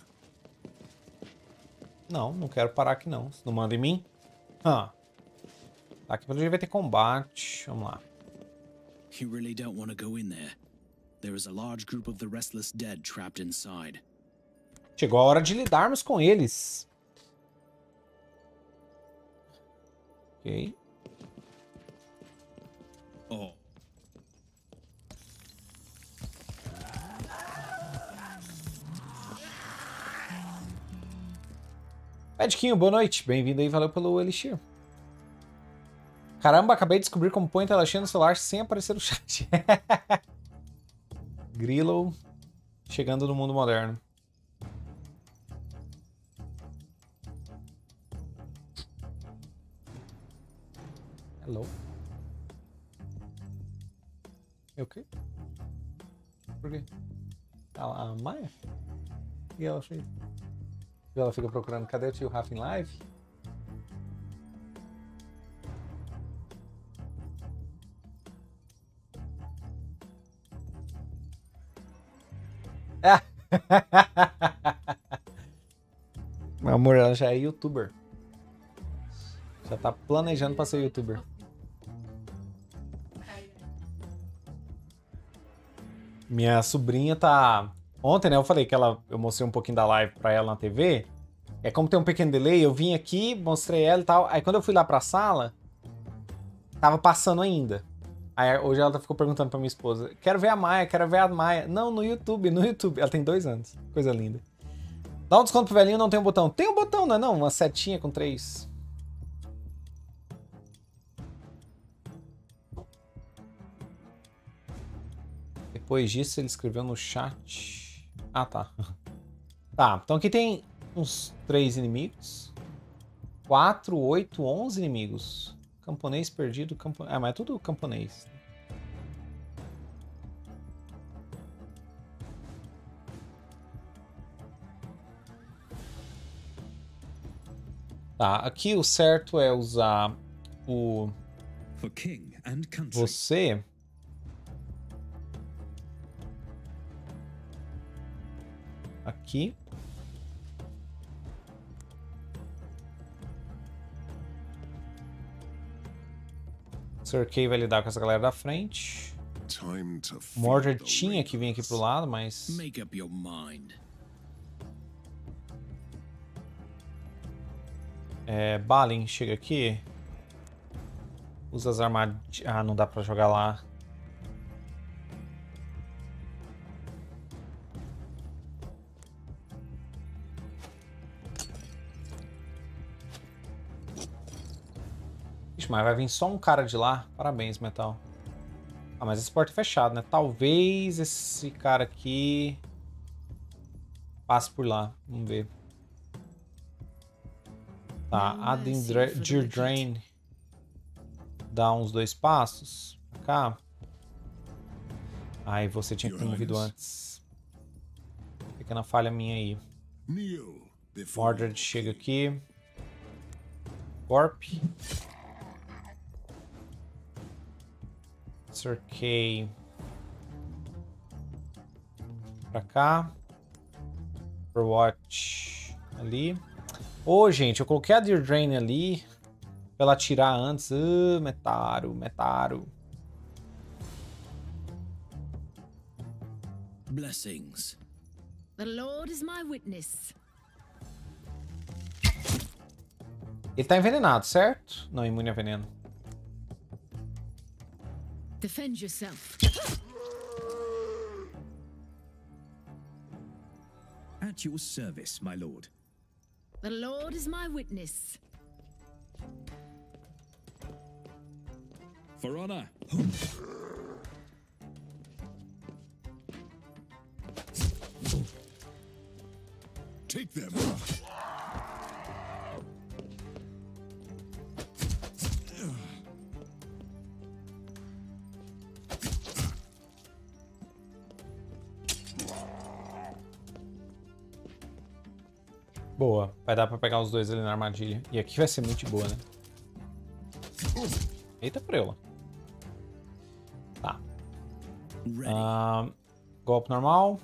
S1: Não, não quero parar aqui não. Você não manda em mim? Ah. Tá, aqui pelo jeito vai ter combate. Vamos lá.
S9: You really don't want to go in there. There is a large group of the restless dead trapped inside.
S1: Chegou a hora de lidarmos com eles. Ok.
S9: Oh.
S1: Edquinho, boa noite. Bem-vindo aí, valeu pelo Elixir. Caramba, acabei de descobrir como põe tela cheia no celular sem aparecer no chat. Grillo chegando no mundo moderno. Hello. É o quê? Por quê? A, a Maia? E ela fez? E ela fica procurando, cadê o tio Rafa em live? Ah. Meu amor, ela já é youtuber. Já tá planejando pra ser youtuber. Minha sobrinha tá... Ontem, né, eu falei que ela... Eu mostrei um pouquinho da live pra ela na T V. É como tem um pequeno delay, eu vim aqui, mostrei ela e tal. Aí quando eu fui lá pra sala, tava passando ainda. Aí hoje ela ficou perguntando pra minha esposa, quero ver a Maia, quero ver a Maia. Não, no YouTube, no YouTube. Ela tem dois anos. Coisa linda. Dá um desconto pro velhinho, não tem um botão. Tem um botão, não é não? Uma setinha com três. Depois disso ele escreveu no chat. Ah, tá. Tá, então aqui tem uns três inimigos. quatro, oito, onze inimigos. Camponês perdido, campo... Ah, mas é tudo camponês. Tá, aqui o certo é usar o...
S5: For king and country.
S1: Você... Aqui. Sir Kay vai lidar com essa galera da frente. Mordred tinha que vir aqui pro lado, mas...
S9: Make up your mind.
S1: É, Balin chega aqui. Usa as armadilhas... Ah, não dá pra jogar lá. Ixi, mas vai vir só um cara de lá. Parabéns, Metal. Ah, mas esse porta é fechado, né? Talvez esse cara aqui passe por lá. Vamos ver. Tá, a Dirdrain dá uns dois passos. Pra cá. Ai, você tinha que ter movido antes. Pequena falha minha aí. Mordred chega aqui. Corp. Sir Kay pra cá. Overwatch ali. Ô, oh, gente, eu coloquei a Dirdrain ali pra ela atirar antes. Uh, Metaro, Metaro.
S9: Blessings.
S8: The Lord is my witness.
S1: Ele tá envenenado, certo? Não, imune a veneno.
S8: Defend yourself.
S5: At your service, my lord.
S8: The Lord is my witness.
S7: For honor.
S3: Take them.
S1: Boa. Vai dar pra pegar os dois ali na armadilha. E aqui vai ser muito boa, né? Eita preula. Tá. Uh, golpe normal.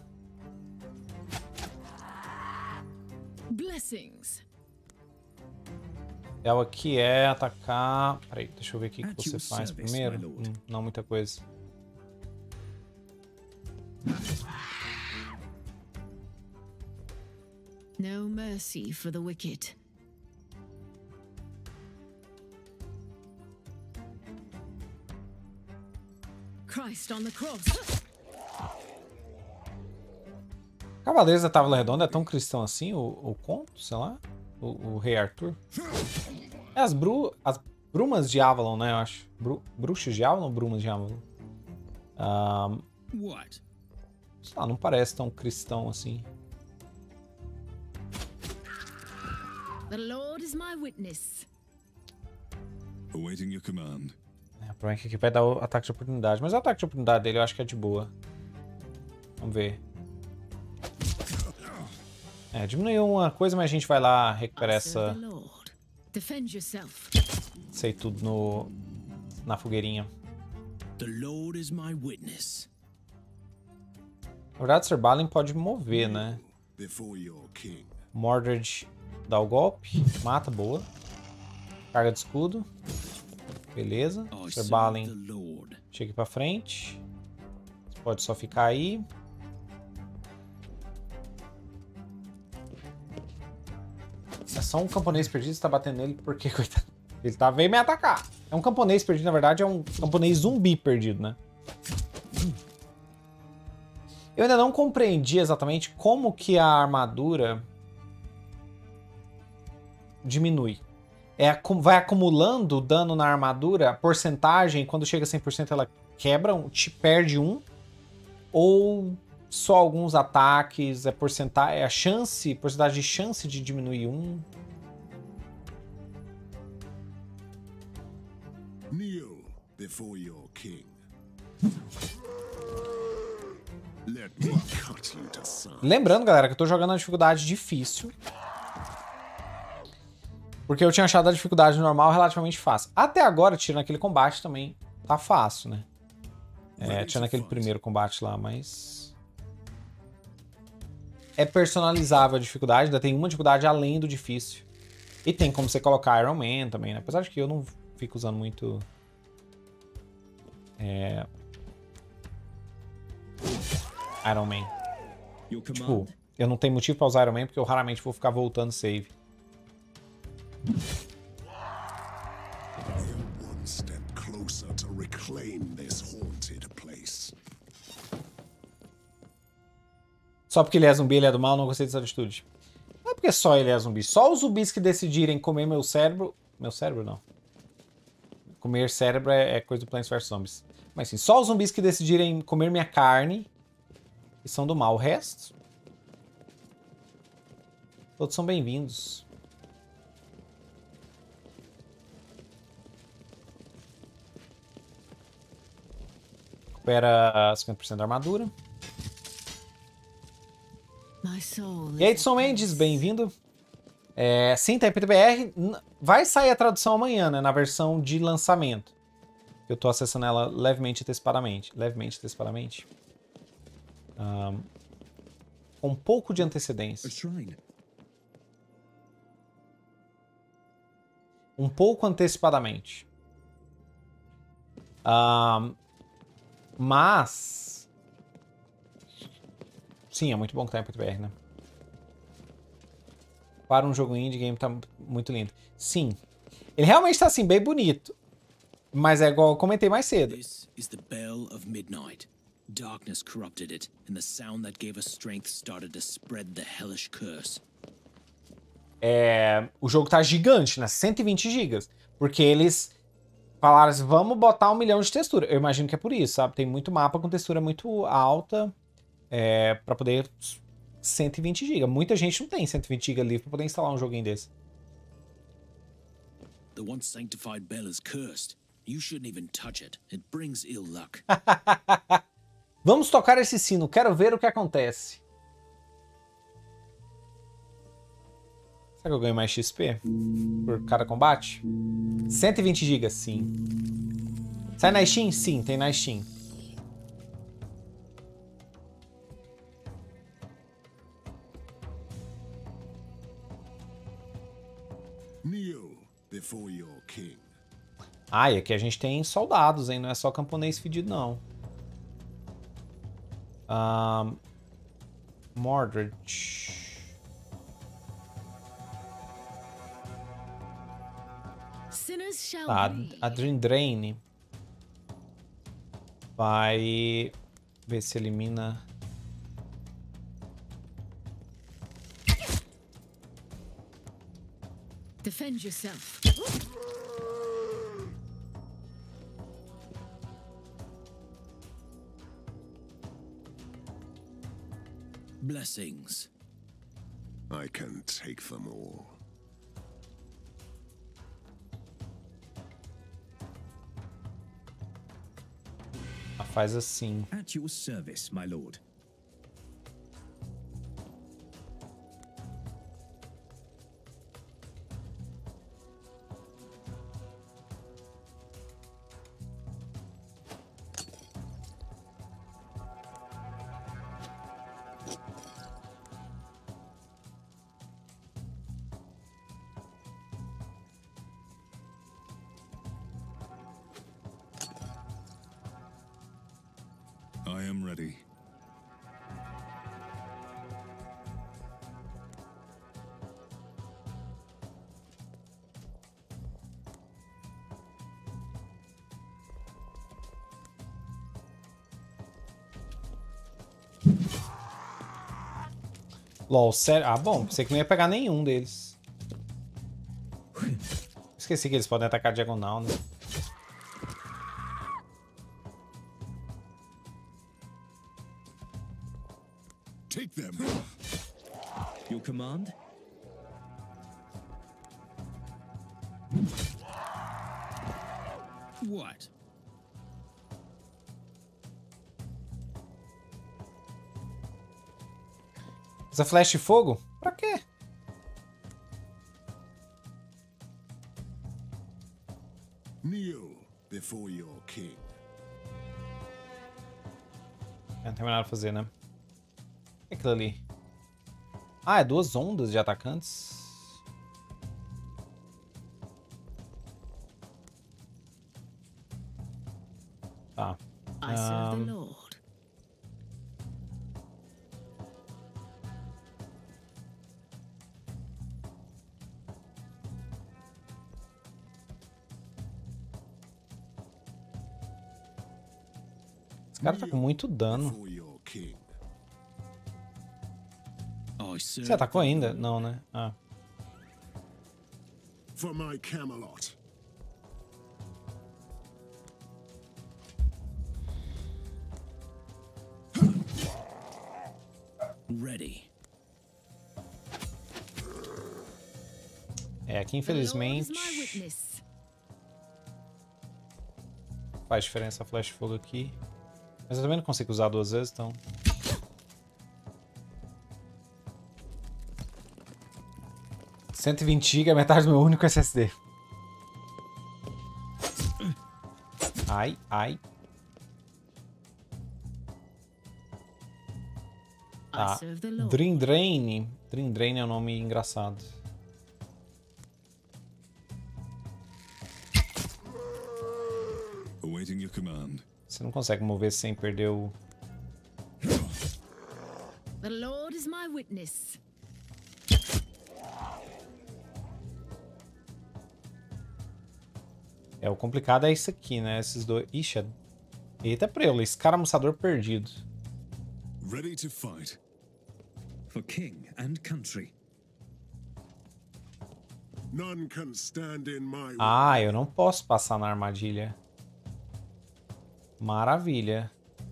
S8: Blessings.
S1: Ela aqui é atacar... Peraí, deixa eu ver o que, que você faz primeiro. Hum, não muita coisa.
S8: No mercy for the wicked. Christ on the cross.
S1: Cavaleiros da Távola Redonda é tão cristão assim, o, o conto, sei lá? O, o Rei Arthur? É as, bru, as brumas de Avalon, né, eu acho. Bru, bruxas de Avalon ou brumas de Avalon? Um,
S9: What?
S1: Sei lá, não parece tão cristão assim.
S8: The Lord is my witness.
S3: Awaiting your command.
S1: É, o problema é que aqui vai dar o ataque de oportunidade. Mas o ataque de oportunidade dele eu acho que é de boa. Vamos ver. É, diminuiu uma coisa, mas a gente vai lá recuperar essa... Sei tudo no... na fogueirinha.
S9: The Lord is my witness.
S1: Na verdade, Sir Balin pode mover, né? Mordred dá o golpe. Mata, boa. Carga de escudo. Beleza. Sir Balin chega aqui pra frente. Você pode só ficar aí. É só um camponês perdido, você tá batendo nele porque, coitado, ele tá veio me atacar. É um camponês perdido, na verdade, é um camponês zumbi perdido, né? Eu ainda não compreendi exatamente como que a armadura diminui. É, vai acumulando dano na armadura, porcentagem, quando chega a cem por cento ela quebra, te perde um, ou só alguns ataques, é porcentagem, é a chance, porcentagem de chance de diminuir um.
S4: Kneel before your king. Let me cut you to size.
S1: Lembrando, galera, que eu tô jogando na dificuldade difícil. Porque eu tinha achado a dificuldade normal relativamente fácil. Até agora, tirando aquele combate também, tá fácil, né? É, tirando aquele primeiro combate lá, mas... É personalizável a dificuldade, ainda tem uma dificuldade além do difícil. E tem como você colocar Iron Man também, né? Apesar de que eu não fico usando muito... É... Iron Man. Tipo, eu não tenho motivo pra usar Iron Man porque eu raramente vou ficar voltando save.
S4: One step closer to reclaim this haunted place.
S1: Só porque ele é zumbi, ele é do mal, não gostei dessa atitude. Não é porque só ele é zumbi. Só os zumbis que decidirem comer meu cérebro... Meu cérebro, não. Comer cérebro é, é coisa do Plants versus. Zombies. Mas sim, só os zumbis que decidirem comer minha carne e são do mal. O resto... Todos são bem-vindos. Recupera cinquenta por cento da armadura. E aí, Edson Mendes, bem-vindo. É, sim, tá em P T B R. Vai sair a tradução amanhã, né? Na versão de lançamento. Eu tô acessando ela levemente antecipadamente. Levemente antecipadamente. Um, com um pouco de antecedência. Um pouco antecipadamente. Um, mas... Sim, é muito bom que tá em P T B R, né? Para um jogo indie, game tá muito lindo. Sim. Ele realmente tá, assim, bem bonito. Mas é igual eu comentei mais cedo.
S9: This is the bell of midnight. Darkness corrupted it, and the sound that gave us strength started to spread the hellish curse.
S1: É, o jogo tá gigante, né? cento e vinte gigas. Porque eles falaram assim, vamos botar um milhão de textura. Eu imagino que é por isso, sabe? Tem muito mapa com textura muito alta é, pra poder cento e vinte gigas. Muita gente não tem cento e vinte gigas livre pra poder instalar um joguinho desse.
S9: The once sanctified bell is cursed. You shouldn't even touch it. It brings ill luck.
S1: Vamos tocar esse sino. Quero ver o que acontece. Será que eu ganho mais X P por cada combate? cento e vinte gigas, sim. Sai na Steam? Sim, tem na Steam.
S4: Kneel before your king.
S1: Ah, e aqui a gente tem soldados, hein? Não é só camponês fedido, não. Um, Mordred. Tá, a Drindrain vai ver se elimina.
S8: Defend yourself.
S9: Blessings.
S4: I can take them all.
S1: Faz assim.
S5: At your service, my lord.
S3: I am ready.
S1: LOL, sério? Ah, bom, pensei que não ia pegar nenhum deles. Esqueci que eles podem atacar diagonal, né?
S3: Take them.
S5: Your command?
S9: What?
S1: Usa flash de fogo? Pra quê?
S4: Kneel before your king.
S1: Não tem mais nada pra fazer, né? O que é aquilo ali? Ah, é duas ondas de atacantes. Tá.
S8: I serve the
S1: Um,
S8: Lord.
S1: esse cara tá com muito dano.
S4: Before your king.
S9: I serve
S1: Você atacou ainda? Não, né? Ah.
S4: For my Camelot.
S9: ready.
S1: É, aqui
S8: The Lord is
S1: infelizmente
S8: my witness.
S1: faz diferença a flash de fogo aqui. Mas eu também não consigo usar duas vezes, então... cento e vinte gigas é metade do meu único S S D. Ai, ai. Tá. Dream Drain. Dream Drain é um nome engraçado.
S3: Awaiting your command.
S1: Você não consegue mover sem perder o...
S8: The Lord is my witness.
S1: É, o complicado é isso aqui, né? Esses dois... Ixi, Eita preula, escaramuçador perdido.
S3: Ready to fight.
S7: For king and country.
S4: None can stand in my way.
S1: Ah, eu não posso passar na armadilha. Maravilha.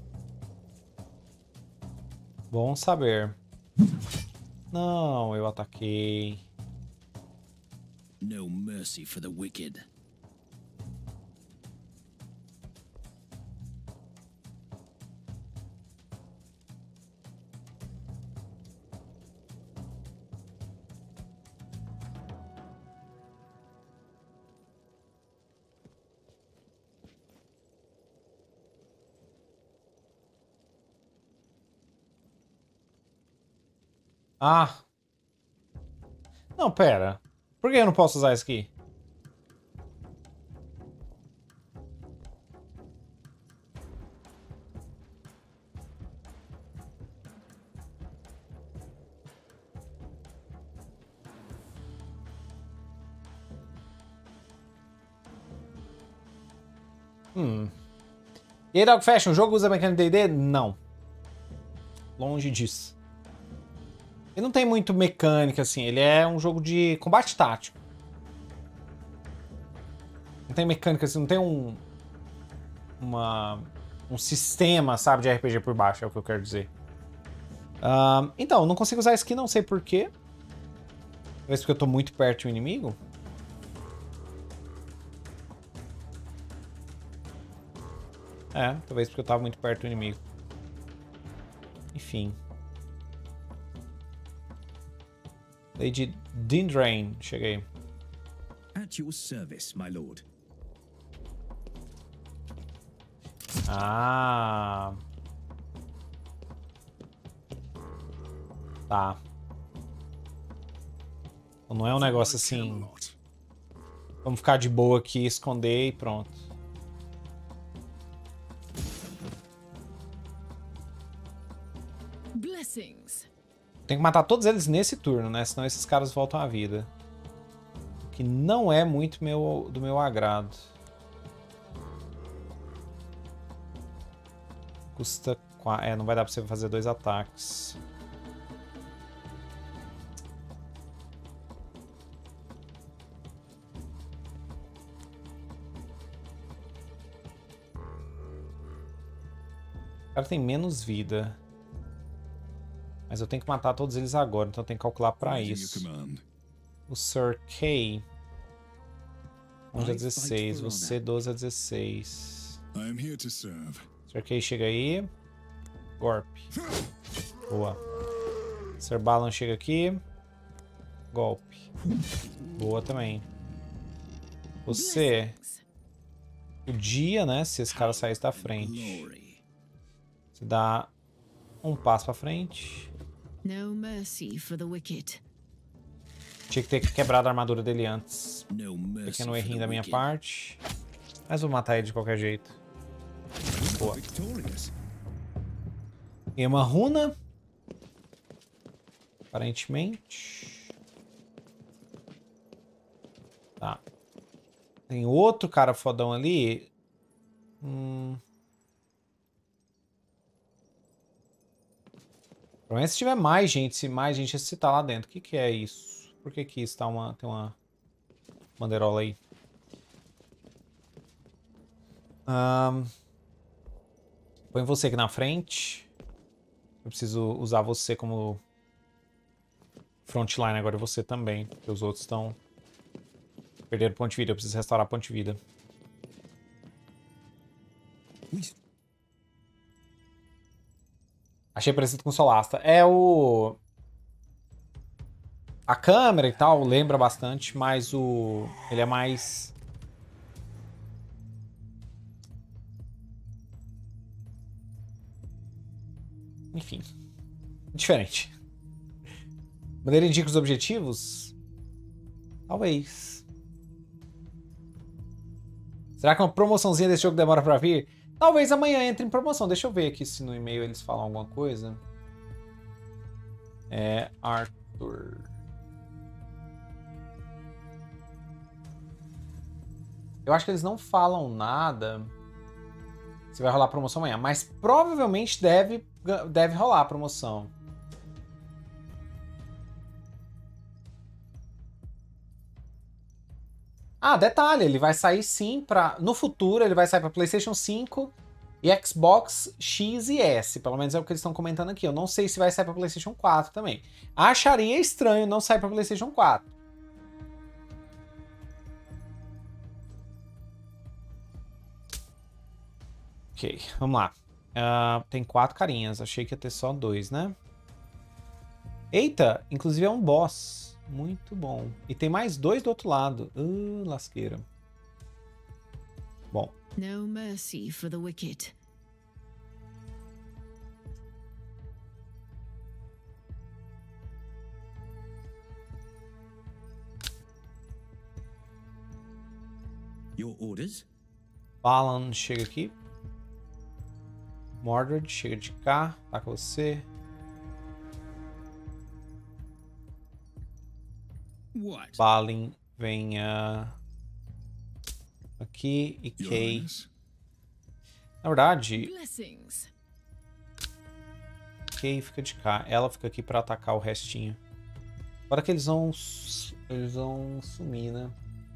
S1: Bom saber. Não, eu ataquei.
S9: No mercy for the wicked.
S1: Ah. Não, pera. Por que eu não posso usar isso aqui? Hum. E aí, Dog Fashion, o jogo usa mecânica D e D? Não. Longe disso. Ele não tem muito mecânica, assim. Ele é um jogo de combate tático. Não tem mecânica, assim. Não tem um... Uma... Um sistema, sabe, de R P G por baixo, é o que eu quero dizer. Uh, então, não consigo usar skin, não sei porquê. Talvez porque eu tô muito perto do inimigo. É, talvez porque eu tava muito perto do inimigo. Enfim. Lady Dindrain, cheguei.
S7: At your service, my lord.
S1: Ah. Tá. Não é um negócio assim... Vamos ficar de boa aqui, esconder e pronto.
S8: Blessings.
S1: Tem que matar todos eles nesse turno, né? Senão esses caras voltam à vida. O que não é muito meu, do meu agrado. Custa... É, não vai dar pra você fazer dois ataques. O cara tem menos vida. Mas eu tenho que matar todos eles agora, então eu tenho que calcular pra isso. O Sir Kay... onze a dezesseis, você doze a dezesseis. Sir Kay chega aí. Golpe. Boa. Sir Balan chega aqui. Golpe. Boa também. Você... Podia, né, se esse cara saísse da frente. Você dá um passo pra frente.
S8: No mercy for the wicked.
S1: Tinha que ter quebrado a armadura dele antes. Pequeno errinho da minha parte. Mas vou matar ele de qualquer jeito. Boa. E uma runa. Aparentemente. Tá. Tem outro cara fodão ali. Hum... Provavelmente se tiver mais gente, se mais gente se tá lá dentro. O que que é isso? Por que que isso tá uma, tem uma bandeirola aí? Um, põe você aqui na frente. Eu preciso usar você como frontline agora, você também. Porque os outros estão... Perderam ponto de vida, eu preciso restaurar ponto de vida. Achei parecido com o Solasta. É o... A câmera e tal lembra bastante, mas o... Ele é mais... Enfim. Diferente. Bandeira indica os objetivos? Talvez. Será que uma promoçãozinha desse jogo demora pra vir? Talvez amanhã entre em promoção. Deixa eu ver aqui se no e-mail eles falam alguma coisa. É... Arthur... Eu acho que eles não falam nada se vai rolar promoção amanhã. Mas provavelmente deve, deve rolar a promoção. Ah, detalhe, ele vai sair sim para... No futuro, ele vai sair para PlayStation cinco e Xbox X e S. Pelo menos é o que eles estão comentando aqui. Eu não sei se vai sair para PlayStation quatro também. Acharia estranho não sair para PlayStation quatro. Ok, vamos lá. Uh, tem quatro carinhas. Achei que ia ter só dois, né? Eita, inclusive é um boss. Muito bom. E tem mais dois do outro lado. Uh, lasqueira. Bom.
S8: No mercy for the wicked.
S5: Your orders?
S1: Balan chega aqui. Mordred chega de cá. Tá com você.
S9: What?
S1: Balin vem uh, aqui e Kay. Na verdade,
S8: Blessings.
S1: Kay fica de cá. Ela fica aqui pra atacar o restinho. Agora que eles vão eles vão sumir, né?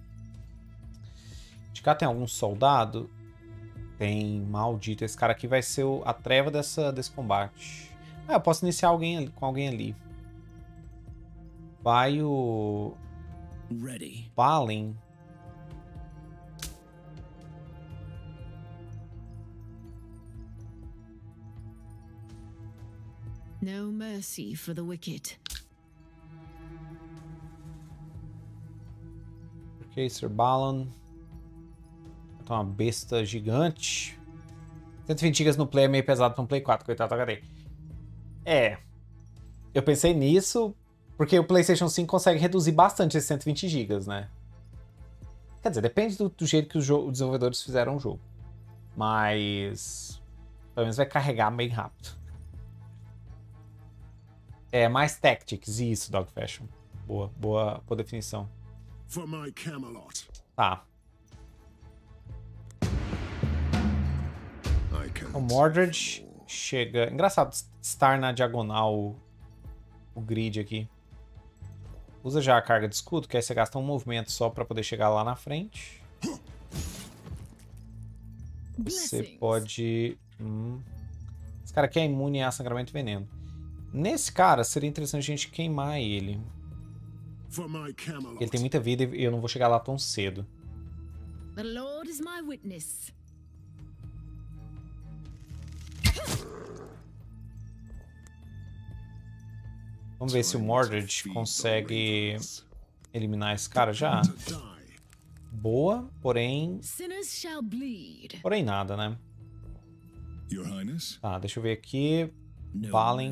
S1: De cá tem algum soldado? Tem, maldito. Esse cara aqui vai ser o, a treva dessa, desse combate. Ah, eu posso iniciar alguém ali, com alguém ali. Vai o...
S9: Ready.
S1: Balin.
S8: No mercy for the wicked.
S1: Ok, Sir Balin. Tá uma besta gigante. cento e vinte gigas no Play é meio pesado para um Play quatro, coitado do H D. É. Eu pensei nisso... Porque o PlayStation cinco consegue reduzir bastante esses cento e vinte gigas, né? Quer dizer, depende do, do jeito que os, os desenvolvedores fizeram o jogo. Mas... Pelo menos vai carregar bem rápido. É, mais Tactics. Isso, Dog Fashion. Boa, boa, boa definição.
S4: For my Camelot.
S1: Tá. O Mordred chega... Engraçado estar na diagonal o grid aqui. Usa já a carga de escudo, que aí você gasta um movimento só para poder chegar lá na frente. Você pode... Hum. Esse cara aqui é imune a sangramento e veneno. Nesse cara, seria interessante a gente queimar ele. Ele tem muita vida e eu não vou chegar lá tão cedo.
S8: The Lord is my witness.
S1: Vamos ver se o Mordred consegue eliminar esse cara já. Boa, porém... Porém nada, né? Tá, deixa eu ver aqui. Balin.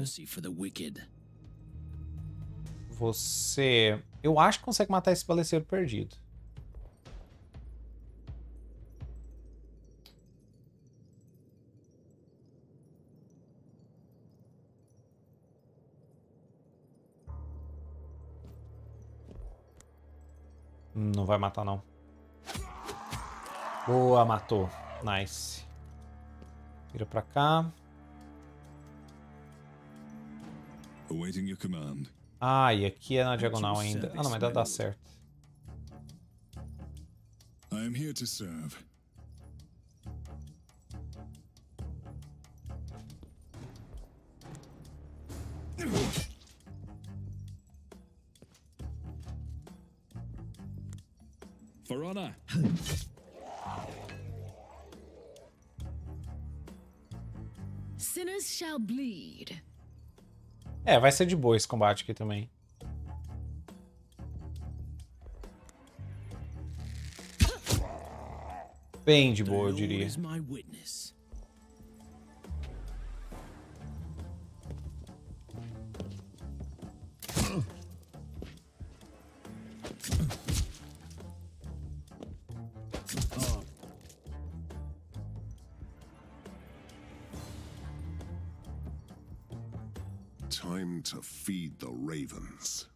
S1: Você... Eu acho que consegue matar esse baleceiro perdido. Não vai matar, não. Boa, matou. Nice. Vira pra cá. Ah, e aqui é na diagonal ainda. Ah, não, mas dá, dá certo.
S3: I am here to serve.
S7: For honor.
S8: Sinners shall bleed.
S1: É, vai ser de boa esse combate aqui também. Bem de boa, eu diria.
S4: Time to feed the ravens.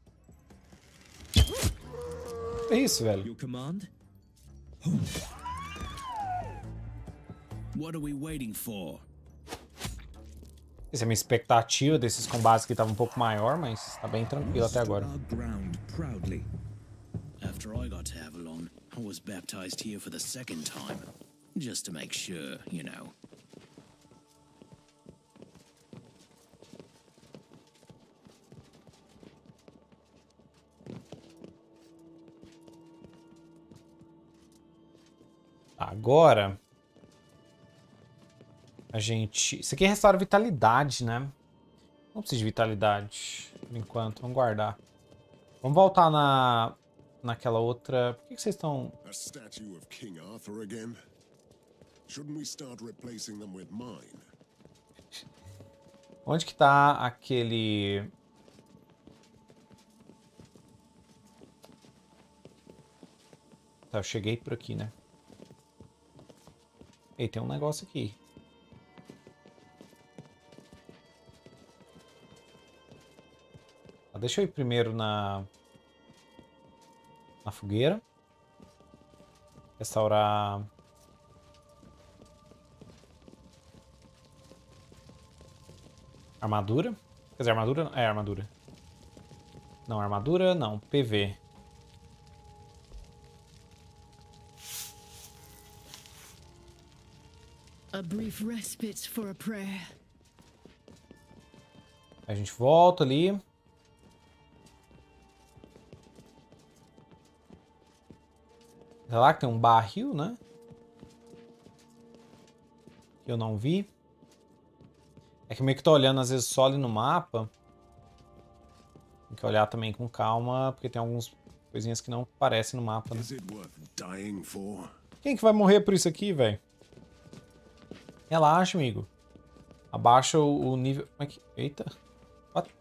S1: É isso, velho.
S5: Your command?
S9: What are we waiting for?
S1: Essa é a minha expectativa desses combates que estava um pouco maior, mas tá bem tranquilo até agora.
S9: After I got to Avalon, I was baptized here for the second time, just to make sure, you know.
S1: Agora a gente... Isso aqui restaura vitalidade, né? Não precisa de vitalidade por enquanto. Vamos guardar. Vamos voltar na... naquela outra... Por que, que vocês estão...
S4: A statue of King Arthur again? Shouldn't we start replacing them with mine?
S1: Onde que tá aquele... Tá, eu cheguei por aqui, né? Ei, tem um negócio aqui. Deixa eu ir primeiro na... Na fogueira. Restaurar... Armadura. Quer dizer, armadura? É, armadura. Não, armadura não. P V.
S8: A brief respite for a prayer.
S1: A gente volta ali. Olha lá que tem um barril, né? Que eu não vi. É que meio que tô olhando às vezes só ali no mapa. Tem que olhar também com calma, porque tem algumas coisinhas que não aparecem no mapa, né? Quem que vai morrer por isso aqui, velho? Relaxa, amigo. Abaixa o, o nível... Como é que... Eita. What?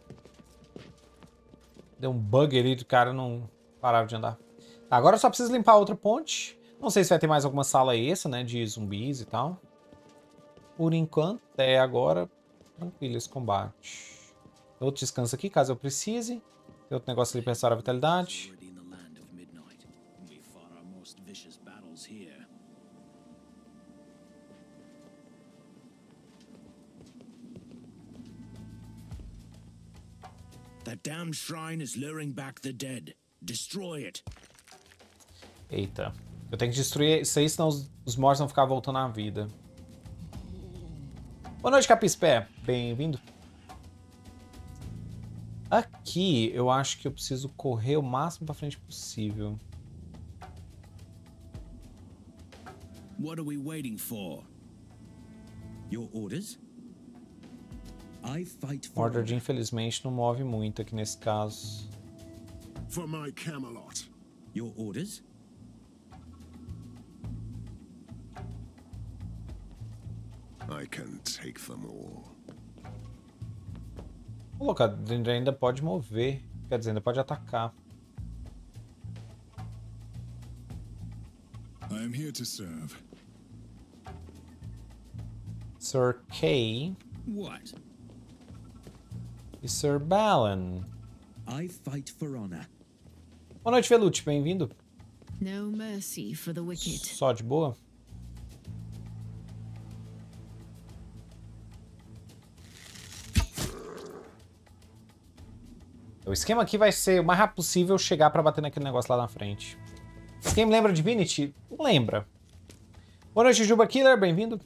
S1: Deu um bug ali do cara não parava de andar. Tá, agora eu só preciso limpar a outra ponte. Não sei se vai ter mais alguma sala extra, né? De zumbis e tal. Por enquanto, até agora, tranquilo esse combate. Outro descanso aqui, caso eu precise. Tem outro negócio ali pra restaurar a vitalidade.
S9: That damn shrine is luring back the dead. Destroy it.
S1: Eita. Eu tenho que destruir isso aí, senão os, os mortos vão ficar voltando à vida. Boa noite, Capispé. Bem-vindo. Aqui, eu acho que eu preciso correr o máximo pra frente possível.
S9: What are we waiting for?
S5: Your orders? I fight for
S1: Mordred, infelizmente, não move muito aqui nesse caso.
S4: For my Camelot.
S5: Your orders?
S4: I can take them all.
S1: O Locadrin ainda pode mover. Quer dizer, ainda pode atacar.
S3: I am here to serve.
S1: Sir Kay.
S9: What?
S1: E Sir Balin.
S5: I fight for honor.
S1: Boa noite, Velute. Bem-vindo.
S8: No mercy for the wicked.
S1: Só de boa? O esquema aqui vai ser o mais rápido possível chegar pra bater naquele negócio lá na frente. Esse game lembra Divinity? Não lembra. Boa noite, Juba Killer. Bem-vindo.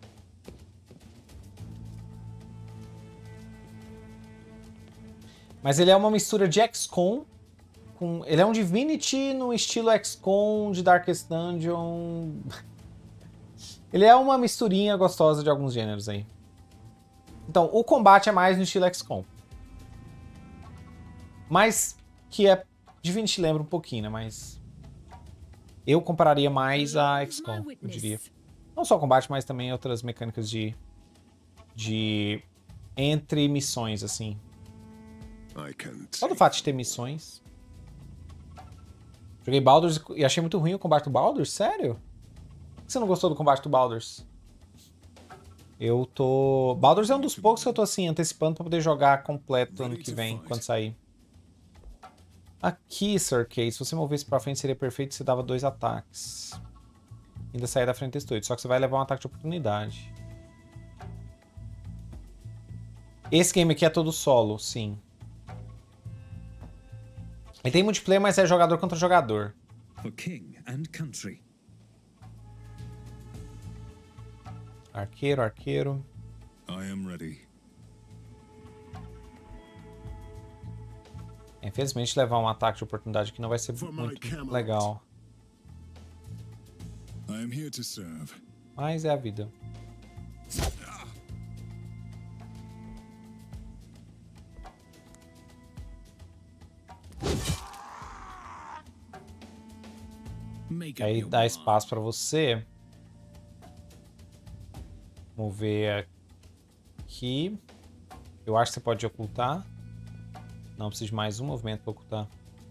S1: Mas ele é uma mistura de X COM com... Ele é um Divinity no estilo X COM de Darkest Dungeon. Ele é uma misturinha gostosa de alguns gêneros aí. Então, o combate é mais no estilo X COM. Mas que é... Divinity lembra um pouquinho, né? Mas... Eu compararia mais a X COM, eu diria. Não só o combate, mas também outras mecânicas de... De... Entre missões, assim. Só do fato de ter missões. Joguei Baldur's e achei muito ruim o combate do Baldur's? Sério? Por que você não gostou do combate do Baldur's? Eu tô... Baldur's é um dos poucos que eu tô assim, antecipando pra poder jogar completo ano que vem, quando sair. Aqui, Sir Kay, se você movesse pra frente seria perfeito se dava dois ataques. ainda sair da frente desse doido. Só que você vai levar um ataque de oportunidade. Esse game aqui é todo solo, sim. Ele tem multiplayer, mas é jogador contra jogador.
S5: For king and country.
S1: Arqueiro, arqueiro.
S3: I am ready.
S1: Infelizmente, levar um ataque de oportunidade aqui não vai ser muito legal.
S3: I am here to serve.
S1: Mas é a vida. Aí dá espaço para você mover aqui. Eu acho que você pode ocultar. Não precisa de mais um movimento para ocultar.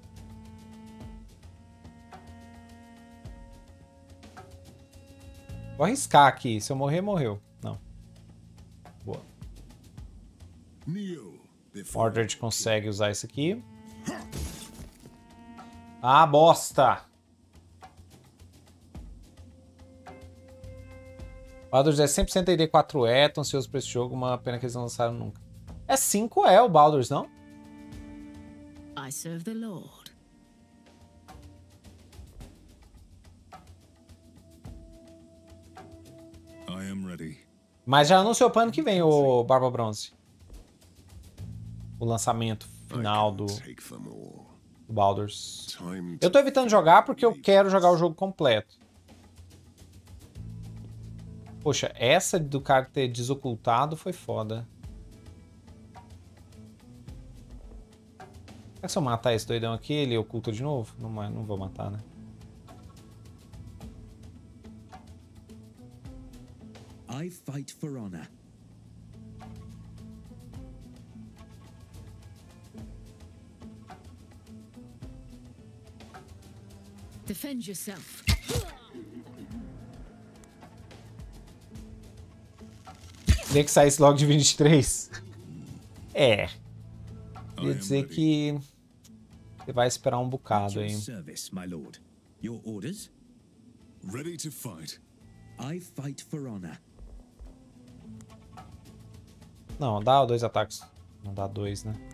S1: Vou arriscar aqui. Se eu morrer, morreu. Não. Boa. Mordred consegue usar isso aqui. Ah, bosta! Baldur's é cem por cento I D quatro E, tô ansioso pra esse jogo, uma pena que eles não lançaram nunca. É cinco E o Baldur's, não?
S8: I serve the Lord.
S3: I am ready.
S1: Mas já anunciou pro ano que vem o Barba Bronze. O lançamento final do, do Baldur's. Eu tô evitando jogar porque eu quero jogar o jogo completo. Poxa, essa do cara ter desocultado foi foda. Será que se eu matar esse doidão aqui, ele oculta de novo? Não, não vou matar, né?
S5: I fight for honor.
S8: Defend yourself.
S1: Queria que saísse logo de vinte e três. É. Queria dizer que você vai esperar um bocado aí.
S5: Service, my lord. Your orders?
S3: Ready to fight.
S5: I fight for honor.
S1: Não, dá dois ataques. Não dá dois, né?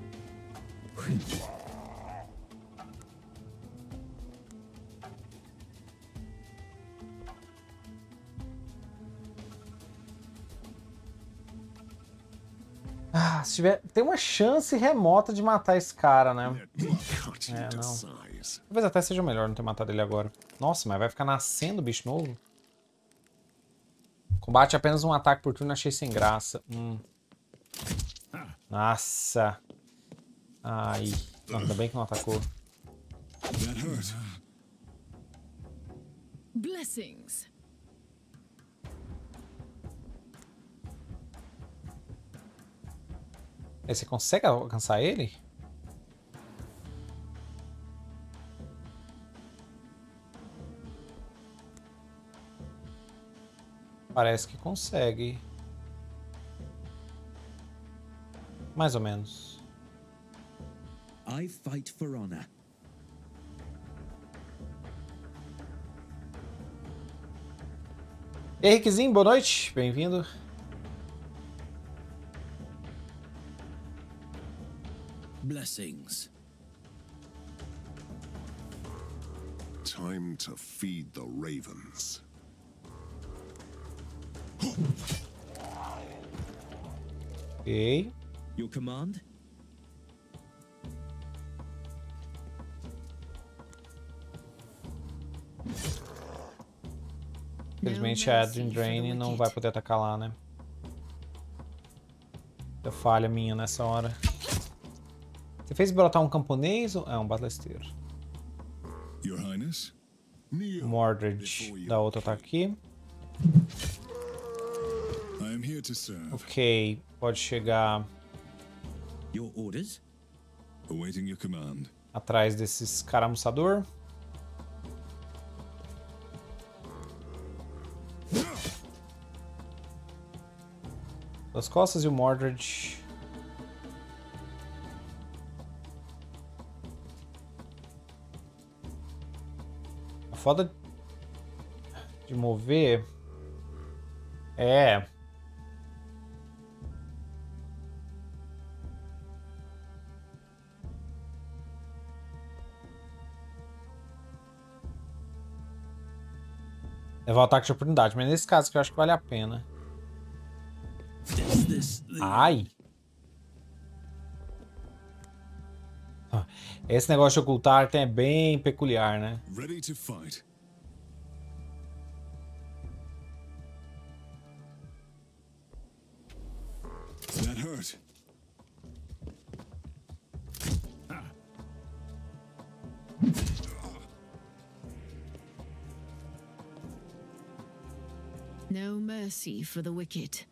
S1: Ah, se tiver... Tem uma chance remota de matar esse cara, né? É, não. Talvez até seja melhor não ter matado ele agora. Nossa, mas vai ficar nascendo bicho novo? Combate apenas um ataque por turno, achei sem graça. Hum. Nossa. Ai. Não, ainda bem que não atacou.
S8: Blessings.
S1: Aí você consegue alcançar ele? Parece que consegue. Mais ou menos.
S5: I fight for honor.
S1: Henriquezinho, boa noite. Bem-vindo.
S9: Blessings.
S4: Time to feed the ravens.
S1: Ok.
S5: Your command?
S1: Infelizmente a Adrian Drain não vai poder atacar lá, né? É falha minha nessa hora. Você fez brotar um camponês ou... É, um batalesteiro.
S3: Your Highness?
S1: Mordred dá outro ataque aqui.
S3: I am here to serve.
S1: Ok, pode chegar
S5: Your orders?
S3: Awaiting your command.
S1: atrás desse escaramuçador. Das costas e o Mordred. A foda de mover. É. Levar o ataque de oportunidade, mas nesse caso que eu acho que vale a pena. Ai! Esse negócio de ocultar é bem peculiar, né?
S3: Ready to fight. That hurt.
S8: No mercy for the wicked.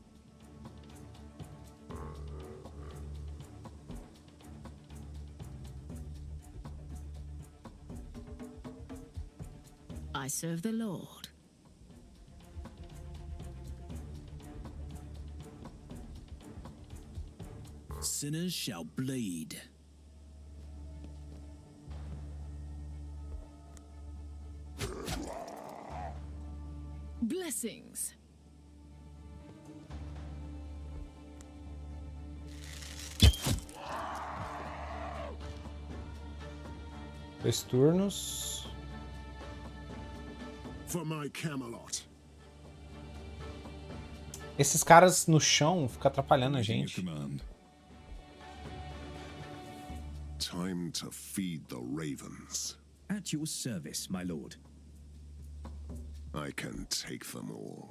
S8: I serve the Lord.
S9: Sinners shall bleed.
S8: Blessings.
S1: Dois turnos.
S4: For my Camelot.
S1: Esses caras no chão ficam atrapalhando a gente.
S4: Time to feed the ravens.
S5: At your service, my lord.
S4: I can take them all.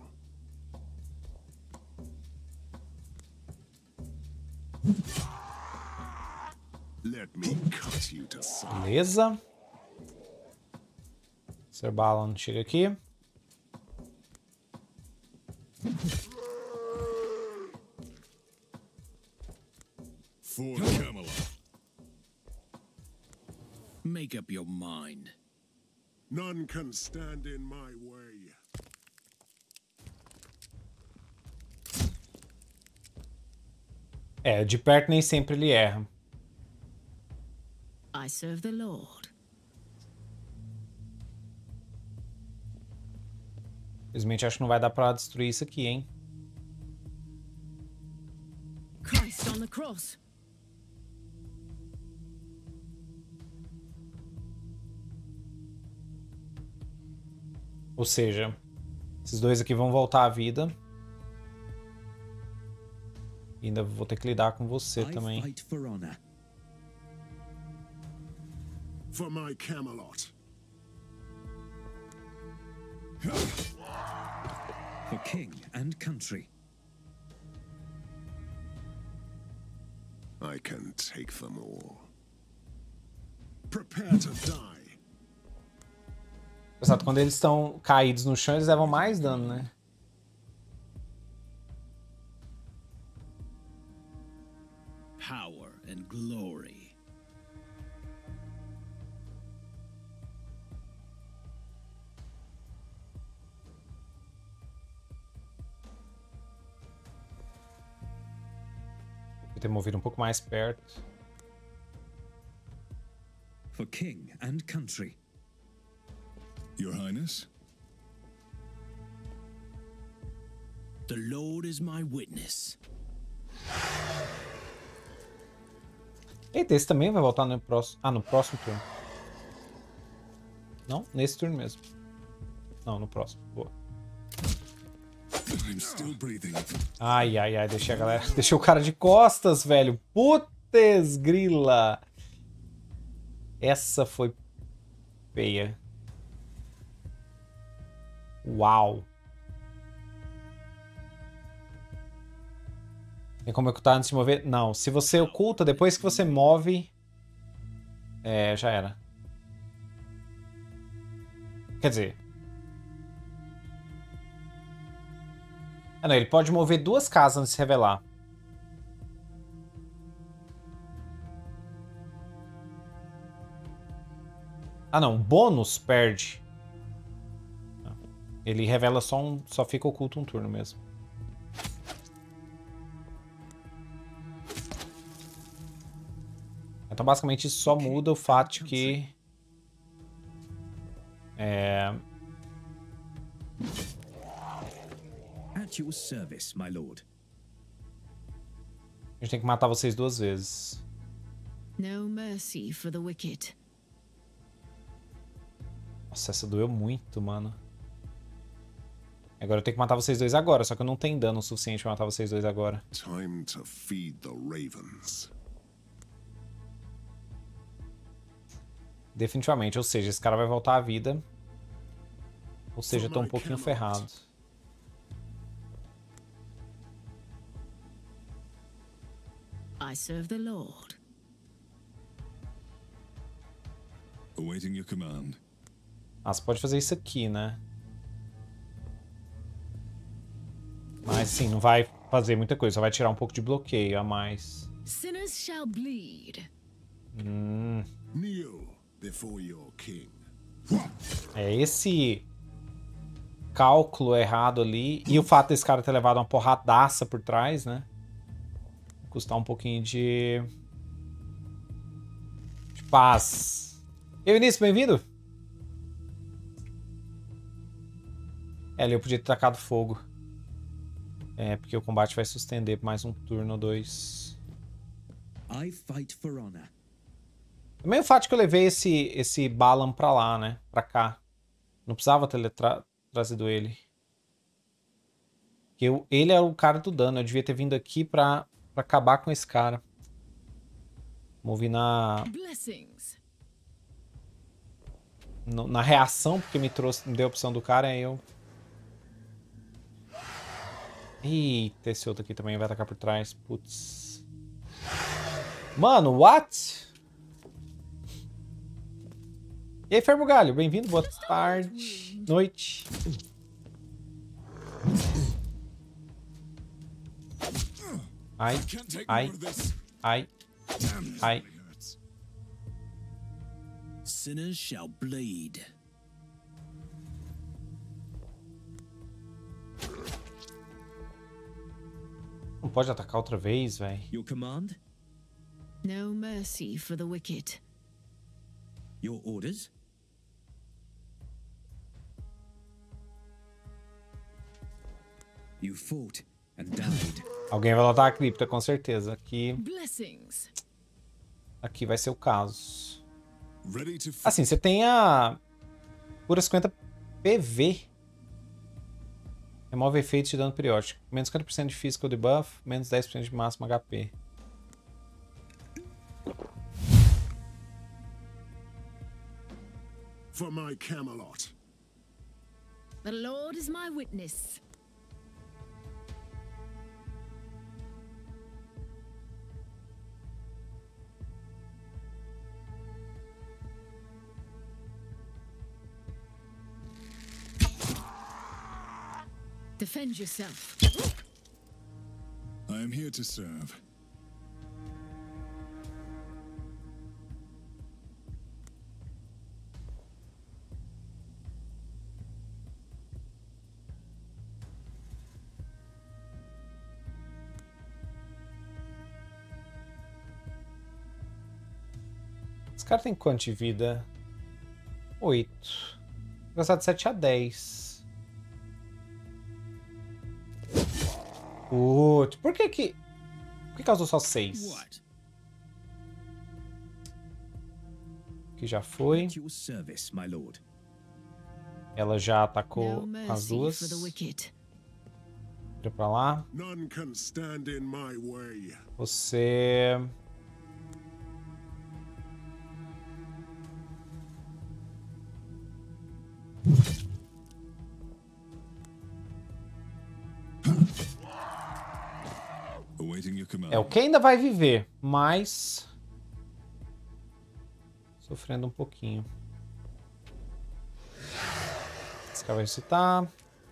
S4: Let me cut you to size.
S1: Beleza. Sir Balon chega aqui.
S3: For Camelot.
S9: Make up your mind.
S4: None can stand in my way.
S1: É, de perto nem sempre ele erra.
S8: I serve the Lord.
S1: Infelizmente acho que não vai dar pra destruir isso aqui, hein?
S8: Christ on the cross.
S1: Ou seja, esses dois aqui vão voltar à vida. E ainda vou ter que lidar com você também.
S5: I fight for honor.
S4: For my Camelot.
S5: For king and country.
S4: I can take them all. Prepare to die.
S1: Exato, quando eles estão caídos no chão, eles levam mais dano, né?
S9: Power and glory.
S1: Vou ter movido um pouco mais perto.
S5: For king and country.
S3: Your Highness?
S9: The Lord is my witness.
S1: Eita, esse também vai voltar no próximo... Ah, no próximo turno. Não? Nesse turno mesmo. Não, no próximo. Boa.
S3: I'm still breathing.
S1: Ai, ai, ai. Deixei a galera... Deixei o cara de costas, velho. Putz, grila. Essa foi feia. Uau. Tem como ocultar antes de mover? Não. Se você oculta, depois que você move... É, já era. Quer dizer... Ah, não, ele pode mover duas casas antes de se revelar. Ah, não. Bônus perde. Ele revela só um... Só fica oculto um turno mesmo. Então, basicamente, isso só muda o fato de que... É...
S5: At your service, my lord.
S1: A gente tem que matar vocês duas vezes.
S8: No mercy for the wicked.
S1: Nossa, essa doeu muito, mano. Agora eu tenho que matar vocês dois agora, só que eu não tenho dano o suficiente pra matar vocês dois agora.
S4: Time to feed the ravens.
S1: Definitivamente, ou seja, esse cara vai voltar à vida. Ou seja, eu tô um pouquinho ferrado.
S8: I serve the Lord.
S3: Awaiting your command.
S1: Ah, você pode fazer isso aqui, né? Mas sim, não vai fazer muita coisa, só vai tirar um pouco de bloqueio a mais.
S8: Sinners shall bleed.
S1: Hum.
S4: Kneel before your king.
S1: É esse cálculo errado ali. E o fato desse cara ter levado uma porradaça por trás, né? Custar um pouquinho de... de paz. E aí, Vinícius, bem-vindo? É, ali eu podia ter tacado fogo. É, porque o combate vai se estender por mais um turno ou dois.
S5: I fight for honor.
S1: Também o fato de que eu levei esse, esse Balan pra lá, né? Pra cá. Não precisava ter tra trazido ele. Porque eu, ele é o cara do dano. Eu devia ter vindo aqui pra, pra acabar com esse cara. Movi na... No, na reação, porque me trouxe, me deu a opção do cara, aí eu... Eita, esse outro aqui também vai atacar por trás. Putz. Mano, what? E aí, Ferbugalho, bem-vindo, boa tarde, noite. Ai, ai, ai, ai.
S9: Sinners shall bleed.
S1: Não pode atacar outra vez, velho.
S5: Your command?
S8: No mercy for the wicked.
S5: Your orders? You fought and died.
S1: Alguém vai lutar a cripta, com certeza. Aqui,
S8: Blessings.
S1: aqui vai ser o caso. Assim, você tem a cura cinquenta P V. Remove efeitos de dano periódico. Menos cinquenta por cento de physical debuff, menos dez por cento de máximo H P.
S4: For my Camelot.
S8: The Lord is my witness. Defend yourself.
S3: I am here to serve.
S1: Esse cara tem quanto de vida? oito. Vou gastar de sete a dez. Putz, por que que... Por que causou só seis? Que já foi.
S5: At your service, my lord.
S1: Ela já atacou
S8: No
S1: as
S8: mercy
S1: duas.
S8: for the wicked.
S1: Vira pra lá.
S4: None can stand in my way.
S1: Você...
S3: Awaiting your command.
S1: É o que ainda vai viver, mas... Sofrendo um pouquinho. Esse cara vai ressuscitar.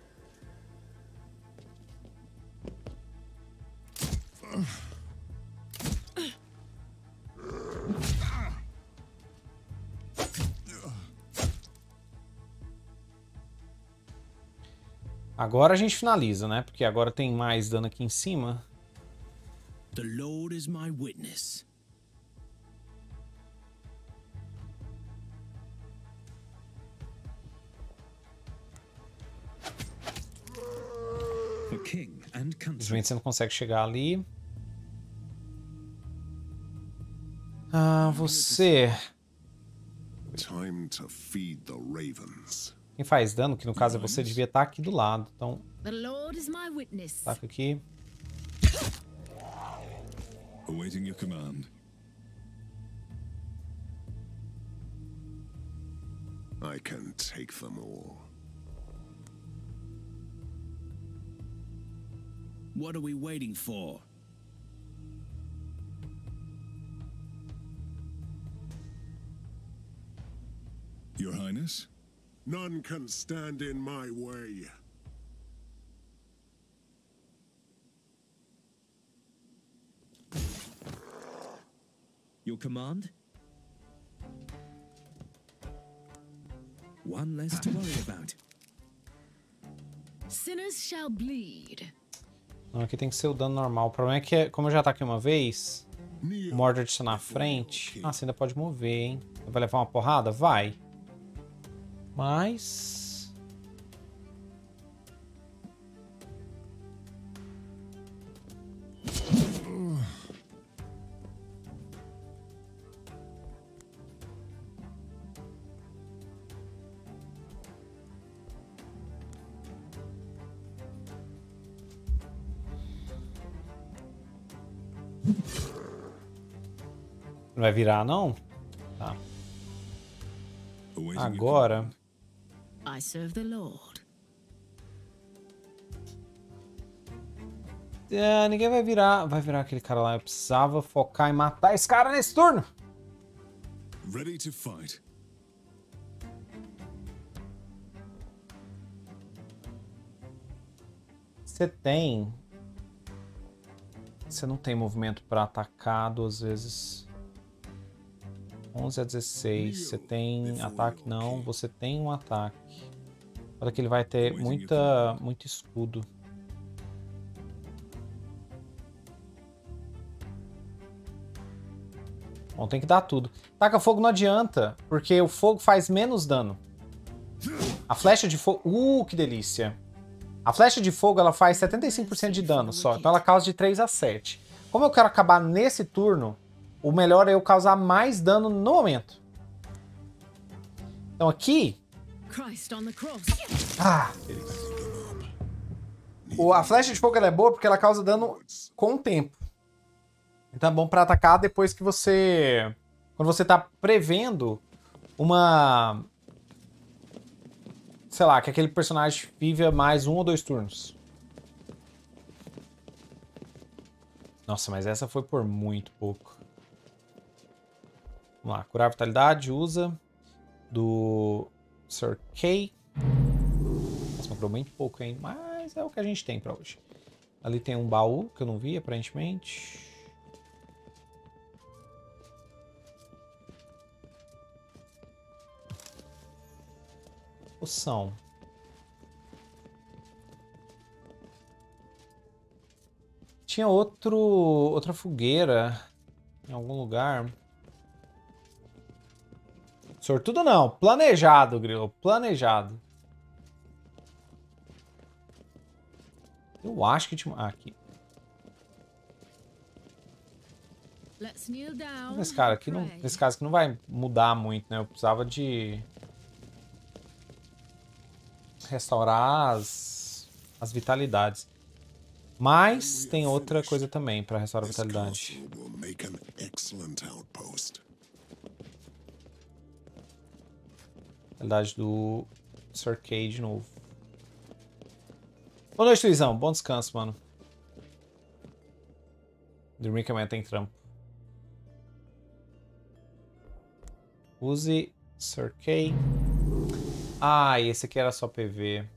S1: Agora a gente finaliza, né? Porque agora tem mais dano aqui em cima.
S9: The Lord is my witness.
S5: For king and country.
S1: Infelizmente você não consegue chegar ali. Ah, você...
S4: Time to feed the ravens.
S1: Quem faz dano, que no caso é você, devia estar aqui do lado. Então,
S8: The Lord is my witness.
S1: taca aqui.
S3: Awaiting your command.
S4: I can take them all.
S9: What are we waiting for?
S3: Your Highness?
S4: None can stand in my way.
S5: Your command? One less to worry about.
S8: Sinners shall bleed.
S1: Não, aqui tem que ser o dano normal. O problema é que, como eu já ataquei uma vez, o Mordred está na frente. Ah, você ainda pode mover, hein? Vai levar uma porrada? Vai. Mas... Não vai virar, não? Tá. Agora...
S8: I serve the Lord.
S1: É, ninguém vai virar. Vai virar aquele cara lá. Eu precisava focar em matar esse cara nesse turno.
S3: Ready to fight.
S1: Você tem... Você não tem movimento pra atacar duas vezes. onze a dezesseis. Você tem ataque? Não. Você tem um ataque. Olha que ele vai ter muita, muito escudo. Bom, tem que dar tudo. Taca fogo não adianta, porque o fogo faz menos dano. A flecha de fogo... Uh, que delícia. A flecha de fogo, ela faz setenta e cinco por cento de dano só. Então ela causa de três a sete. Como eu quero acabar nesse turno, o melhor é eu causar mais dano no momento. Então aqui... Ah, o, a flecha de fogo ela é boa porque ela causa dano com o tempo. Então é bom pra atacar depois que você... Quando você tá prevendo uma... Sei lá, que aquele personagem viva mais um ou dois turnos. Nossa, mas essa foi por muito pouco. Vamos lá, curar a vitalidade, usa do Sir Kay. Nossa, mas curou muito pouco, hein? Mas é o que a gente tem pra hoje. Ali tem um baú que eu não vi, aparentemente. Poção. Tinha outro, outra fogueira em algum lugar. Sortudo não, planejado, Grilo, planejado. Eu acho que tinha... Ah, aqui. Esse cara aqui, não, nesse caso aqui não vai mudar muito, né? Eu precisava de... restaurar as, as vitalidades. Mas tem outra coisa também para restaurar a vitalidade. Vitalidade do Sir Kay de novo. Boa noite, Luizão. Bom descanso, mano. Dormir que amanhã tem trampo. Use Sir Kay. Ah, esse aqui era só P V.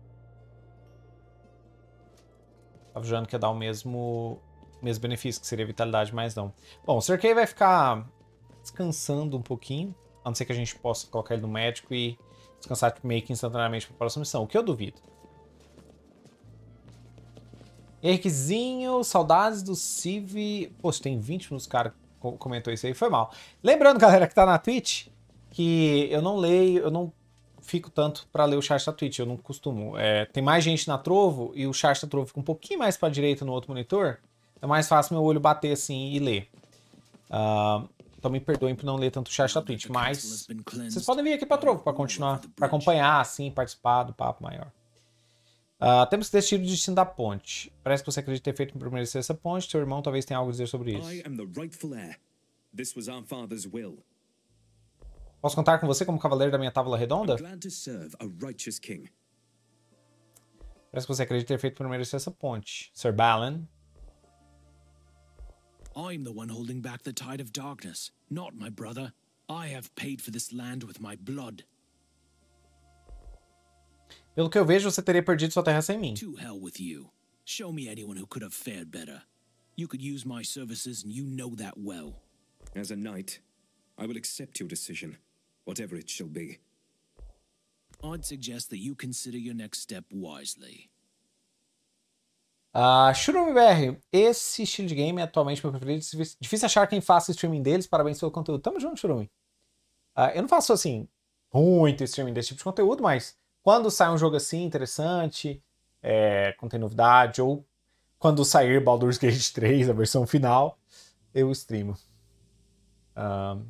S1: Tava jogando que ia dar o mesmo, mesmo benefício, que seria vitalidade, mas não. Bom, o Sir Kay vai ficar descansando um pouquinho. A não ser que a gente possa colocar ele no médico e descansar meio que instantaneamente para a próxima missão. O que eu duvido. Henriquezinho, saudades do Civ. Poxa, tem vinte minutos, cara, comentou isso aí. Foi mal. Lembrando, galera, que tá na Twitch, que eu não leio, eu não fico tanto pra ler o chat da Twitch, eu não costumo. É, tem mais gente na Trovo e o chat da Trovo fica um pouquinho mais pra direita no outro monitor. É mais fácil meu olho bater assim e ler. Uh, então me perdoem por não ler tanto o chat da Twitch, mas vocês podem vir aqui pra Trovo pra continuar, pra acompanhar, assim, participar do papo maior. Uh, temos que decidir o destino da ponte. Parece que você acredita ter feito primeiro essa ponte. Seu irmão talvez tenha algo a dizer sobre isso.
S5: I am the rightful heir. This was our father's will.
S1: Posso contar com você como cavaleiro da minha tábua redonda?
S5: I'm glad to serve a righteous king.
S1: Parece que você acredita ter feito primeiro essa ponte. Sir Balin.
S9: I'm the one holding back the tide of darkness, not my brother. I have paid for this land with my blood.
S1: Pelo que eu vejo, você teria perdido sua terra sem mim.
S9: To hell with you. Show me anyone who could have fared better. You could use my services and you know that well.
S5: As a knight, I will accept your decision, whatever it shall be.
S9: I'd suggest that you consider your next step wisely.
S1: Ah, uh, Shurumi B R, esse estilo de game é atualmente meu preferido. Difícil achar quem faça streaming deles. Parabéns pelo conteúdo. Tamo junto, Shurumi. Uh, eu não faço, assim, muito streaming desse tipo de conteúdo, mas quando sai um jogo assim, interessante, é, com tem novidade, ou quando sair Baldur's Gate três, a versão final, eu streamo. Um...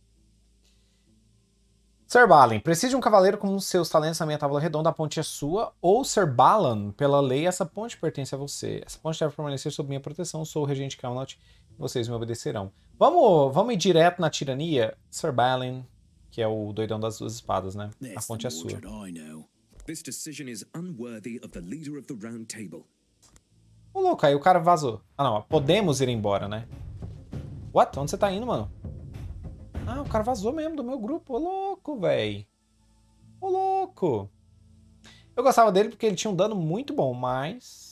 S1: Sir Balin, precisa de um cavaleiro com seus talentos na minha tábua redonda, a ponte é sua, ou Sir Balan, pela lei, essa ponte pertence a você. Essa ponte deve permanecer sob minha proteção, sou o regente Camelot, vocês me obedecerão. Vamos, vamos ir direto na tirania, Sir Balin, que é o doidão das duas espadas, né? A ponte é sua.
S5: This decision is unworthy of the leader of the round table.
S1: Ô, louco, aí o cara vazou. Ah, não, podemos ir embora, né? What? Onde você tá indo, mano? Ah, o cara vazou mesmo do meu grupo. Ô, louco, véi. Ô, louco. Eu gostava dele porque ele tinha um dano muito bom, mas...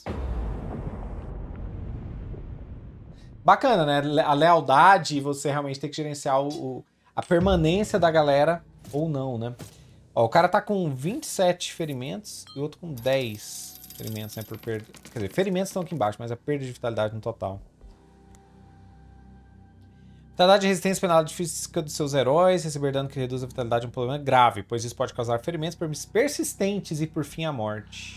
S1: Bacana, né? A lealdade, você realmente tem que gerenciar o, o, a permanência da galera, ou não, né? Ó, o cara tá com vinte e sete ferimentos e o outro com dez ferimentos, né? Por perda. Quer dizer, ferimentos estão aqui embaixo, mas a perda de vitalidade no total. Vitalidade de resistência penalidade física dos seus heróis. Receber dano que reduz a vitalidade é um problema grave, pois isso pode causar ferimentos persistentes e, por fim, a morte.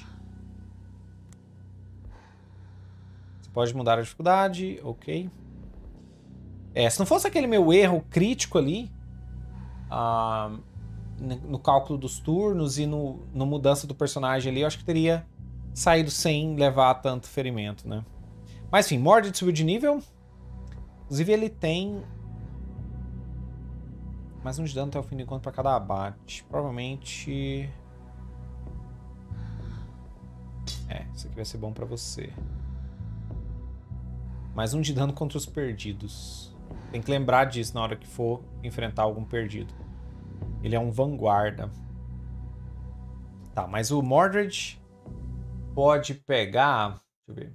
S1: Você pode mudar a dificuldade, ok. É, se não fosse aquele meu erro crítico ali, uh, no cálculo dos turnos e no, no mudança do personagem ali, eu acho que teria saído sem levar tanto ferimento, né? Mas, enfim, Mordred subiu de nível. Inclusive, ele tem mais um de dano até o fim do encontro para cada abate. Provavelmente... É, isso aqui vai ser bom para você. Mais um de dano contra os perdidos. Tem que lembrar disso na hora que for enfrentar algum perdido. Ele é um vanguarda. Tá, mas o Mordred pode pegar... Deixa eu ver.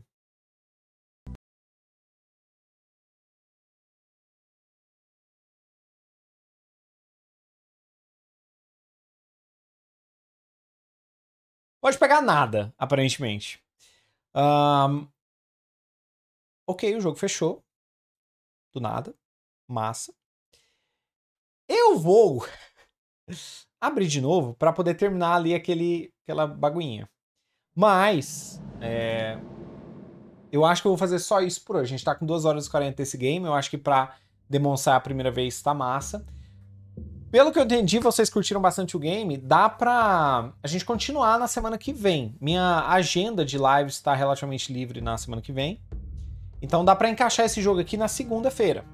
S1: Pode pegar nada, aparentemente. Um... Ok, o jogo fechou. Do nada. Massa. Eu vou abrir de novo para poder terminar ali aquele, aquela baguinha. Mas, é... eu acho que eu vou fazer só isso por hoje. A gente tá com duas horas e quarenta desse game. Eu acho que pra demonstrar a primeira vez tá massa. Pelo que eu entendi, vocês curtiram bastante o game. Dá pra a gente continuar na semana que vem. Minha agenda de lives está relativamente livre na semana que vem. Então dá pra encaixar esse jogo aqui na segunda-feira.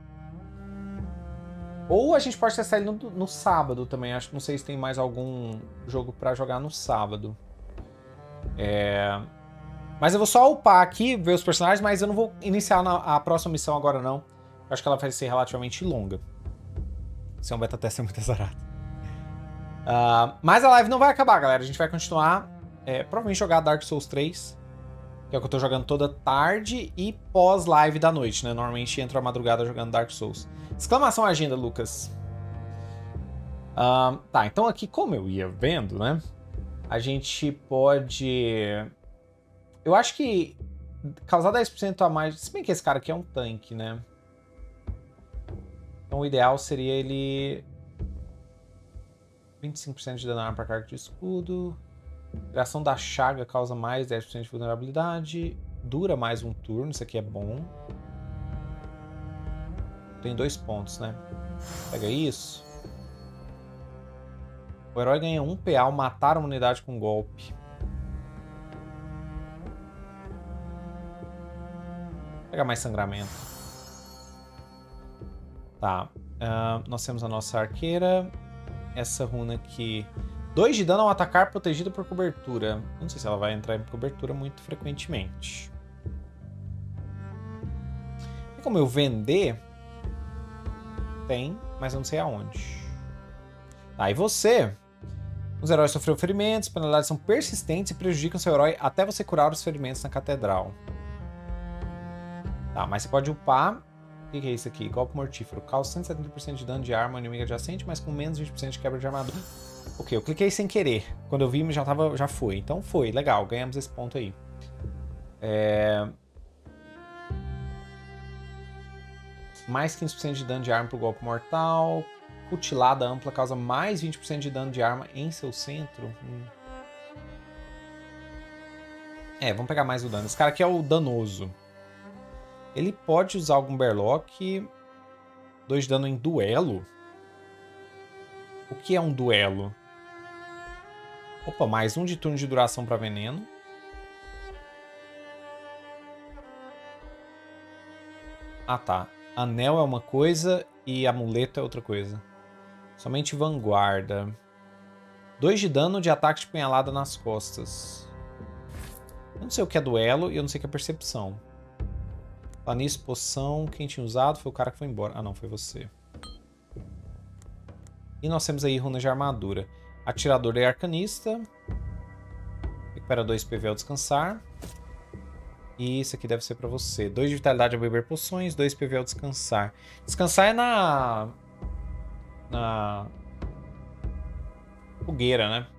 S1: Ou a gente pode testar ele no, no sábado também. Acho que não sei se tem mais algum jogo pra jogar no sábado. É... Mas eu vou só upar aqui, ver os personagens, mas eu não vou iniciar na, a próxima missão agora não. Eu acho que ela vai ser relativamente longa. Se é um beta teste é muito azarado. Uh, mas a live não vai acabar, galera. A gente vai continuar, é, provavelmente jogar Dark Souls três. Que é o que eu tô jogando toda tarde e pós-live da noite, né? Normalmente entro à madrugada jogando Dark Souls. Exclamação agenda, Lucas. Uh, tá, então aqui, como eu ia vendo, né? A gente pode... Eu acho que causar dez por cento a mais... Se bem que esse cara aqui é um tanque, né? Então o ideal seria ele... vinte e cinco por cento de dano na arma para carga de escudo. Criação da chaga causa mais dez por cento de vulnerabilidade. Dura mais um turno, isso aqui é bom. Tem dois pontos, né? Pega isso. O herói ganha um P A ao matar uma unidade com golpe. Pega mais sangramento. Tá. Uh, nós temos a nossa arqueira. Essa runa aqui. dois de dano ao atacar protegida por cobertura. Não sei se ela vai entrar em cobertura muito frequentemente. Tem como eu vender? Tem, mas eu não sei aonde. Tá, e você? Os heróis sofreram ferimentos, penalidades são persistentes e prejudicam seu herói até você curar os ferimentos na catedral. Tá, mas você pode upar. O que, que é isso aqui? Golpe mortífero. Causa cento e setenta por cento de dano de arma inimiga adjacente, mas com menos vinte por cento de quebra de armadura. Ok, eu cliquei sem querer. Quando eu vi, já, tava, já foi. Então foi, legal, ganhamos esse ponto aí. É... Mais quinze por cento de dano de arma pro golpe mortal. Cutilada ampla causa mais vinte por cento de dano de arma em seu centro. Hum. É, vamos pegar mais o dano. Esse cara aqui é o danoso. Ele pode usar algum Berlock. dois de dano em duelo. O que é um duelo? Opa, mais um de turno de duração para veneno. Ah, tá. Anel é uma coisa e amuleto é outra coisa. Somente vanguarda. dois de dano de ataque de punhalada nas costas. Eu não sei o que é duelo e eu não sei o que é percepção. Lá nisso, poção. Quem tinha usado foi o cara que foi embora. Ah, não, foi você. E nós temos aí runas de armadura. Atirador e arcanista. Recupera dois P V ao descansar. E isso aqui deve ser pra você. dois de vitalidade ao beber poções, dois P V ao descansar. Descansar é na... Na... fogueira, né?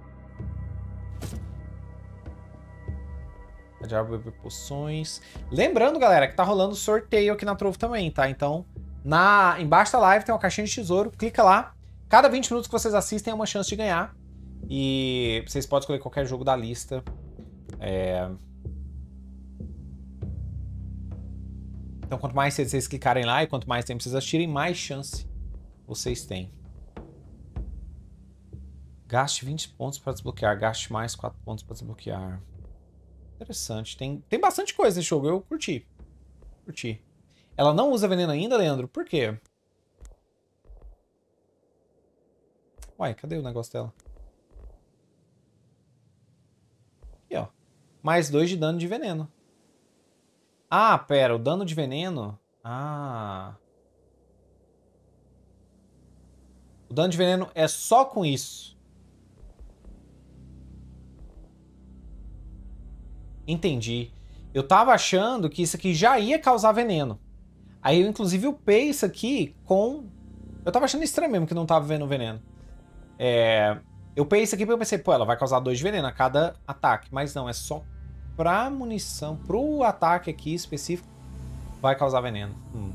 S1: Vitalidade ao beber poções. Lembrando, galera, que tá rolando sorteio aqui na Trovo também, tá? Então, na... embaixo da live tem uma caixinha de tesouro. Clica lá. Cada vinte minutos que vocês assistem é uma chance de ganhar. E vocês podem escolher qualquer jogo da lista. É... Então, quanto mais vocês clicarem lá e quanto mais tempo vocês assistirem, mais chance vocês têm. Gaste vinte pontos para desbloquear. Gaste mais quatro pontos para desbloquear. Interessante. Tem, tem bastante coisa nesse jogo. Eu curti. Curti. Ela não usa veneno ainda, Leandro? Por quê? Uai, cadê o negócio dela? Aqui, ó. Mais dois de dano de veneno. Ah, pera. O dano de veneno... Ah. O dano de veneno é só com isso. Entendi. Eu tava achando que isso aqui já ia causar veneno. Aí eu, inclusive, upei isso aqui com... Eu tava achando estranho mesmo que não tava vendo veneno. É... Eu upei isso aqui porque eu pensei, pô, ela vai causar dois de veneno a cada ataque. Mas não, é só pra munição. Pro ataque aqui específico, vai causar veneno. Hum.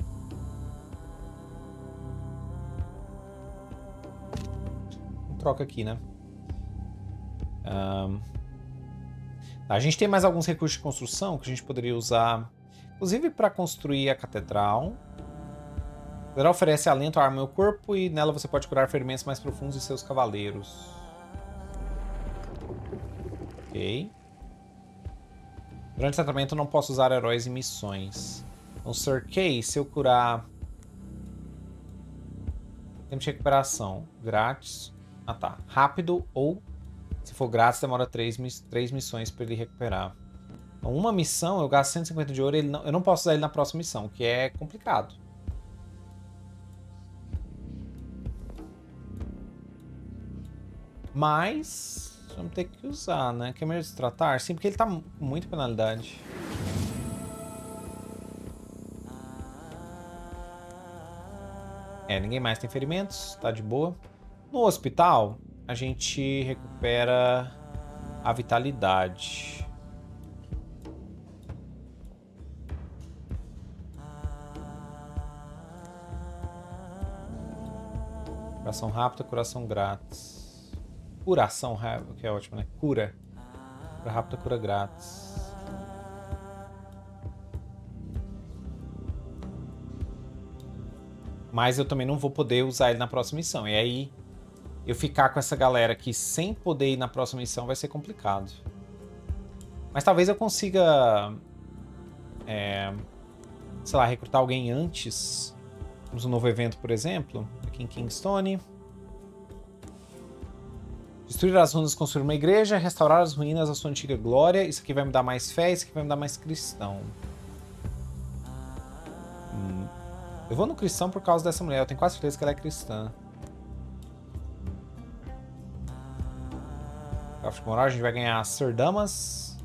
S1: Troca aqui, né? Um... A gente tem mais alguns recursos de construção que a gente poderia usar, inclusive para construir a catedral. A catedral oferece alento à arma ao corpo e nela você pode curar ferimentos mais profundos de seus cavaleiros. Ok. Durante o tratamento eu não posso usar heróis em missões. Então, Sir Kay, se eu curar... Tempo de recuperação. Grátis. Ah, tá. Rápido ou... Se for grátis, demora três, três missões para ele recuperar. Então, uma missão, eu gasto cento e cinquenta de ouro, ele não, eu não posso usar ele na próxima missão, o que é complicado. Mas vamos ter que usar, né? Quer mesmo se tratar? Sim, porque ele tá com muita penalidade. É, ninguém mais tem ferimentos, tá de boa. No hospital, a gente recupera a vitalidade. Curação rápida, curação grátis. curação, que é ótimo, né? Cura. Cura rápida, cura grátis. Mas eu também não vou poder usar ele na próxima missão. E aí, eu ficar com essa galera aqui sem poder ir na próxima missão vai ser complicado. Mas talvez eu consiga... É, sei lá, recrutar alguém antes. Temos um novo evento, por exemplo. Aqui em Kingstone. Destruir as ruínas, construir uma igreja. Restaurar as ruínas à sua antiga glória. Isso aqui vai me dar mais fé, isso aqui vai me dar mais cristão. Hum. Eu vou no cristão por causa dessa mulher. Eu tenho quase certeza que ela é cristã. Cofre de moral, a gente vai ganhar Sir Damas.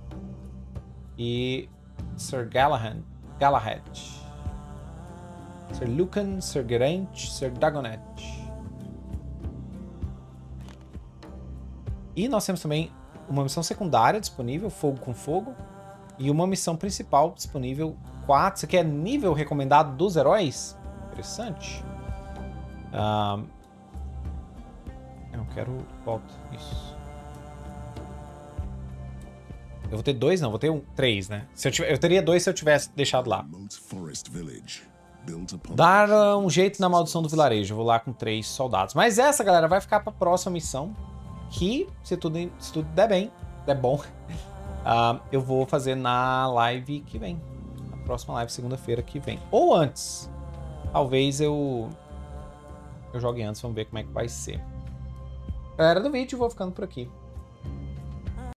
S1: E Sir Galahad. Galahad. Sir Lucan, Sir Geraint, Sir Dagonet. E nós temos também uma missão secundária disponível, Fogo com Fogo. E uma missão principal disponível, quatro. Isso aqui é nível recomendado dos heróis. Interessante. Um, eu quero... Volta. Isso. Eu vou ter dois, não. Vou ter um, três, né? Se eu, tiver, eu teria dois se eu tivesse deixado lá. Dar um jeito na maldição do vilarejo. Eu vou lá com três soldados. Mas essa, galera, vai ficar para a próxima missão. Que, se tudo, se tudo der bem, der bom, uh, eu vou fazer na live que vem. Na próxima live, segunda-feira que vem. Ou antes. Talvez eu, eu jogue antes. Vamos ver como é que vai ser. Galera do vídeo, vou ficando por aqui.